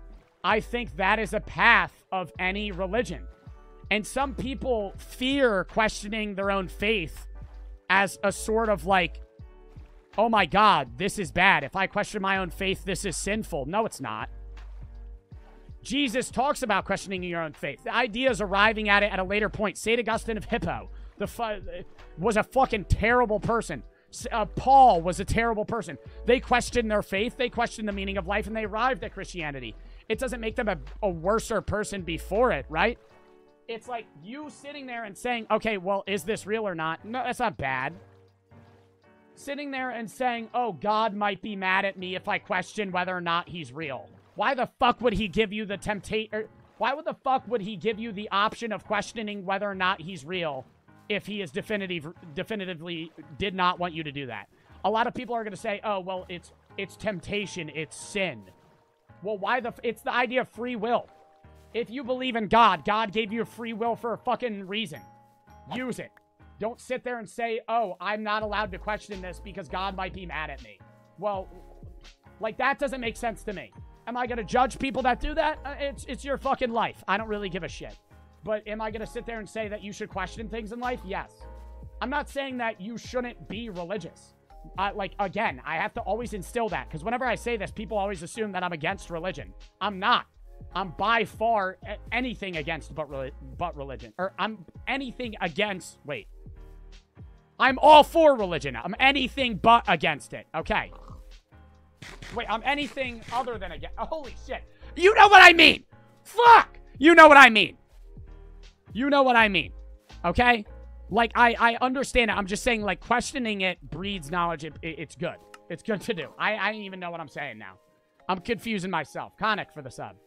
[SPEAKER 1] I think that is a path of any religion. And some people fear questioning their own faith as a sort of like, oh my God, this is bad. If I question my own faith, this is sinful. No, it's not. Jesus talks about questioning your own faith. The idea is arriving at it at a later point. St. Augustine of Hippo was a fucking terrible person. Paul was a terrible person. They questioned their faith. They questioned the meaning of life, and they arrived at Christianity. It doesn't make them a worser person before it, right? It's like you sitting there and saying, okay, well, is this real or not? No, that's not bad. Sitting there and saying, oh, God might be mad at me if I question whether or not he's real. Why the fuck would he give you the why would the fuck would he give you the option of questioning whether or not he's real if he is definitively did not want you to do that? A lot of people are going to say, oh, well, it's temptation, it's sin. Well, it's the idea of free will. If you believe in God, God gave you free will for a fucking reason. Use it. Don't sit there and say, oh, I'm not allowed to question this because God might be mad at me. Well, like, that doesn't make sense to me. Am I going to judge people that do that? It's your fucking life. I don't really give a shit. But am I going to sit there and say that you should question things in life? Yes. I'm not saying that you shouldn't be religious. Again, I have to always instill that. Because whenever I say this, people always assume that I'm against religion. I'm not. I'm by far anything against but religion. Or I'm anything against... Wait. I'm all for religion. I'm anything but against it. Okay. Wait, I'm anything other than against... Oh, holy shit. You know what I mean. Fuck. You know what I mean. You know what I mean. Okay? Like, I understand it. I'm just saying, like, questioning it breeds knowledge. It's good. It's good to do. I don't even know what I'm saying now. I'm confusing myself. Conic for the sub.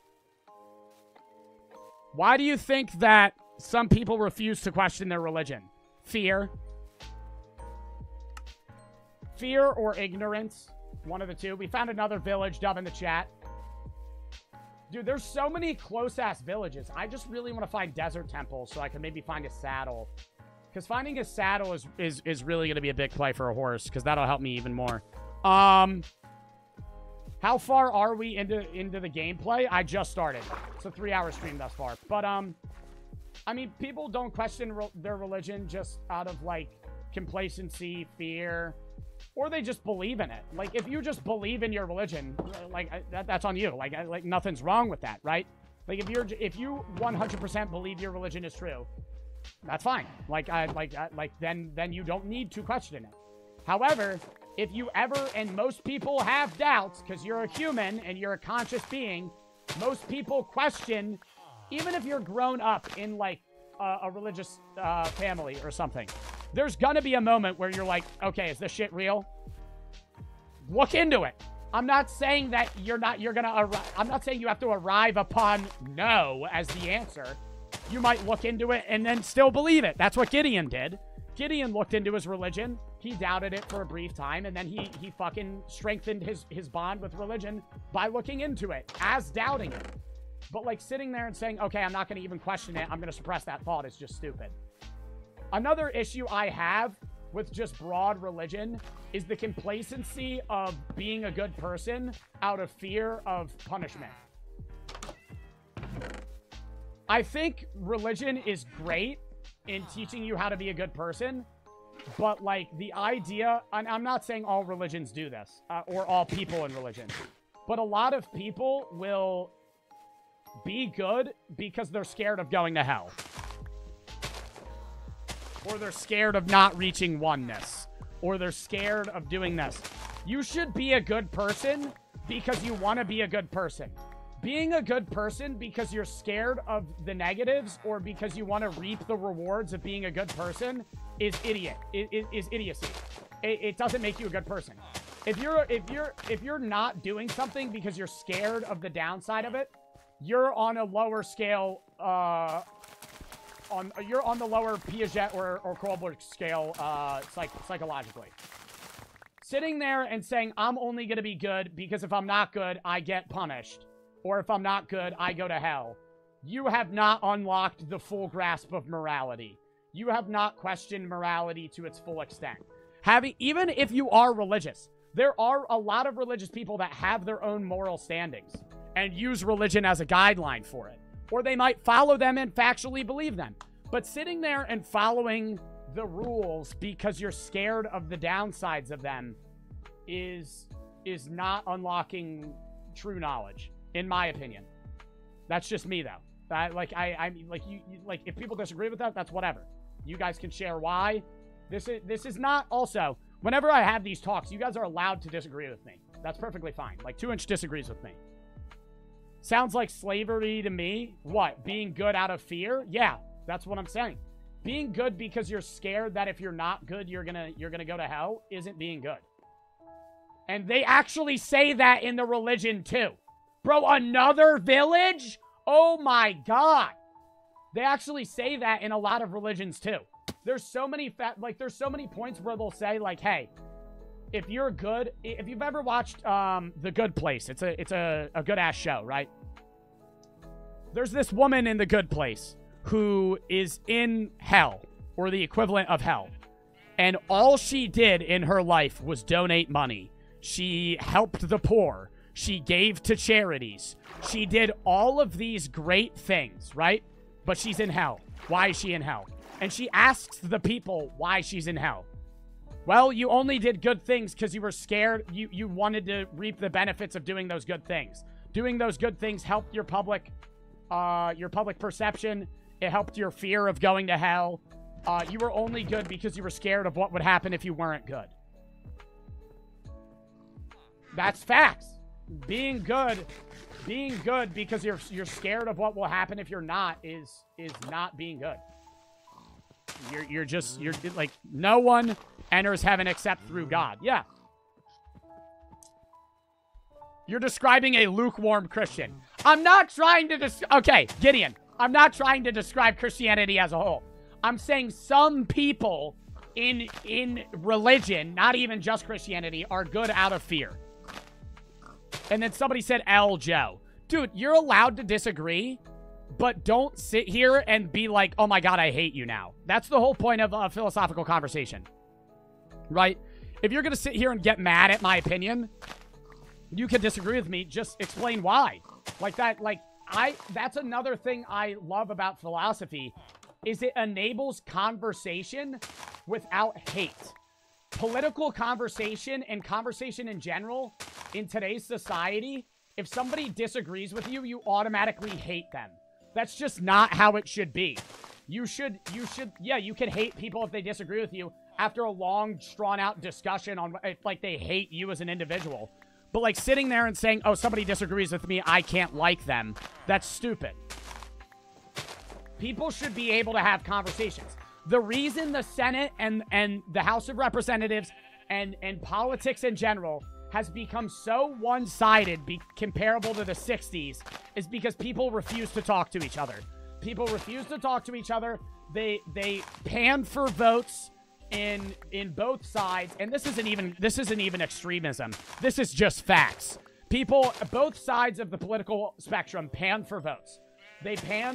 [SPEAKER 1] Why do you think that some people refuse to question their religion? Fear. Fear or ignorance. One of the two. We found another village, Dub, in the chat. Dude, there's so many close-ass villages. I just really want to find desert temples so I can maybe find a saddle. Because finding a saddle is really going to be a big play for a horse, because that'll help me even more. How far are we into the gameplay? I just started. It's a 3-hour stream thus far. But, I mean, people don't question their religion just out of, like, complacency, fear, or they just believe in it. Like, if you just believe in your religion, like, that's on you. Like, nothing's wrong with that, right? Like, if you 100% believe your religion is true, that's fine. Then you don't need to question it. However, if you ever, and most people have doubts, because you're a human and you're a conscious being, most people question, even if you're grown up in, like, a religious family or something, there's gonna be a moment where you're like, okay, is this shit real? Look into it. I'm not saying that I'm not saying you have to arrive upon no as the answer. You might look into it and then still believe it. That's what Gideon did. Gideon looked into his religion. He doubted it for a brief time, and then he fucking strengthened his bond with religion by looking into it, as doubting it. But, like, sitting there and saying, okay, I'm not going to even question it, I'm going to suppress that thought, is just stupid. Another issue I have with just broad religion is the complacency of being a good person out of fear of punishment. I think religion is great in teaching you how to be a good person, but, like, the idea, and I'm not saying all religions do this, or all people in religion, but a lot of people will be good because they're scared of going to hell. Or they're scared of not reaching oneness. Or they're scared of doing this. You should be a good person because you want to be a good person. Being a good person because you're scared of the negatives or because you want to reap the rewards of being a good person is idiocy. It doesn't make you a good person. If you're not doing something because you're scared of the downside of it, you're on a lower scale, you're on the lower Piaget or Kohlberg scale, psychologically. Sitting there and saying, I'm only going to be good because if I'm not good, I get punished. Or if I'm not good, I go to hell. You have not unlocked the full grasp of morality. You have not questioned morality to its full extent. Even if you are religious, there are a lot of religious people that have their own moral standings. and use religion as a guideline for it. Or they might follow them and factually believe them. But sitting there and following the rules because you're scared of the downsides of them is not unlocking true knowledge, in my opinion. That's just me, though. If people disagree with that, that's whatever. You guys can share why. This is not also, whenever I have these talks, you guys are allowed to disagree with me. That's perfectly fine. Like, 2inch disagrees with me. Sounds like slavery to me. What? Being good out of fear? Yeah, that's what I'm saying. Being good because you're scared that if you're not good, you're gonna go to hell isn't being good. And they actually say that in the religion too. Bro, another village? Oh my God. They actually say that in a lot of religions too. There's so many there's so many points where they'll say like, hey, if you're good, if you've ever watched The Good Place, it's a good ass show, right? There's this woman in The Good Place who is in hell, or the equivalent of hell. And all she did in her life was donate money. She helped the poor. She gave to charities. She did all of these great things, right? But she's in hell. Why is she in hell? And she asks the people why she's in hell. Well, you only did good things because you were scared. You wanted to reap the benefits of doing those good things. Doing those good things helped your public perception. It helped your fear of going to hell. You were only good because you were scared of what would happen if you weren't good. That's facts. Being good because you're scared of what will happen if you're not is not being good. You're like, no one enters heaven except through God. Yeah. You're describing a lukewarm Christian. I'm not trying to okay, Gideon. I'm not trying to describe Christianity as a whole. I'm saying some people in religion, not even just Christianity, are good out of fear. And then somebody said L. Joe. Dude, you're allowed to disagree, but don't sit here and be like, oh my God, I hate you now. That's the whole point of a philosophical conversation, right? If you're going to sit here and get mad at my opinion, you can disagree with me. Just explain why. That's another thing I love about philosophy is it enables conversation without hate. Political conversation and conversation in general in today's society, if somebody disagrees with you, you automatically hate them. That's just not how it should be. You can hate people if they disagree with you after a long, drawn-out discussion on, like, they hate you as an individual. But, like, sitting there and saying, oh, somebody disagrees with me, I can't like them, that's stupid. People should be able to have conversations. The reason the Senate and the House of Representatives and politics in general has become so one-sided, comparable to the 60s, is because people refuse to talk to each other. People refuse to talk to each other. They pan for votes in both sides, and this isn't even extremism. This is just facts. People, both sides of the political spectrum, pan for votes. They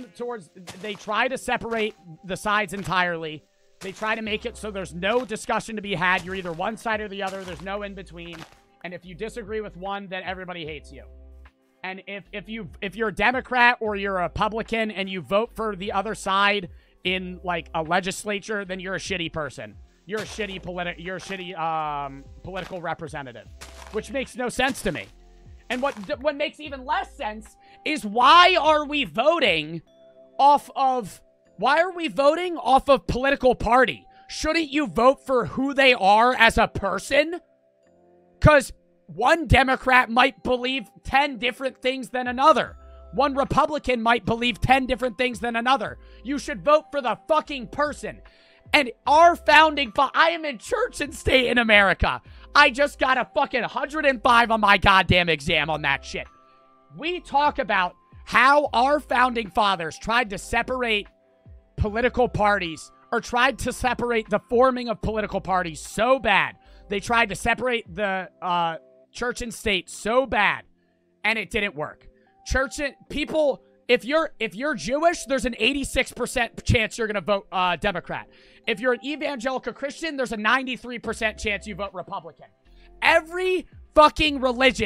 [SPEAKER 1] try to separate the sides entirely. They try to make it so there's no discussion to be had. You're either one side or the other. There's no in between. And if you disagree with one, then everybody hates you. And if you're a Democrat or you're a Republican and you vote for the other side in like a legislature, then you're a shitty person. You're a shitty political representative, which makes no sense to me. And what makes even less sense is why are we voting off of political party? Shouldn't you vote for who they are as a person? Because one Democrat might believe 10 different things than another. One Republican might believe 10 different things than another. You should vote for the fucking person. And our founding I am in church and state in America. I just got a fucking 105 on my goddamn exam on that shit. We talk about how our founding fathers tried to separate political parties, or tried to separate the forming of political parties so bad. They tried to separate the church and state so bad, and it didn't work. People, if you're Jewish, there's an 86% chance you're going to vote Democrat. If you're an evangelical Christian, there's a 93% chance you vote Republican. Every fucking religion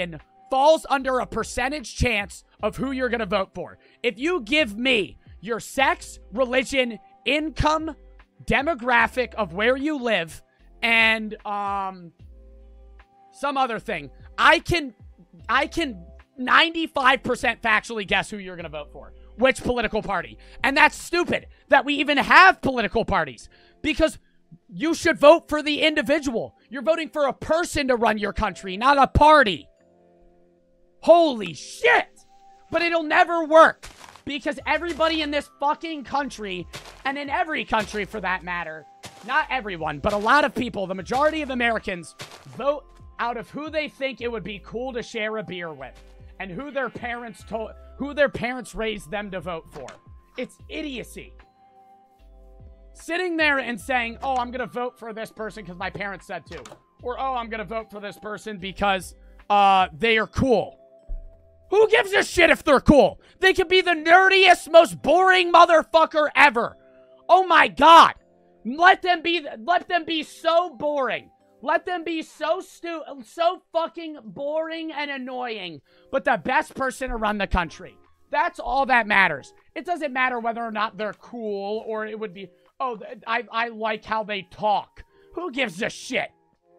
[SPEAKER 1] falls under a percentage chance of who you're going to vote for. If you give me your sex, religion, income, demographic of where you live, and some other thing, I can 95% factually guess who you're going to vote for. Which political party. And that's stupid that we even have political parties. Because you should vote for the individual. You're voting for a person to run your country, not a party. Holy shit! But it'll never work. Because everybody in this fucking country, and in every country for that matter, not everyone, but a lot of people, the majority of Americans, vote out of who they think it would be cool to share a beer with. And who their parents raised them to vote for. It's idiocy. Sitting there and saying, oh, I'm going to vote for this person because my parents said to. Or, oh, I'm going to vote for this person because they are cool. Who gives a shit if they're cool? They could be the nerdiest, most boring motherfucker ever. Oh my God. Let them be so boring. Let them be so fucking boring and annoying, but the best person to run the country. That's all that matters. It doesn't matter whether or not they're cool or it would be, oh, I like how they talk. Who gives a shit?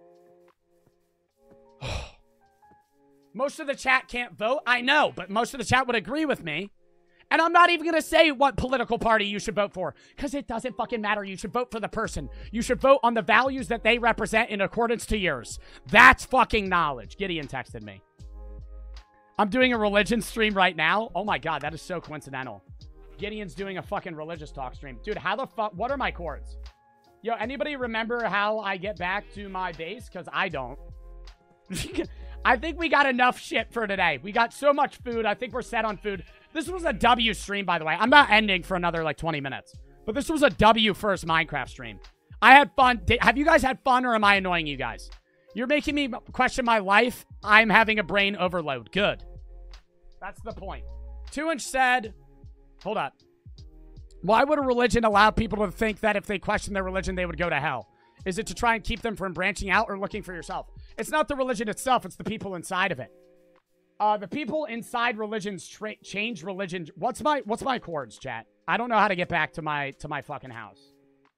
[SPEAKER 1] Most of the chat can't vote. I know, but most of the chat would agree with me. And I'm not even going to say what political party you should vote for, because it doesn't fucking matter. You should vote for the person. You should vote on the values that they represent in accordance to yours. That's fucking knowledge. Gideon texted me. I'm doing a religion stream right now. Oh my God, that is so coincidental. Gideon's doing a fucking religious talk stream. Dude, how the fuck? What are my chords? Yo, anybody remember how I get back to my base? Because I don't. I think we got enough shit for today. We got so much food. I think we're set on food. This was a W stream, by the way. I'm not ending for another, like, 20 minutes. But this was a W first Minecraft stream. I had fun. Have you guys had fun, or am I annoying you guys? You're making me question my life. I'm having a brain overload. Good. That's the point. 2inch said, hold up. Why would a religion allow people to think that if they question their religion, they would go to hell? Is it to try and keep them from branching out or looking for yourself? It's not the religion itself. It's the people inside of it. The people inside religions change religion. What's my chords, chat? I don't know how to get back to my fucking house.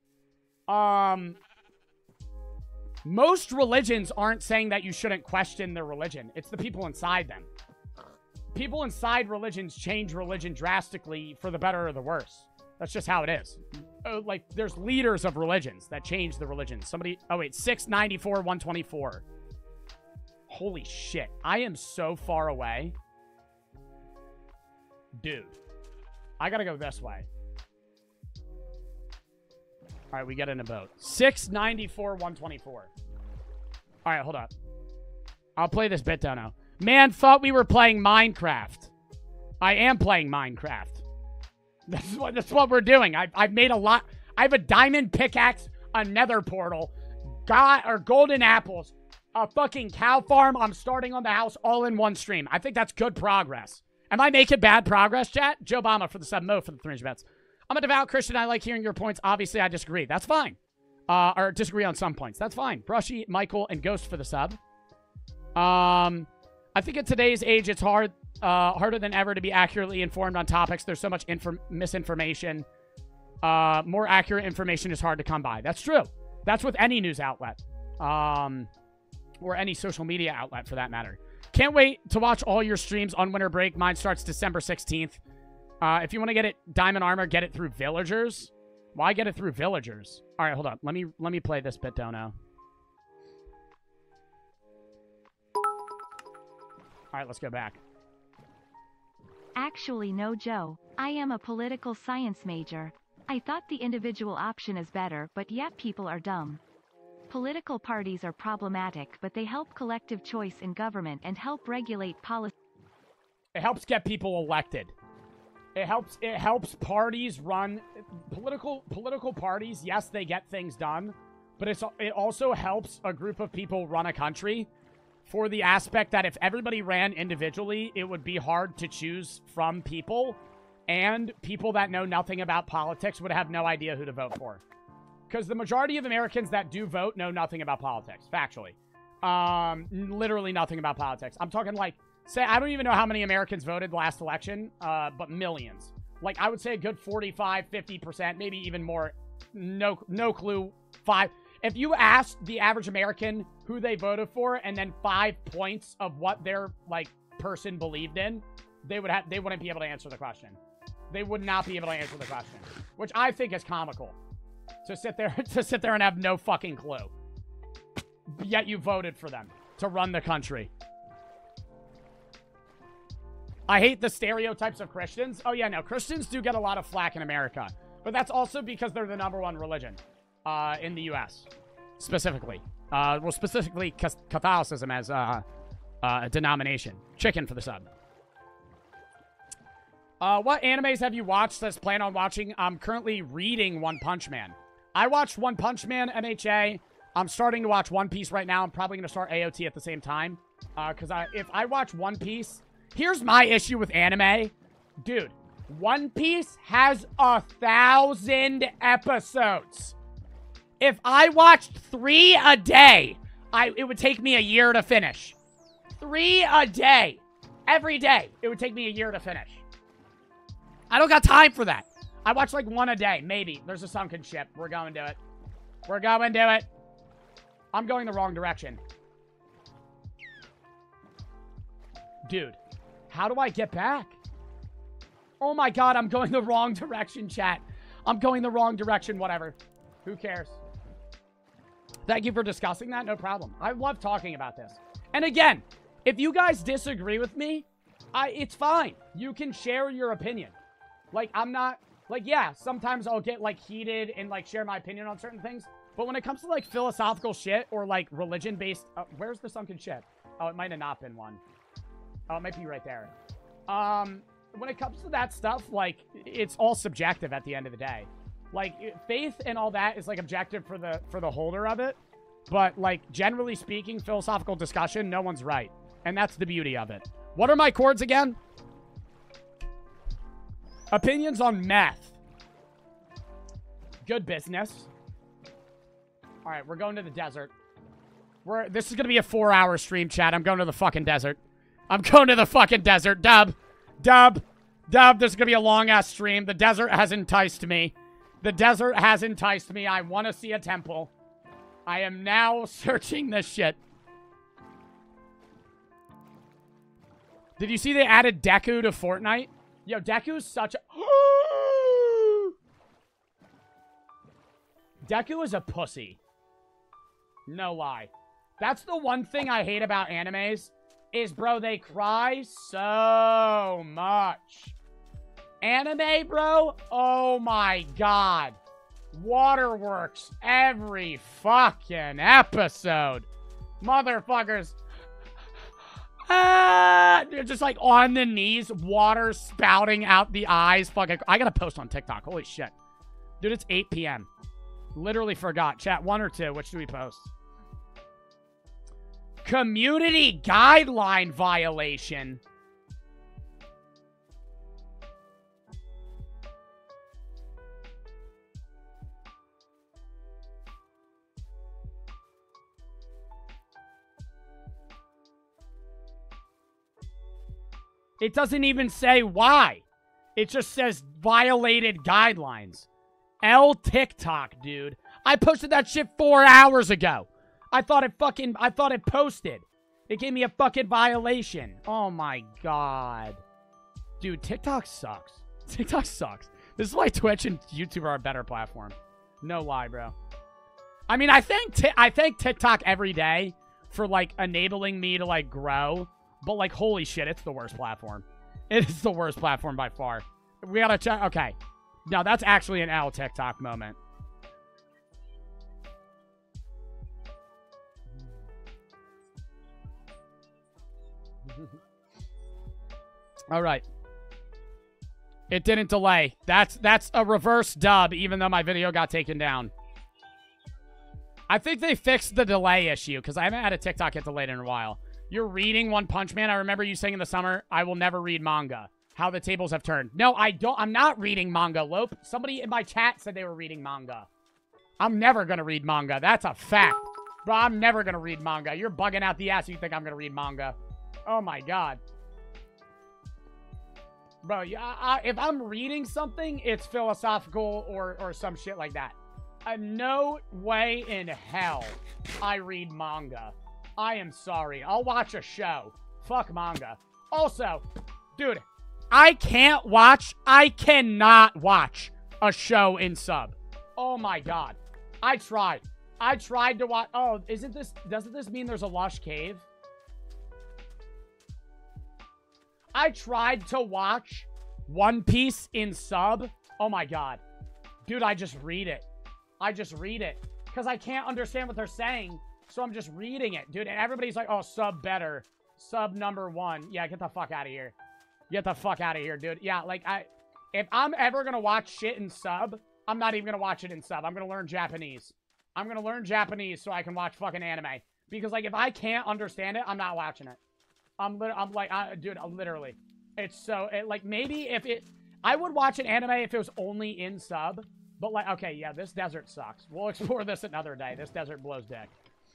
[SPEAKER 1] Most religions aren't saying that you shouldn't question their religion. It's the people inside them. People inside religions change religion drastically for the better or the worse. That's just how it is. Like, there's leaders of religions that change the religion. Somebody, oh wait, 694, 124. Holy shit. I am so far away. Dude. I gotta go this way. Alright, we get in a boat. 694, 124. Alright, hold up. I'll play this bit down now. Man, thought we were playing Minecraft. I am playing Minecraft. That's what we're doing. I've made a lot. I have a diamond pickaxe, a nether portal, golden apples, a fucking cow farm. I'm starting on the house all in one stream. I think that's good progress. Am I making bad progress, chat? Joe Obama for the 7 Mo for the 300 bets. I'm a devout Christian. I like hearing your points. Obviously, I disagree. That's fine. Or disagree on some points. That's fine. Brushy, Michael, and Ghost for the sub. I think in today's age, it's harder than ever to be accurately informed on topics. There's so much misinformation. More accurate information is hard to come by. That's true. That's with any news outlet. Or any social media outlet, for that matter. Can't wait to watch all your streams on winter break. Mine starts December 16th. If you want to get it Diamond Armor, get it through Villagers. Why get it through Villagers? All right, hold up. Let me play this bit down now. All right, let's go back.
[SPEAKER 2] Actually, no, Joe. I am a political science major. I thought the individual option is better, but yet people are dumb. Political parties are problematic, but they help collective choice in government and help regulate policy.
[SPEAKER 1] It helps get people elected. It helps parties run political parties. Yes, they get things done, but it also helps a group of people run a country, for the aspect that if everybody ran individually, it would be hard to choose from people, and people that know nothing about politics would have no idea who to vote for. Because the majority of Americans that do vote know nothing about politics, factually. Literally nothing about politics. I'm talking like say, I don't even know how many Americans voted last election, but millions. Like, I would say a good 45, 50%, maybe even more. No clue. If you asked the average American who they voted for and then 5 points of what their, like, person believed in, they wouldn't be able to answer the question. They would not be able to answer the question, which I think is comical. To sit there and have no fucking clue. Yet you voted for them to run the country. I hate the stereotypes of Christians. Oh yeah, no, Christians do get a lot of flack in America. But that's also because they're the #1 religion in the U.S. specifically. Well, specifically Catholicism as a denomination. Chicken for the sub. What animes have you watched that's plan on watching? I'm currently reading One Punch Man. I watched One Punch Man, MHA. I'm starting to watch One Piece right now. I'm probably going to start AOT at the same time. Because if I watch One Piece... Here's my issue with anime. Dude, One Piece has 1,000 episodes. If I watched 3 a day, it would take me a year to finish. 3 a day. Every day. It would take me a year to finish. I don't got time for that. I watch like 1 a day, maybe. There's a sunken ship. We're going to it. We're going to it. I'm going the wrong direction. Dude, how do I get back? Oh my god, I'm going the wrong direction, chat. I'm going the wrong direction, whatever. Who cares? Thank you for discussing that. No problem. I love talking about this. And again, if you guys disagree with me, it's fine. You can share your opinion. Like, I'm not... Like, yeah, sometimes I'll get, like, heated and, like, share my opinion on certain things. But when it comes to, like, philosophical shit or, like, religion-based... where's the sunken ship? Oh, it might have not been one. Oh, it might be right there. When it comes to that stuff, like, it's all subjective at the end of the day. Like, faith and all that is, like, objective for the holder of it. But, like, generally speaking, philosophical discussion, no one's right. And that's the beauty of it. What are my chords again? Opinions on meth. Good business. All right, we're going to the desert. This is going to be a 4-hour stream, chat. I'm going to the fucking desert. I'm going to the fucking desert. Dub. This is going to be a long-ass stream. The desert has enticed me. The desert has enticed me. I want to see a temple. I am now searching this shit. Did you see they added Deku to Fortnite? Yo, Deku's such a... Deku is a pussy. No lie. That's the one thing I hate about animes. Is, bro, they cry so much. Anime, bro? Oh my god. Waterworks every fucking episode. Motherfuckers. They're just like on the knees, water spouting out the eyes. Fucking, I gotta post on TikTok. Holy shit. Dude, it's 8 p.m. Literally forgot. Chat, 1 or 2. Which do we post? Community guideline violation. It doesn't even say why. It just says violated guidelines. TikTok, dude. I posted that shit 4 hours ago. I thought it posted. It gave me a fucking violation. Oh my god. Dude, TikTok sucks. TikTok sucks. This is why Twitch and YouTube are a better platform. No lie, bro. I mean, I thank TikTok every day for, like, enabling me to, like, grow. But, like, holy shit, it's the worst platform. It is the worst platform by far. We gotta check. Okay. Now, that's actually an TikTok moment. All right. It didn't delay. That's a reverse dub, even though my video got taken down. I think they fixed the delay issue, because I haven't had a TikTok get delayed in a while. You're reading One Punch Man. I remember you saying in the summer, I will never read manga. How the tables have turned. No, I don't. I'm not reading manga, Lope. Somebody in my chat said they were reading manga. I'm never going to read manga. That's a fact. Bro, I'm never going to read manga. You're bugging out the ass if you think I'm going to read manga. Oh my god. Bro, yeah, if I'm reading something, it's philosophical or some shit like that. No way in hell I read manga. I am sorry. I'll watch a show. Fuck manga. Also, dude, I cannot watch a show in sub. Oh my god. I tried to watch. Oh, doesn't this mean there's a lush cave? I tried to watch One Piece in sub. Oh my god. Dude, I just read it. Because I can't understand what they're saying. So I'm just reading it. Dude, and everybody's like, oh, sub better. Sub #1. Yeah, get the fuck out of here. Get the fuck out of here, dude. Yeah, like, if I'm ever going to watch shit in sub, I'm not even going to watch it in sub. I'm going to learn Japanese. I'm going to learn Japanese so I can watch fucking anime. Because, like, if I can't understand it, I'm not watching it. Dude, literally. It's so, like, maybe if it, I would watch an anime if it was only in sub. But, like, okay, yeah, this desert sucks. We'll explore this another day. This desert blows dick.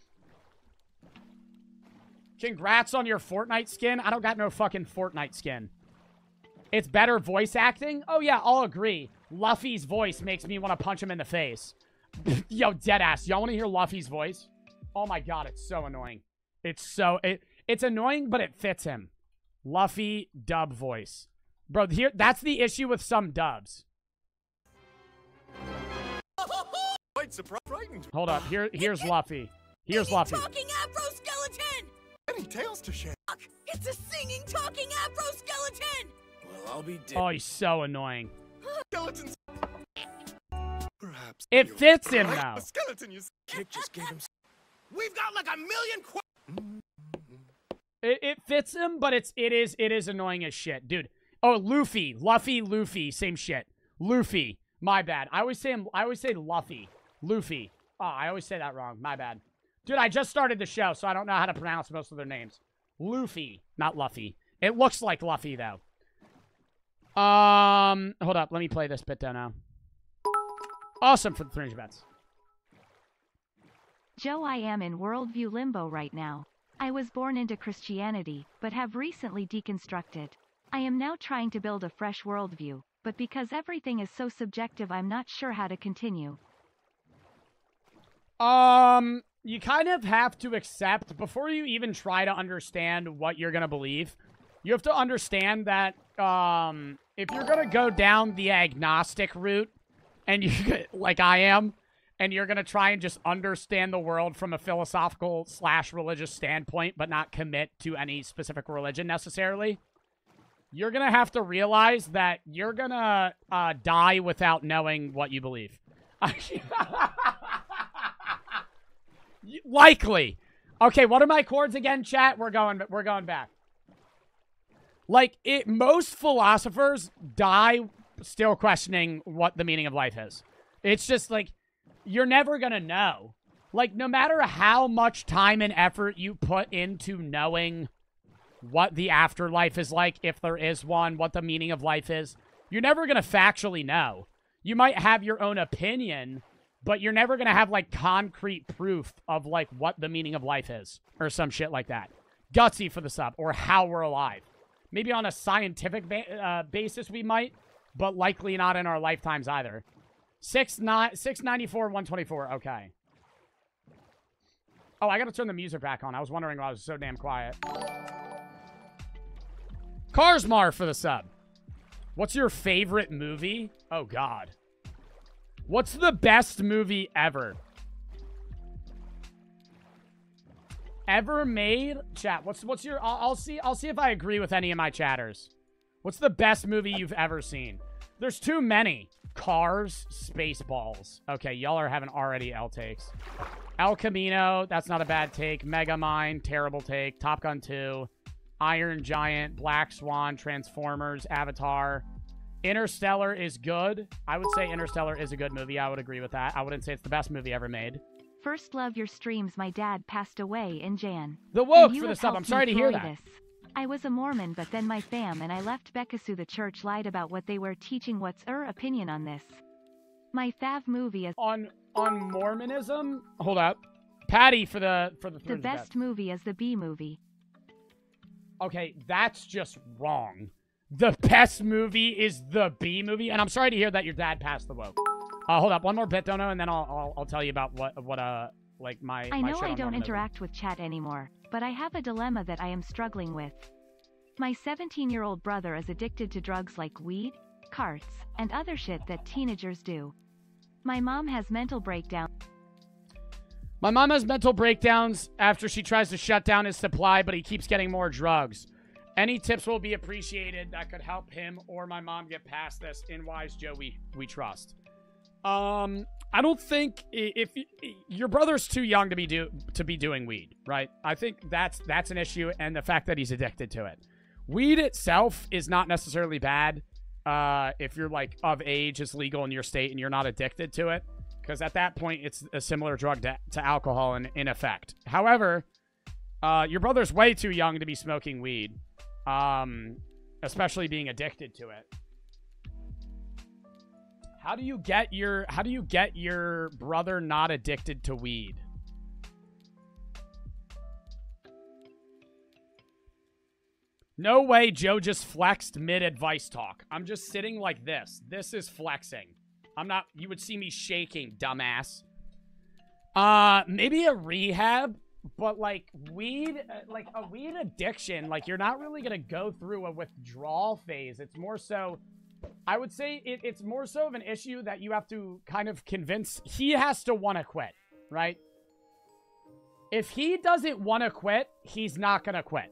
[SPEAKER 1] Congrats on your Fortnite skin. I don't got no fucking Fortnite skin. It's better voice acting? Oh, yeah, I'll agree. Luffy's voice makes me want to punch him in the face. Yo, deadass. Y'all want to hear Luffy's voice? Oh, my God, it's so annoying. It's annoying, but it fits him. Luffy dub voice. Bro, here, that's the issue with some dubs.
[SPEAKER 5] Quite surprised.
[SPEAKER 1] Hold up. Here's Luffy. Here's Luffy.
[SPEAKER 6] Talking Afro skeleton!
[SPEAKER 5] Any tales to share?
[SPEAKER 6] It's a singing, talking Afro skeleton!
[SPEAKER 5] Well, I'll be dead.
[SPEAKER 1] Oh, he's so annoying.
[SPEAKER 5] Skeletons. Perhaps.
[SPEAKER 1] It fits him now.
[SPEAKER 5] The skeleton you kick just gave him. We've got like a million.
[SPEAKER 1] It fits him, but it is annoying as shit, dude. Oh, Luffy, Luffy, same shit. Luffy, my bad. I always say Luffy, Luffy. Oh, I always say that wrong. My bad, dude. I just started the show, so I don't know how to pronounce most of their names. Luffy, not Luffy. It looks like Luffy though. Hold up. Let me play this bit down now. Awesome for the 300 bets.
[SPEAKER 2] Joe, I am in worldview limbo right now. I was born into Christianity, but have recently deconstructed. I am now trying to build a fresh worldview, but because everything is so subjective, I'm not sure how to continue.
[SPEAKER 1] You kind of have to accept, before you even try to understand what you're gonna believe, you have to understand that, if you're gonna go down the agnostic route, and you, like I am, and you're gonna try and just understand the world from a philosophical / religious standpoint, but not commit to any specific religion necessarily, you're gonna have to realize that you're gonna die without knowing what you believe. Likely. Okay, what are my chords again, chat? We're going back. Like, most philosophers die still questioning what the meaning of life is. It's just like, you're never gonna know. Like, no matter how much time and effort you put into knowing what the afterlife is like, if there is one, what the meaning of life is, you're never gonna factually know. You might have your own opinion, but you're never gonna have, like, concrete proof of, like, what the meaning of life is. Or some shit like that. Gutsy for the sub. Or how we're alive. Maybe on a scientific basis we might, but likely not in our lifetimes either. 694, 124. Okay. Oh, I gotta turn the music back on. I was wondering why I was so damn quiet. Carsmar for the sub. What's your favorite movie? Oh, God. What's the best movie ever? Ever made? Chat, what's your... I'll see if I agree with any of my chatters. What's the best movie you've ever seen? There's too many. Cars, Spaceballs. Okay, y'all are having already L takes. El Camino, that's not a bad take. Megamind, terrible take. Top Gun 2. Iron Giant, Black Swan, Transformers, Avatar. Interstellar is good. I would say Interstellar is a good movie. I would agree with that. I wouldn't say it's the best movie ever made.
[SPEAKER 2] First love your streams. My dad passed away in Jan.
[SPEAKER 1] The woke for the sub. I'm sorry to hear that.
[SPEAKER 2] I was a Mormon, but then my fam and I left Bekassu. The church lied about what they were teaching. What's your opinion on this? My fav movie is
[SPEAKER 1] on Mormonism. Hold up, Patty for the
[SPEAKER 2] best movie is the B movie.
[SPEAKER 1] Okay, that's just wrong. The best movie is the B movie, and I'm sorry to hear that your dad passed the woke. Hold up, one more bit, Dono, and then I'll tell you about what like my.
[SPEAKER 2] I
[SPEAKER 1] my
[SPEAKER 2] know
[SPEAKER 1] shit
[SPEAKER 2] I
[SPEAKER 1] on
[SPEAKER 2] don't
[SPEAKER 1] Mormonism.
[SPEAKER 2] interact with chat anymore, but I have a dilemma that I am struggling with. My 17-year-old brother is addicted to drugs like weed, carts, and other shit that teenagers do. My mom has mental breakdowns.
[SPEAKER 1] My mom has mental breakdowns after she tries to shut down his supply, but he keeps getting more drugs. Any tips will be appreciated that could help him or my mom get past this. In Wise Joe, we trust. I don't think if your brother's too young to be doing weed, right? I think that's an issue, and the fact that he's addicted to it. Weed itself is not necessarily bad if you're like of age, it's legal in your state, and you're not addicted to it, because at that point it's a similar drug to alcohol in effect. However, your brother's way too young to be smoking weed, especially being addicted to it. How do you get your brother not addicted to weed? No way Joe just flexed mid-advice talk. I'm just sitting like this. This is flexing. I'm not... You would see me shaking, dumbass. Maybe a rehab, but, like, weed... Like, a weed addiction, like, you're not really gonna go through a withdrawal phase. It's more so... I would say it's more so of an issue that you have to kind of convince... He has to want to quit, right? If he doesn't want to quit, he's not gonna quit.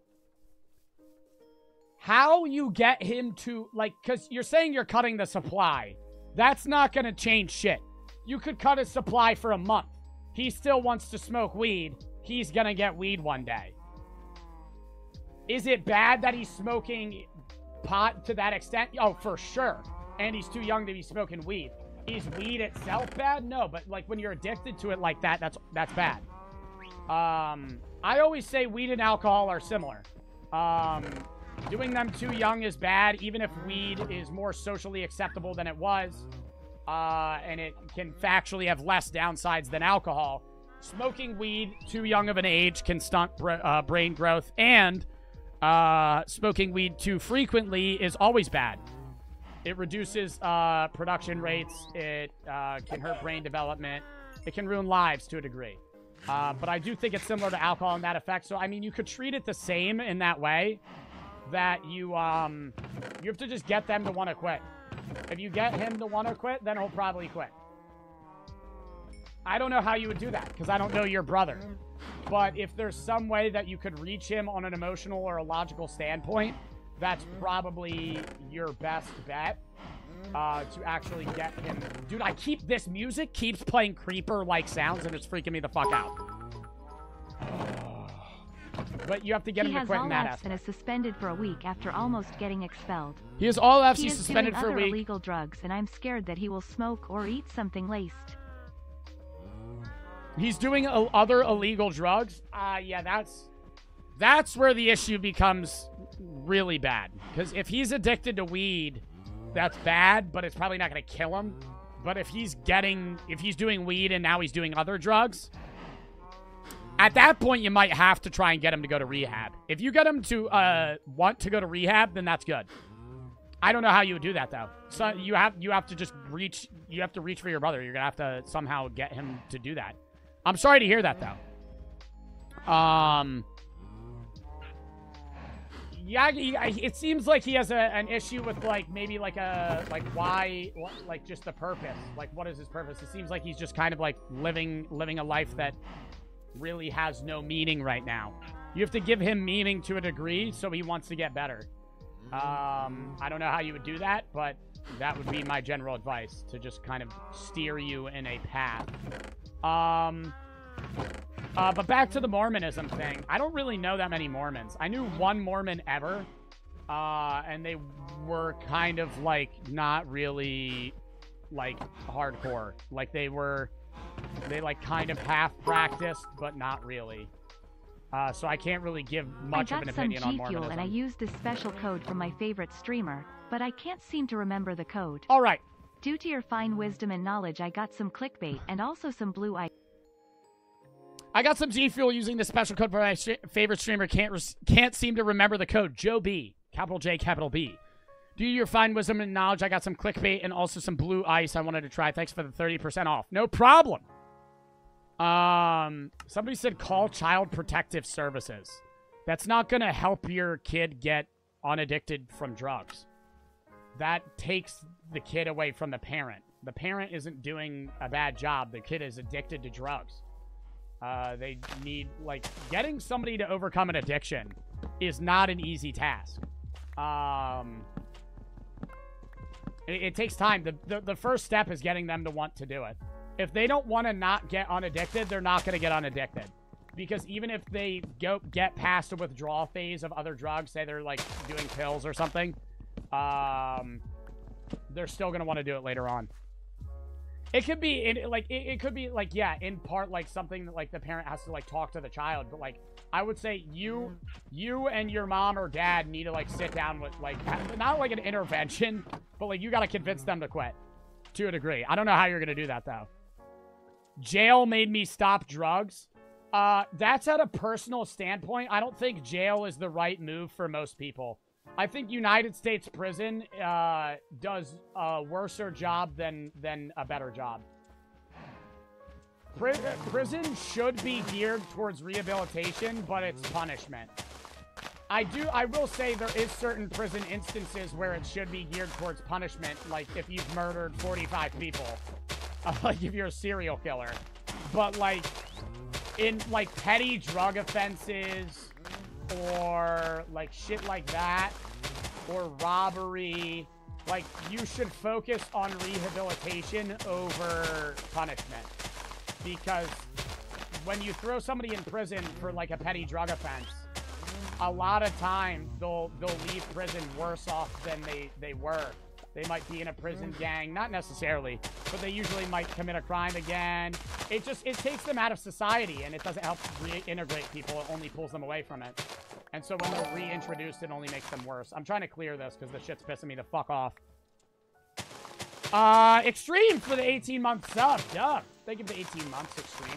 [SPEAKER 1] How you get him to, like, because you're saying you're cutting the supply. That's not going to change shit. You could cut his supply for a month. He still wants to smoke weed. He's going to get weed one day. Is it bad that he's smoking pot to that extent? Oh, for sure. And he's too young to be smoking weed. Is weed itself bad? No, but, like, when you're addicted to it like that, that's bad. I always say weed and alcohol are similar. Doing them too young is bad, even if weed is more socially acceptable than it was, and it can factually have less downsides than alcohol. Smoking weed too young of an age can stunt brain growth, and smoking weed too frequently is always bad. It reduces production rates, it can hurt brain development, it can ruin lives to a degree. But I do think it's similar to alcohol in that effect, so I mean, you could treat it the same in that way. That you have to just get them to want to quit. If you get him to want to quit, then he'll probably quit. I don't know how you would do that, because I don't know your brother. But if there's some way that you could reach him on an emotional or a logical standpoint, that's probably your best bet to actually get him. Dude, this music keeps playing creeper-like sounds, and it's freaking me the fuck out. But you have to get him to quit in that aspect.
[SPEAKER 2] He has all Fs and is suspended for a week after almost getting expelled.
[SPEAKER 1] He has all Fs, he's suspended for a week.
[SPEAKER 2] He is doing other illegal drugs, and I'm scared that he will smoke or eat something laced.
[SPEAKER 1] He's doing other illegal drugs? Yeah, that's where the issue becomes really bad. Because if he's addicted to weed, that's bad, but it's probably not going to kill him. But if he's doing weed and now he's doing other drugs... At that point, you might have to try and get him to go to rehab. If you get him to want to go to rehab, then that's good. I don't know how you would do that though. So you have to just reach. You have to reach for your brother. You're gonna have to somehow get him to do that. I'm sorry to hear that though. Yeah, it seems like he has an issue with maybe why, just the purpose. Like, what is his purpose? It seems like he's just kind of like living a life that really has no meaning right now. You have to give him meaning to a degree so he wants to get better. I don't know how you would do that, but that would be my general advice, to just kind of steer you in a path. But back to the Mormonism thing. I don't really know that many Mormons. I knew one Mormon ever, and they were kind of not really hardcore. They kind of half practiced, but not really. So I can't really give much of an opinion on Mormonism.
[SPEAKER 2] I got some G Fuel and I used this special code from my favorite streamer, but I can't seem to remember the code.
[SPEAKER 1] All right.
[SPEAKER 2] Due to your fine wisdom and knowledge, I got some clickbait and also some blue eye.
[SPEAKER 1] I got some G Fuel using the special code for my favorite streamer. Can't seem to remember the code. Joe B. Capital J, capital B. Due to your fine wisdom and knowledge, I got some clickbait and also some blue ice I wanted to try. Thanks for the 30% off. No problem. Somebody said call Child Protective Services. That's not going to help your kid get unaddicted from drugs. That takes the kid away from the parent. The parent isn't doing a bad job. The kid is addicted to drugs. They need, like, getting somebody to overcome an addiction is not an easy task. It takes time. The first step is getting them to want to do it. If they don't want to not get unaddicted, they're not going to get unaddicted. Because even if they get past a withdrawal phase of other drugs, say they're, like, doing pills or something, they're still going to want to do it later on. It could be, it could be, like, yeah, in part, like, something that, like, the parent has to, like, talk to the child. But, like, I would say you and your mom or dad need to, like, sit down with, like, not, like, an intervention, but, like, you got to convince them to quit to a degree. I don't know how you're going to do that, though. Jail made me stop drugs. That's at a personal standpoint. I don't think jail is the right move for most people. I think United States prison does a worser job than a better job. Prison should be geared towards rehabilitation, but it's punishment. I will say there is certain prison instances where it should be geared towards punishment, like if you've murdered 45 people, like if you're a serial killer. But like in like petty drug offenses or like shit like that, or robbery, like you should focus on rehabilitation over punishment. Because when you throw somebody in prison for like a petty drug offense, a lot of times they'll leave prison worse off than they were. They might be in a prison gang, not necessarily, but they usually might commit a crime again. It takes them out of society, and it doesn't help reintegrate people. It only pulls them away from it. And so when they're reintroduced, it only makes them worse. I'm trying to clear this because the shit's pissing me the fuck off. Extreme for the 18-month sub. Duh. Thank you for the 18 months, Extreme.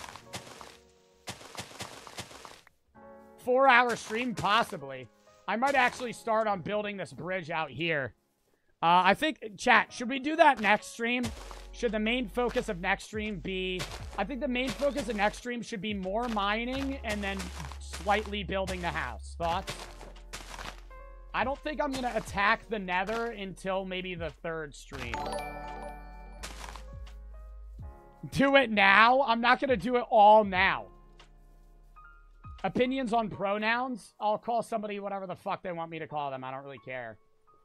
[SPEAKER 1] 4-hour stream, possibly. I might actually start on building this bridge out here. I think, chat, should we do that next stream? Should the main focus of next stream be... I think the main focus of next stream should be more mining and then slightly building the house. Thoughts? I don't think I'm going to attack the nether until maybe the 3rd stream. Do it now? I'm not going to do it all now. Opinions on pronouns? I'll call somebody whatever the fuck they want me to call them. I don't really care.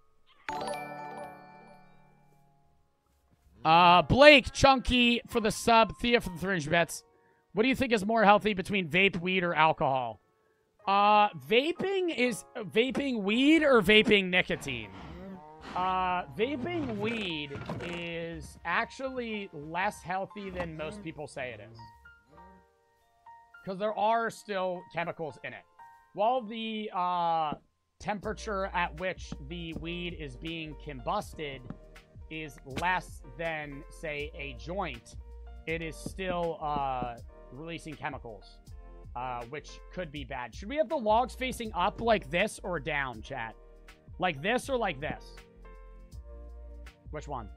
[SPEAKER 1] Blake, Chunky for the sub, Thea for the 300 bets. What do you think is more healthy between vape, weed, or alcohol? Vaping weed or vaping nicotine? Vaping weed is actually less healthy than most people say it is. Because there are still chemicals in it. While the temperature at which the weed is being combusted is less than, say, a joint, it is still releasing chemicals, which could be bad. Should we have the logs facing up like this or down, chat? Like this or like this? Which one?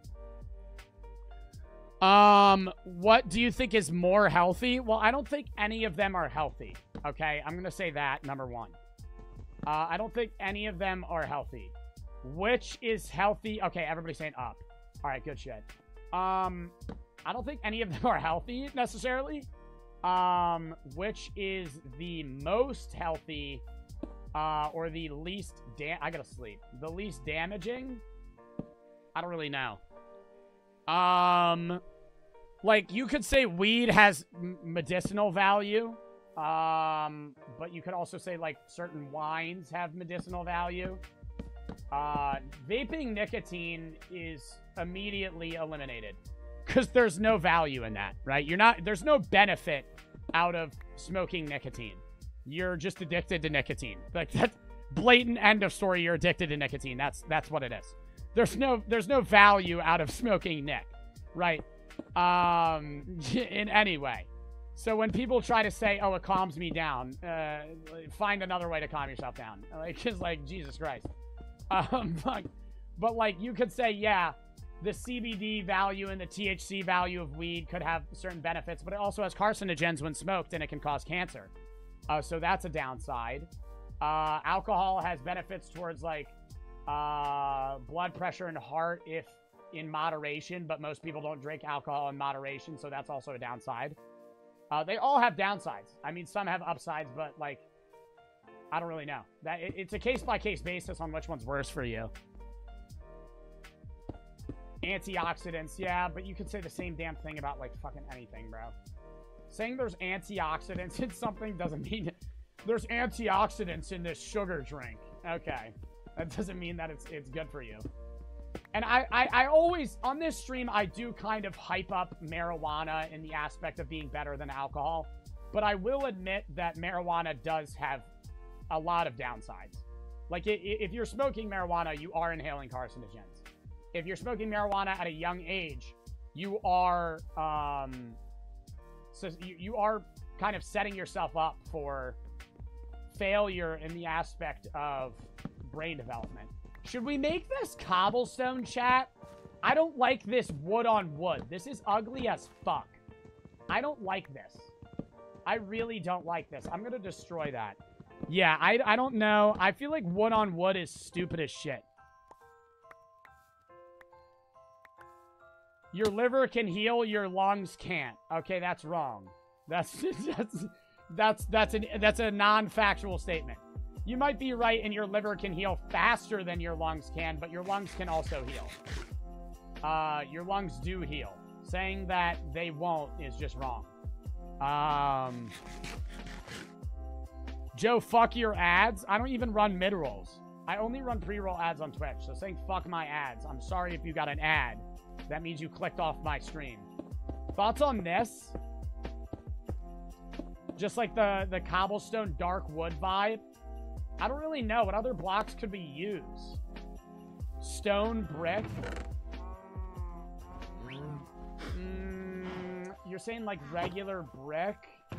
[SPEAKER 1] What do you think is more healthy? Well, I don't think any of them are healthy. Okay, I'm gonna say that, number one. I don't think any of them are healthy. Which is healthy? Okay, everybody's saying up. All right, good shit. I don't think any of them are healthy, necessarily. Which is the most healthy, or the least I gotta sleep. The least damaging? I don't really know. Like, you could say weed has medicinal value. But you could also say, like, certain wines have medicinal value. Vaping nicotine is immediately eliminated. Because there's no value in that, right? There's no benefit out of smoking nicotine. You're just addicted to nicotine. Like, that's blatant end of story. You're addicted to nicotine. That's what it is. There's no value out of smoking nic, right? In any way. So when people try to say, oh, it calms me down, find another way to calm yourself down. Like, it's like, Jesus Christ. But like, you could say, yeah, the CBD value and the THC value of weed could have certain benefits, but it also has carcinogens when smoked, and it can cause cancer. So that's a downside. Alcohol has benefits towards, like, blood pressure and heart if in moderation, but most people don't drink alcohol in moderation, so that's also a downside. They all have downsides. I mean, some have upsides, but, like, I don't really know. It's a case-by-case basis on which one's worse for you. Antioxidants, yeah, but you could say the same damn thing about, like, fucking anything, bro. Saying there's antioxidants in something doesn't mean there's antioxidants in this sugar drink. Okay. That doesn't mean that it's good for you. And I always, on this stream, I do kind of hype up marijuana in the aspect of being better than alcohol. But I will admit that marijuana does have a lot of downsides. Like, if you're smoking marijuana, you are inhaling carcinogens. If you're smoking marijuana at a young age, you are, so you are kind of setting yourself up for failure in the aspect of brain development. Should we make this cobblestone, chat? I don't like this wood on wood. This is ugly as fuck. I don't like this. I really don't like this. I'm gonna destroy that. Yeah, I don't know. I feel like wood on wood is stupid as shit. Your liver can heal, your lungs can't. Okay, that's wrong. That's a non-factual statement. You might be right, and your liver can heal faster than your lungs can, but your lungs can also heal. Your lungs do heal. Saying that they won't is just wrong. Joe, fuck your ads. I don't even run mid-rolls. I only run pre-roll ads on Twitch, so saying fuck my ads. I'm sorry if you got an ad. That means you clicked off my stream. Thoughts on this? Just like the cobblestone dark wood vibe. I don't really know. What other blocks could we use? Stone, brick. You're saying like regular brick?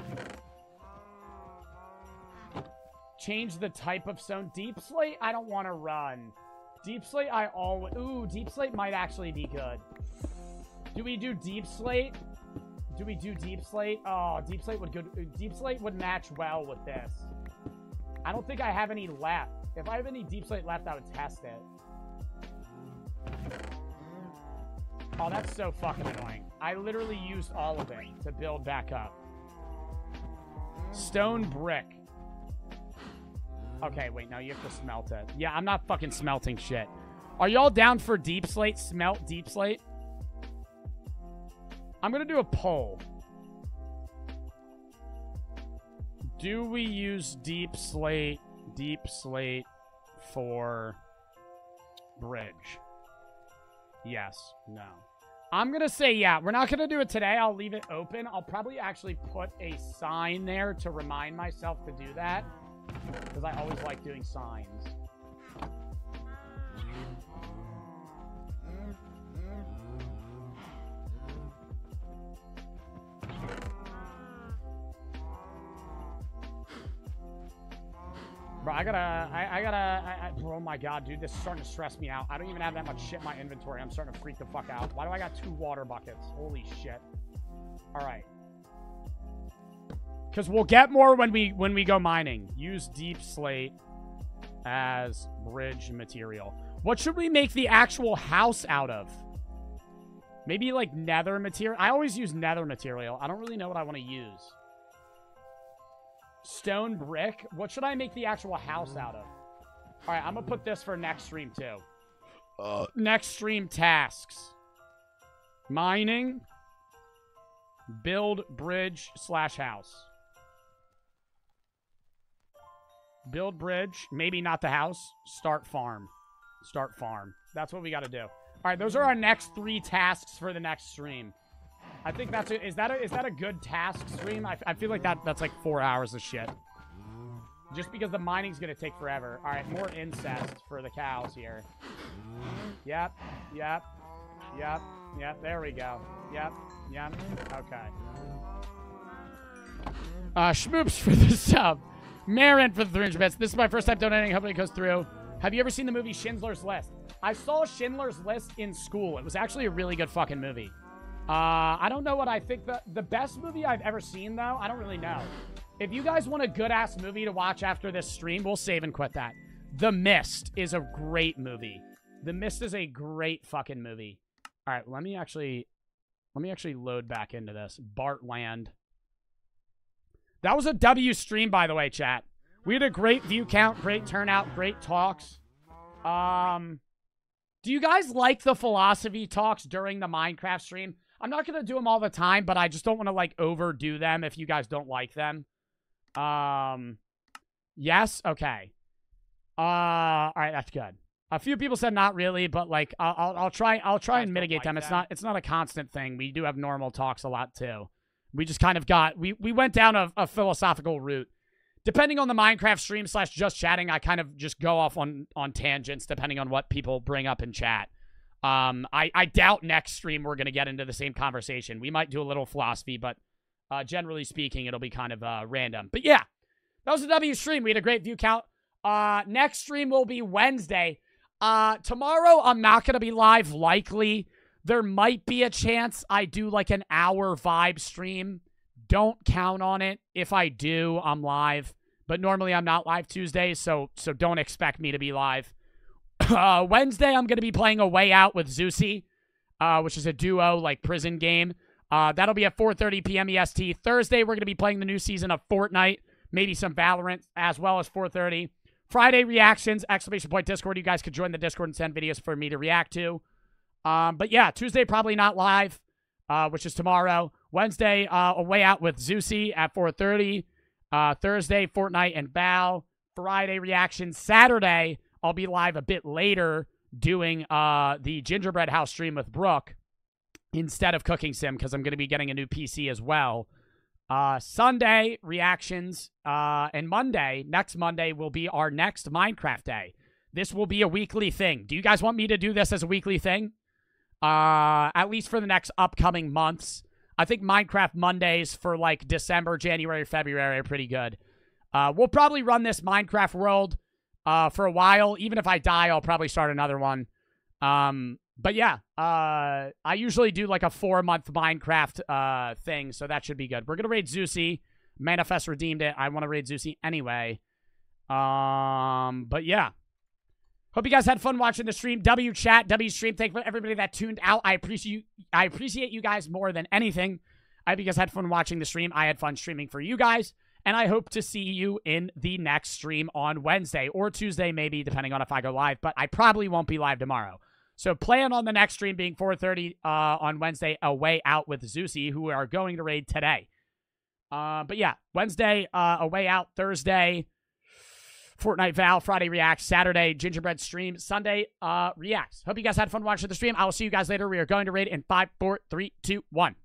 [SPEAKER 1] Change the type of stone. Deep slate, I don't want to run. Deep slate, I always... Ooh, deep slate might actually be good. Do we do deep slate? Do we do deep slate? Oh, deep slate would good. Deep slate would match well with this. I don't think I have any left. If I have any deep slate left, I would test it. Oh, that's so fucking annoying. I literally used all of it to build back up. Stone brick. Okay, wait, no, you have to smelt it. Yeah, I'm not fucking smelting shit. Are y'all down for deep slate? Smelt deep slate? I'm gonna do a poll. Do we use deep slate for bridge? Yes, no. I'm gonna say yeah. We're not gonna do it today. I'll leave it open. I'll probably actually put a sign there to remind myself to do that. Because I always like doing signs. Bro, oh my god, dude, this is starting to stress me out. I don't even have that much shit in my inventory. I'm starting to freak the fuck out. Why do I got 2 water buckets? Holy shit. Alright. Because we'll get more when we go mining. Use deep slate as bridge material. What should we make the actual house out of? Maybe like nether material? I always use nether material. I don't really know what I want to use. Stone brick? What should I make the actual house out of? Alright, I'm gonna put this for next stream too. Next stream tasks. Mining. Build bridge / house. Build bridge. Maybe not the house. Start farm. Start farm. That's what we gotta do. Alright, those are our next 3 tasks for the next stream. I think that's it. Is that a good task stream? I feel like that's like 4 hours of shit. Just because the mining's gonna take forever. Alright, more incest for the cows here. Yep. Yep. Yep. Yep. There we go. Yep. Yep. Okay. Schmoops for the sub. Marin for the 300 bits. This is my first time donating. Hopefully it goes through. Have you ever seen the movie Schindler's List? I saw Schindler's List in school. It was actually a really good fucking movie. I don't know what I think the best movie I've ever seen, though. I don't really know. If you guys want a good-ass movie to watch after this stream, we'll save and quit that. The Mist is a great movie. The Mist is a great fucking movie. All right, let me actually load back into this. Bartland. That was a W stream, by the way, chat. We had a great view count, great turnout, great talks. Do you guys like the philosophy talks during the Minecraft stream? I'm not going to do them all the time, but I just don't want to, like, overdo them if you guys don't like them. Yes? Okay. All right, that's good. A few people said not really, but, like, I'll try and mitigate them. It's not a constant thing. We do have normal talks a lot, too. We just kind of we went down a philosophical route. Depending on the Minecraft stream / just chatting, I kind of just go off on tangents depending on what people bring up in chat. I doubt next stream we're going to get into the same conversation. We might do a little philosophy, but generally speaking, it'll be kind of random. But yeah, that was a W stream. We had a great view count. Next stream will be Wednesday. Tomorrow, I'm not going to be live, likely. There might be a chance I do like an hour vibe stream. Don't count on it. If I do, I'm live. But normally I'm not live Tuesdays, so don't expect me to be live. Wednesday, I'm going to be playing A Way Out with Zeusy, which is a duo, like, prison game. That'll be at 4:30 p.m. EST. Thursday, we're going to be playing the new season of Fortnite, maybe some Valorant, as well as 4:30. Friday, reactions, ! Discord. You guys could join the Discord and send videos for me to react to. But yeah, Tuesday, probably not live, which is tomorrow. Wednesday, A Way Out with Zeusy at 4:30. Thursday, Fortnite and Val. Friday, reactions. Saturday, I'll be live a bit later doing the Gingerbread House stream with Brooke instead of Cooking Sim because I'm going to be getting a new PC as well. Sunday, reactions. And Monday, next Monday, will be our next Minecraft day. This will be a weekly thing. Do you guys want me to do this as a weekly thing? At least for the next upcoming months. I think Minecraft Mondays for like December, January, February are pretty good. We'll probably run this Minecraft world for a while. Even if I die, I'll probably start another one. But yeah, I usually do like a 4-month Minecraft thing, so that should be good. We're going to raid Zeusy. Manifest redeemed it. I want to raid Zeusy anyway. But yeah. Hope you guys had fun watching the stream. W chat, W stream. Thank you for everybody that tuned out. I appreciate you guys more than anything. I hope you guys had fun watching the stream. I had fun streaming for you guys. And I hope to see you in the next stream on Wednesday or Tuesday, maybe, depending on if I go live. But I probably won't be live tomorrow. So plan on the next stream being 4:30 on Wednesday, A Way Out with Zeusy, who we are going to raid today. But yeah, Wednesday, A Way Out. Thursday, Fortnite Val. Friday, Reacts. Saturday, Gingerbread stream. Sunday, Reacts. Hope you guys had fun watching the stream. I will see you guys later. We are going to raid in 5, 4, 3, 2, 1.